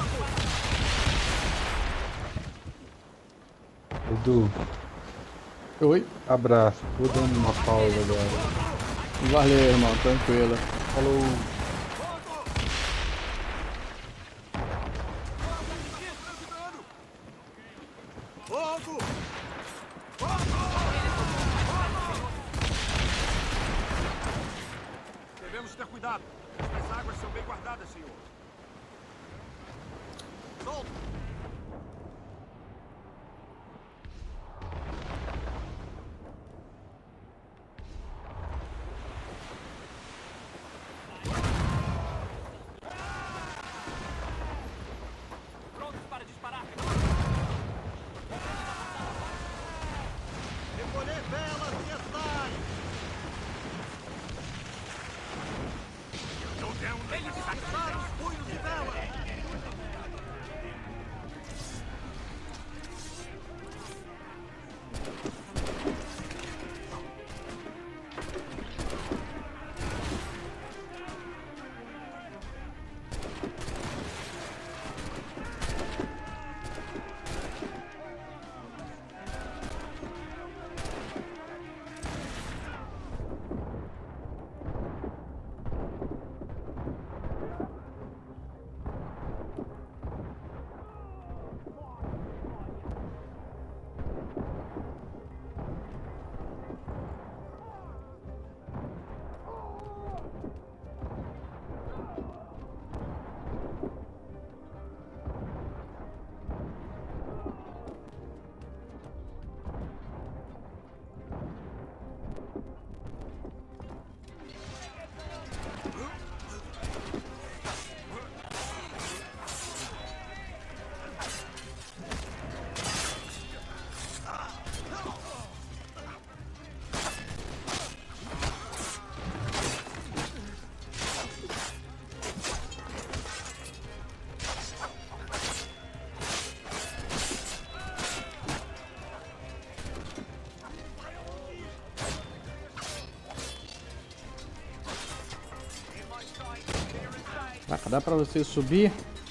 Edu, Oi. Abraço. Tô dando uma pausa agora. Valeu, irmão. Tranquilo. Falou. Fogo! Devemos ter cuidado. As águas são bem guardadas, senhor. Solta! Prontos para disparar. Recolher velas e estário! Não tem um... Eles sacaram os punhos de vela! Caraca, dá pra você subir?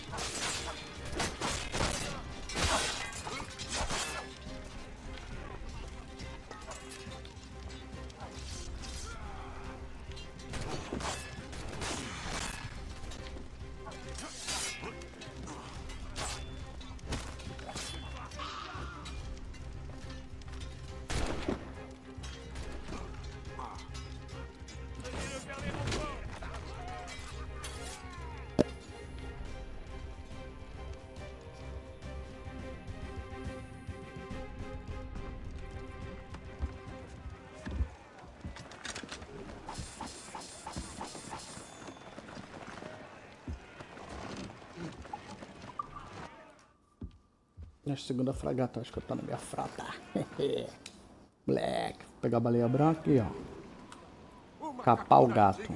A segunda fragata, acho que eu tô na minha frota. Moleque, vou pegar a baleia branca aqui, ó. Capar o gato.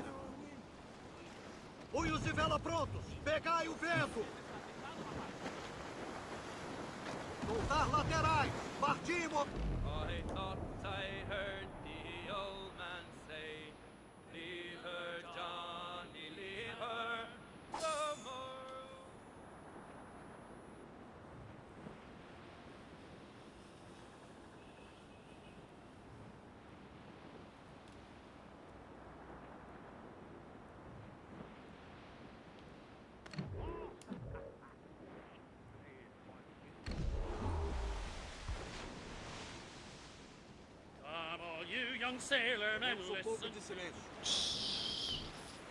Punhos de vela prontos! Pegai o vento! Soltar laterais! Partimos! I thought I heard the old man say, leave her, Johnny, leave her no more. Come all you young sailormen, Um pouco listen. de silêncio.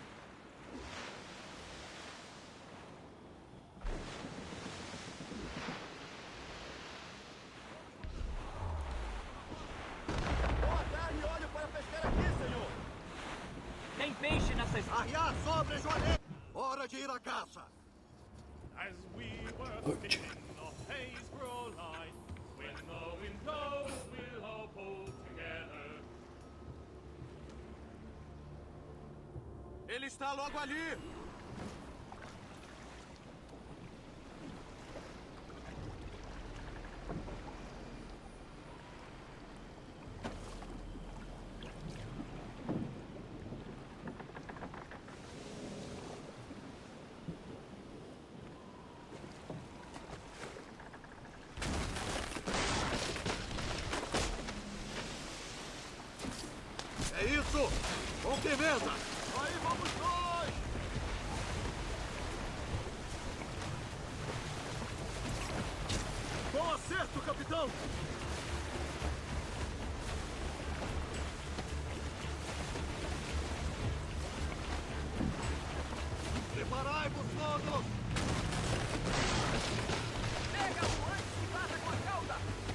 Boa tarde, olho para pescar aqui, senhor. Tem peixe nessas... Arriar sobre joelho. Hora de ir à caça. As we were fishing, the haze grew light. When the wind blows, we'll all pull together. Ele está logo ali. Isso! Com firmeza! Aí vamos nós! Bom acerto, capitão! Preparai-vos todos! Pega o antes que bata com a cauda!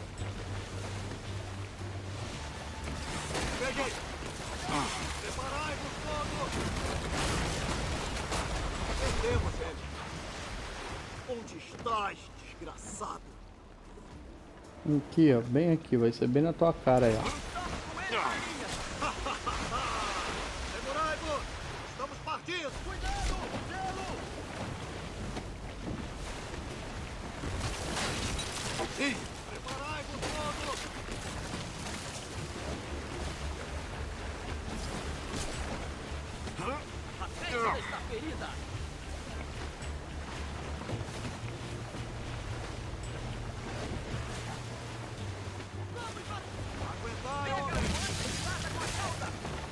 Peguei! Preparai-vos todos! Perdemos ele! Onde estás, desgraçado? Aqui, ó. Bem aqui. Vai ser bem na tua cara aí, ó. Segurai-vos! Estamos partindo! Cuidado! Gelo! Sim! Preparai-vos todos! A testa está ferida! Aguentai, Pega o homem! antes que bata com a cauda!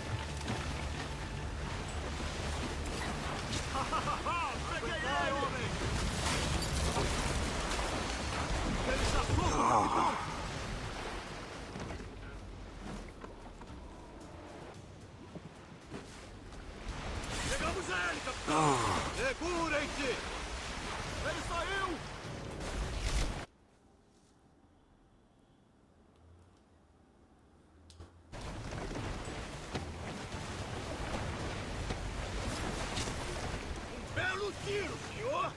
Aguentai, homem! Ele está solto, capitão! Pegamos ele, capitão! Segurem-se! Ele saiu! Um belo tiro, senhor!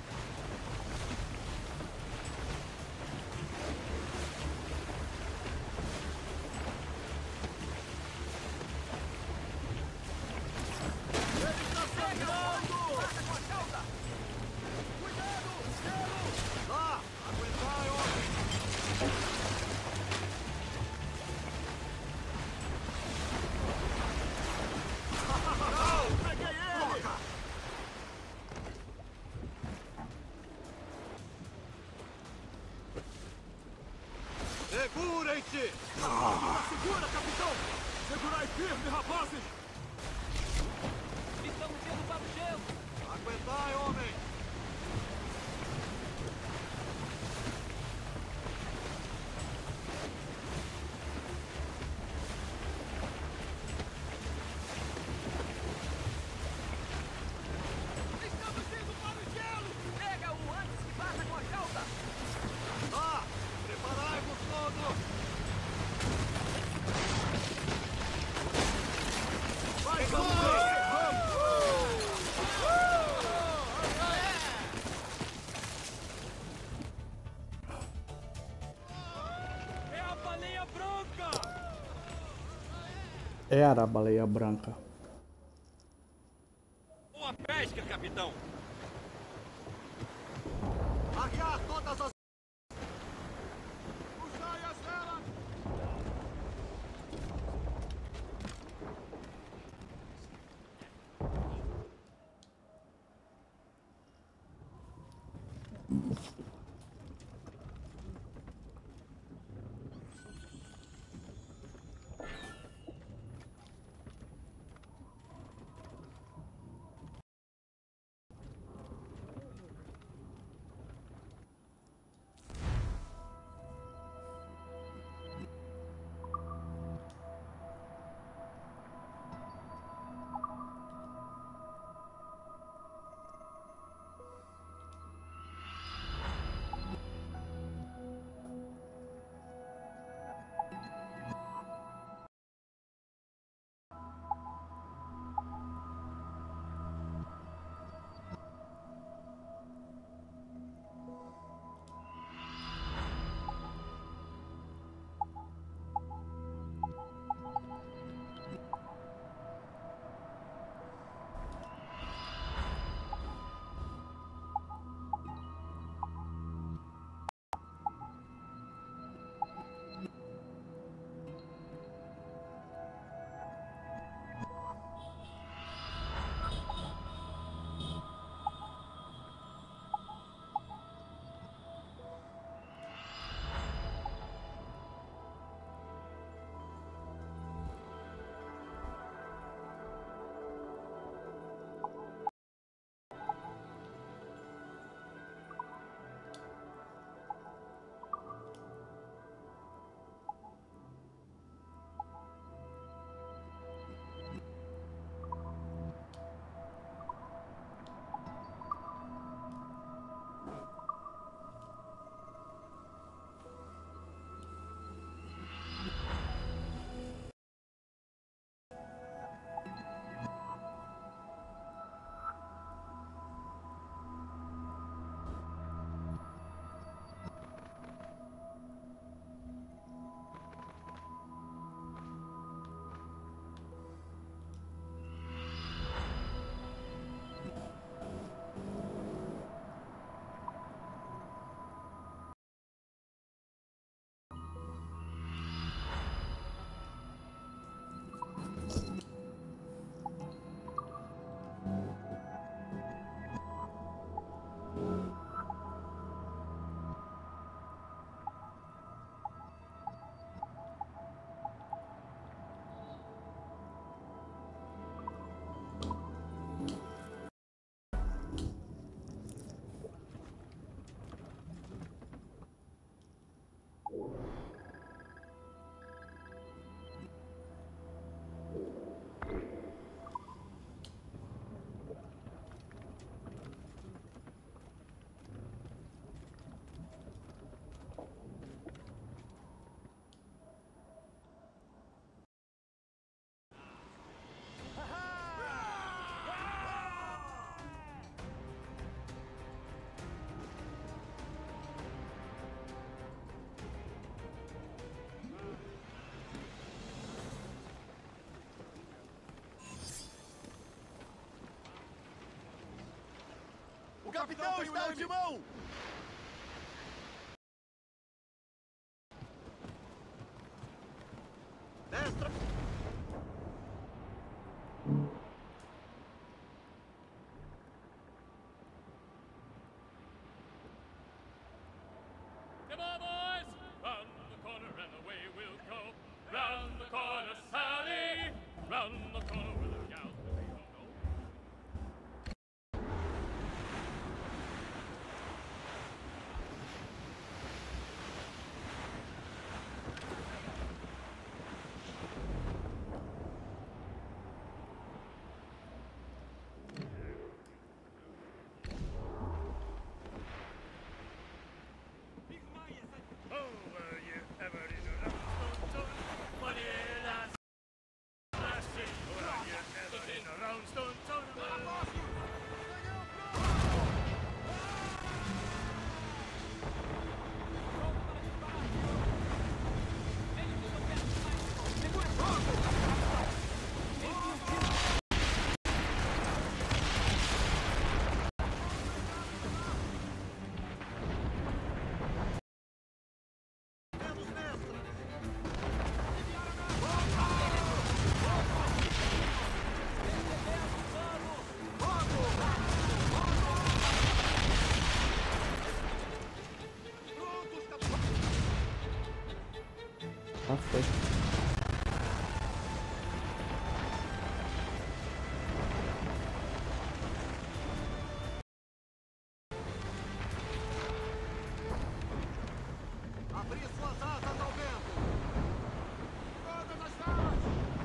Ele está sangrando! Bata com a cauda! Cuidado! Gelo! Lá! Aguentai, homem! Não! Peguei ele! Segurem-se! Segura, capitão! Segurai firme, rapazes! Estamos indo para o gelo! Aguentai, homem! Estamos indo para o gelo! Pega o antes que bata com a cauda! Lá! Preparai-vos todos! Vai, vamos! É a baleia branca! Era a baleia branca. Boa pesca, capitão! Arriar todas as... Puxai as velas! capitão está ao timão! Destra! Come on, boys! Round the corner and away we'll go. Round the corner, Sally! Round the corner with the gals that we don't know. Oh, were you ever in a round stone? Money last last year. Were you ever in a round stone? Ah, foi. Abrir suas asas ao vento! Todas as velas!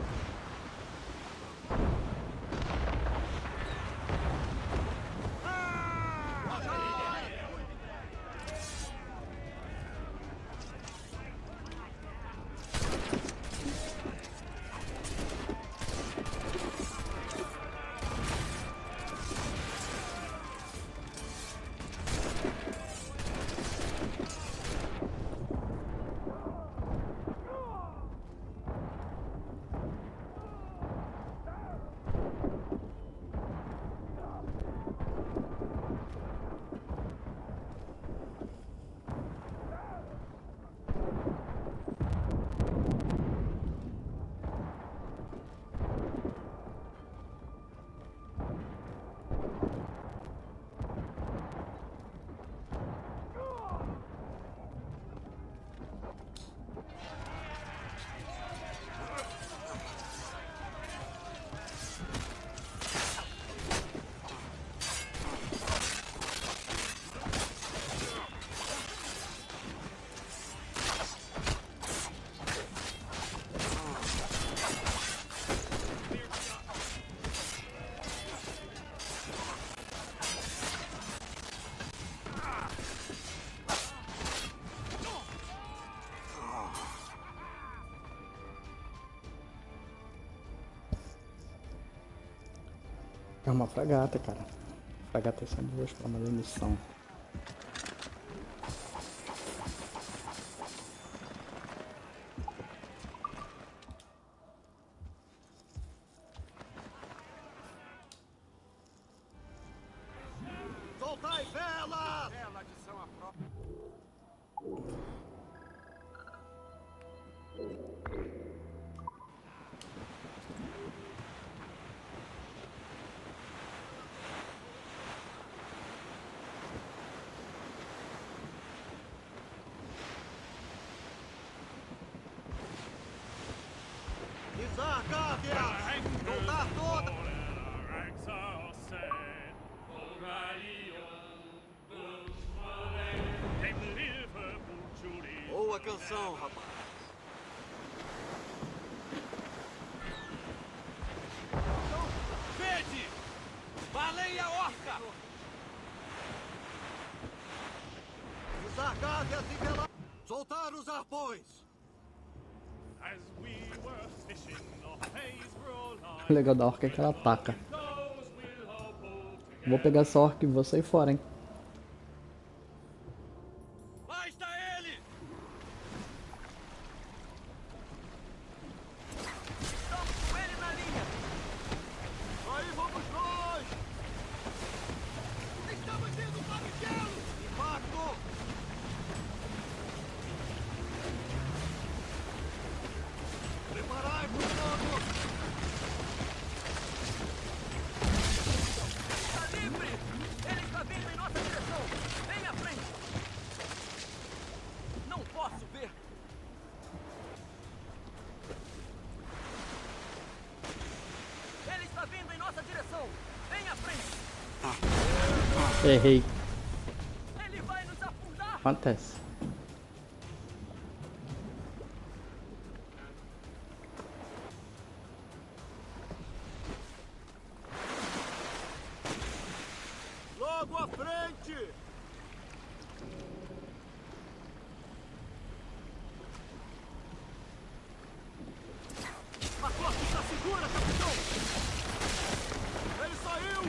É uma fragata, cara. Fragatas são boas para uma missão. Soltai vela! Vela de São Afro. Izar, Gávea! Soltar toda! Boa canção, rapaz! Vede! Baleia orca! Izar, Gávea, se velar! Soltar os arpões! O legal da orca é que ela ataca. Vou pegar essa orca e vou sair fora, hein? Lá está ele! Estamos com ele na linha! Aí vamos nós! Estamos de está vindo em nossa direção. Vem à frente. Errei. Ele vai nos afundar. Acontece. Logo à frente! A porta está segura, capitão! Ele saiu!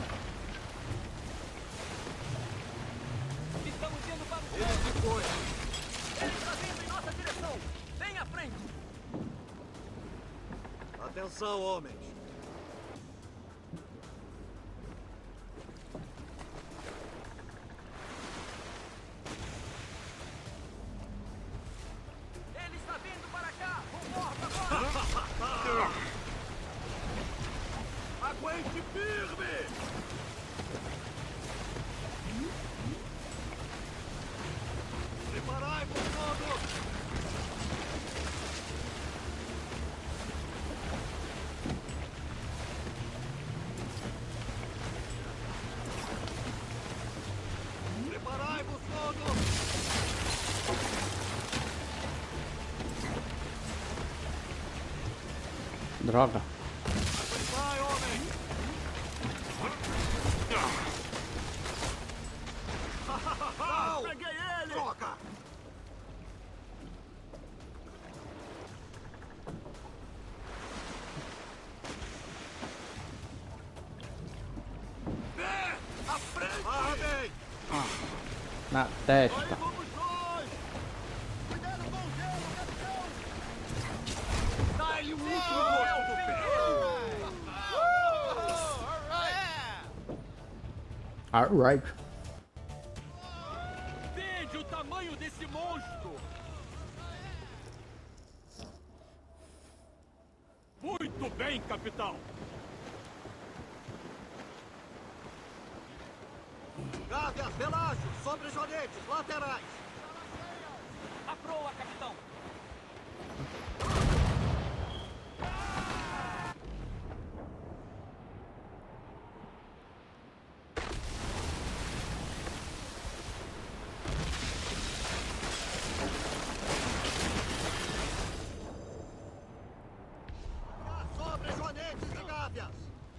Estamos indo para o Ele se foi! Ele está vindo em nossa direção. Vem à frente. Atenção, homens! Ele está vindo para cá. Concorda agora. Aguente firme! Preparai-vos todos! Preparai-vos todos! Droga. Vai, homem! Ah, peguei ele. Troca! Pé! À frente! Ah, bem! Na testa. Aí vamos nós! Cuidado com o gelo, capitão! Dá-lhe um último duelo do pé! Alright. Veja o tamanho desse monstro! Muito bem, capitão! Gárdeas, relágios, sobre jonetes, laterais! A proa, capitão. Sobre jonetes e gárdeas!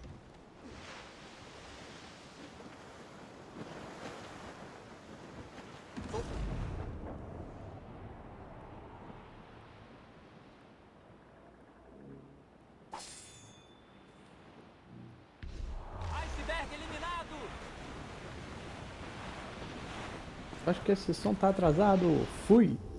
Iceberg eliminado. Acho que esse som tá atrasado. Fui.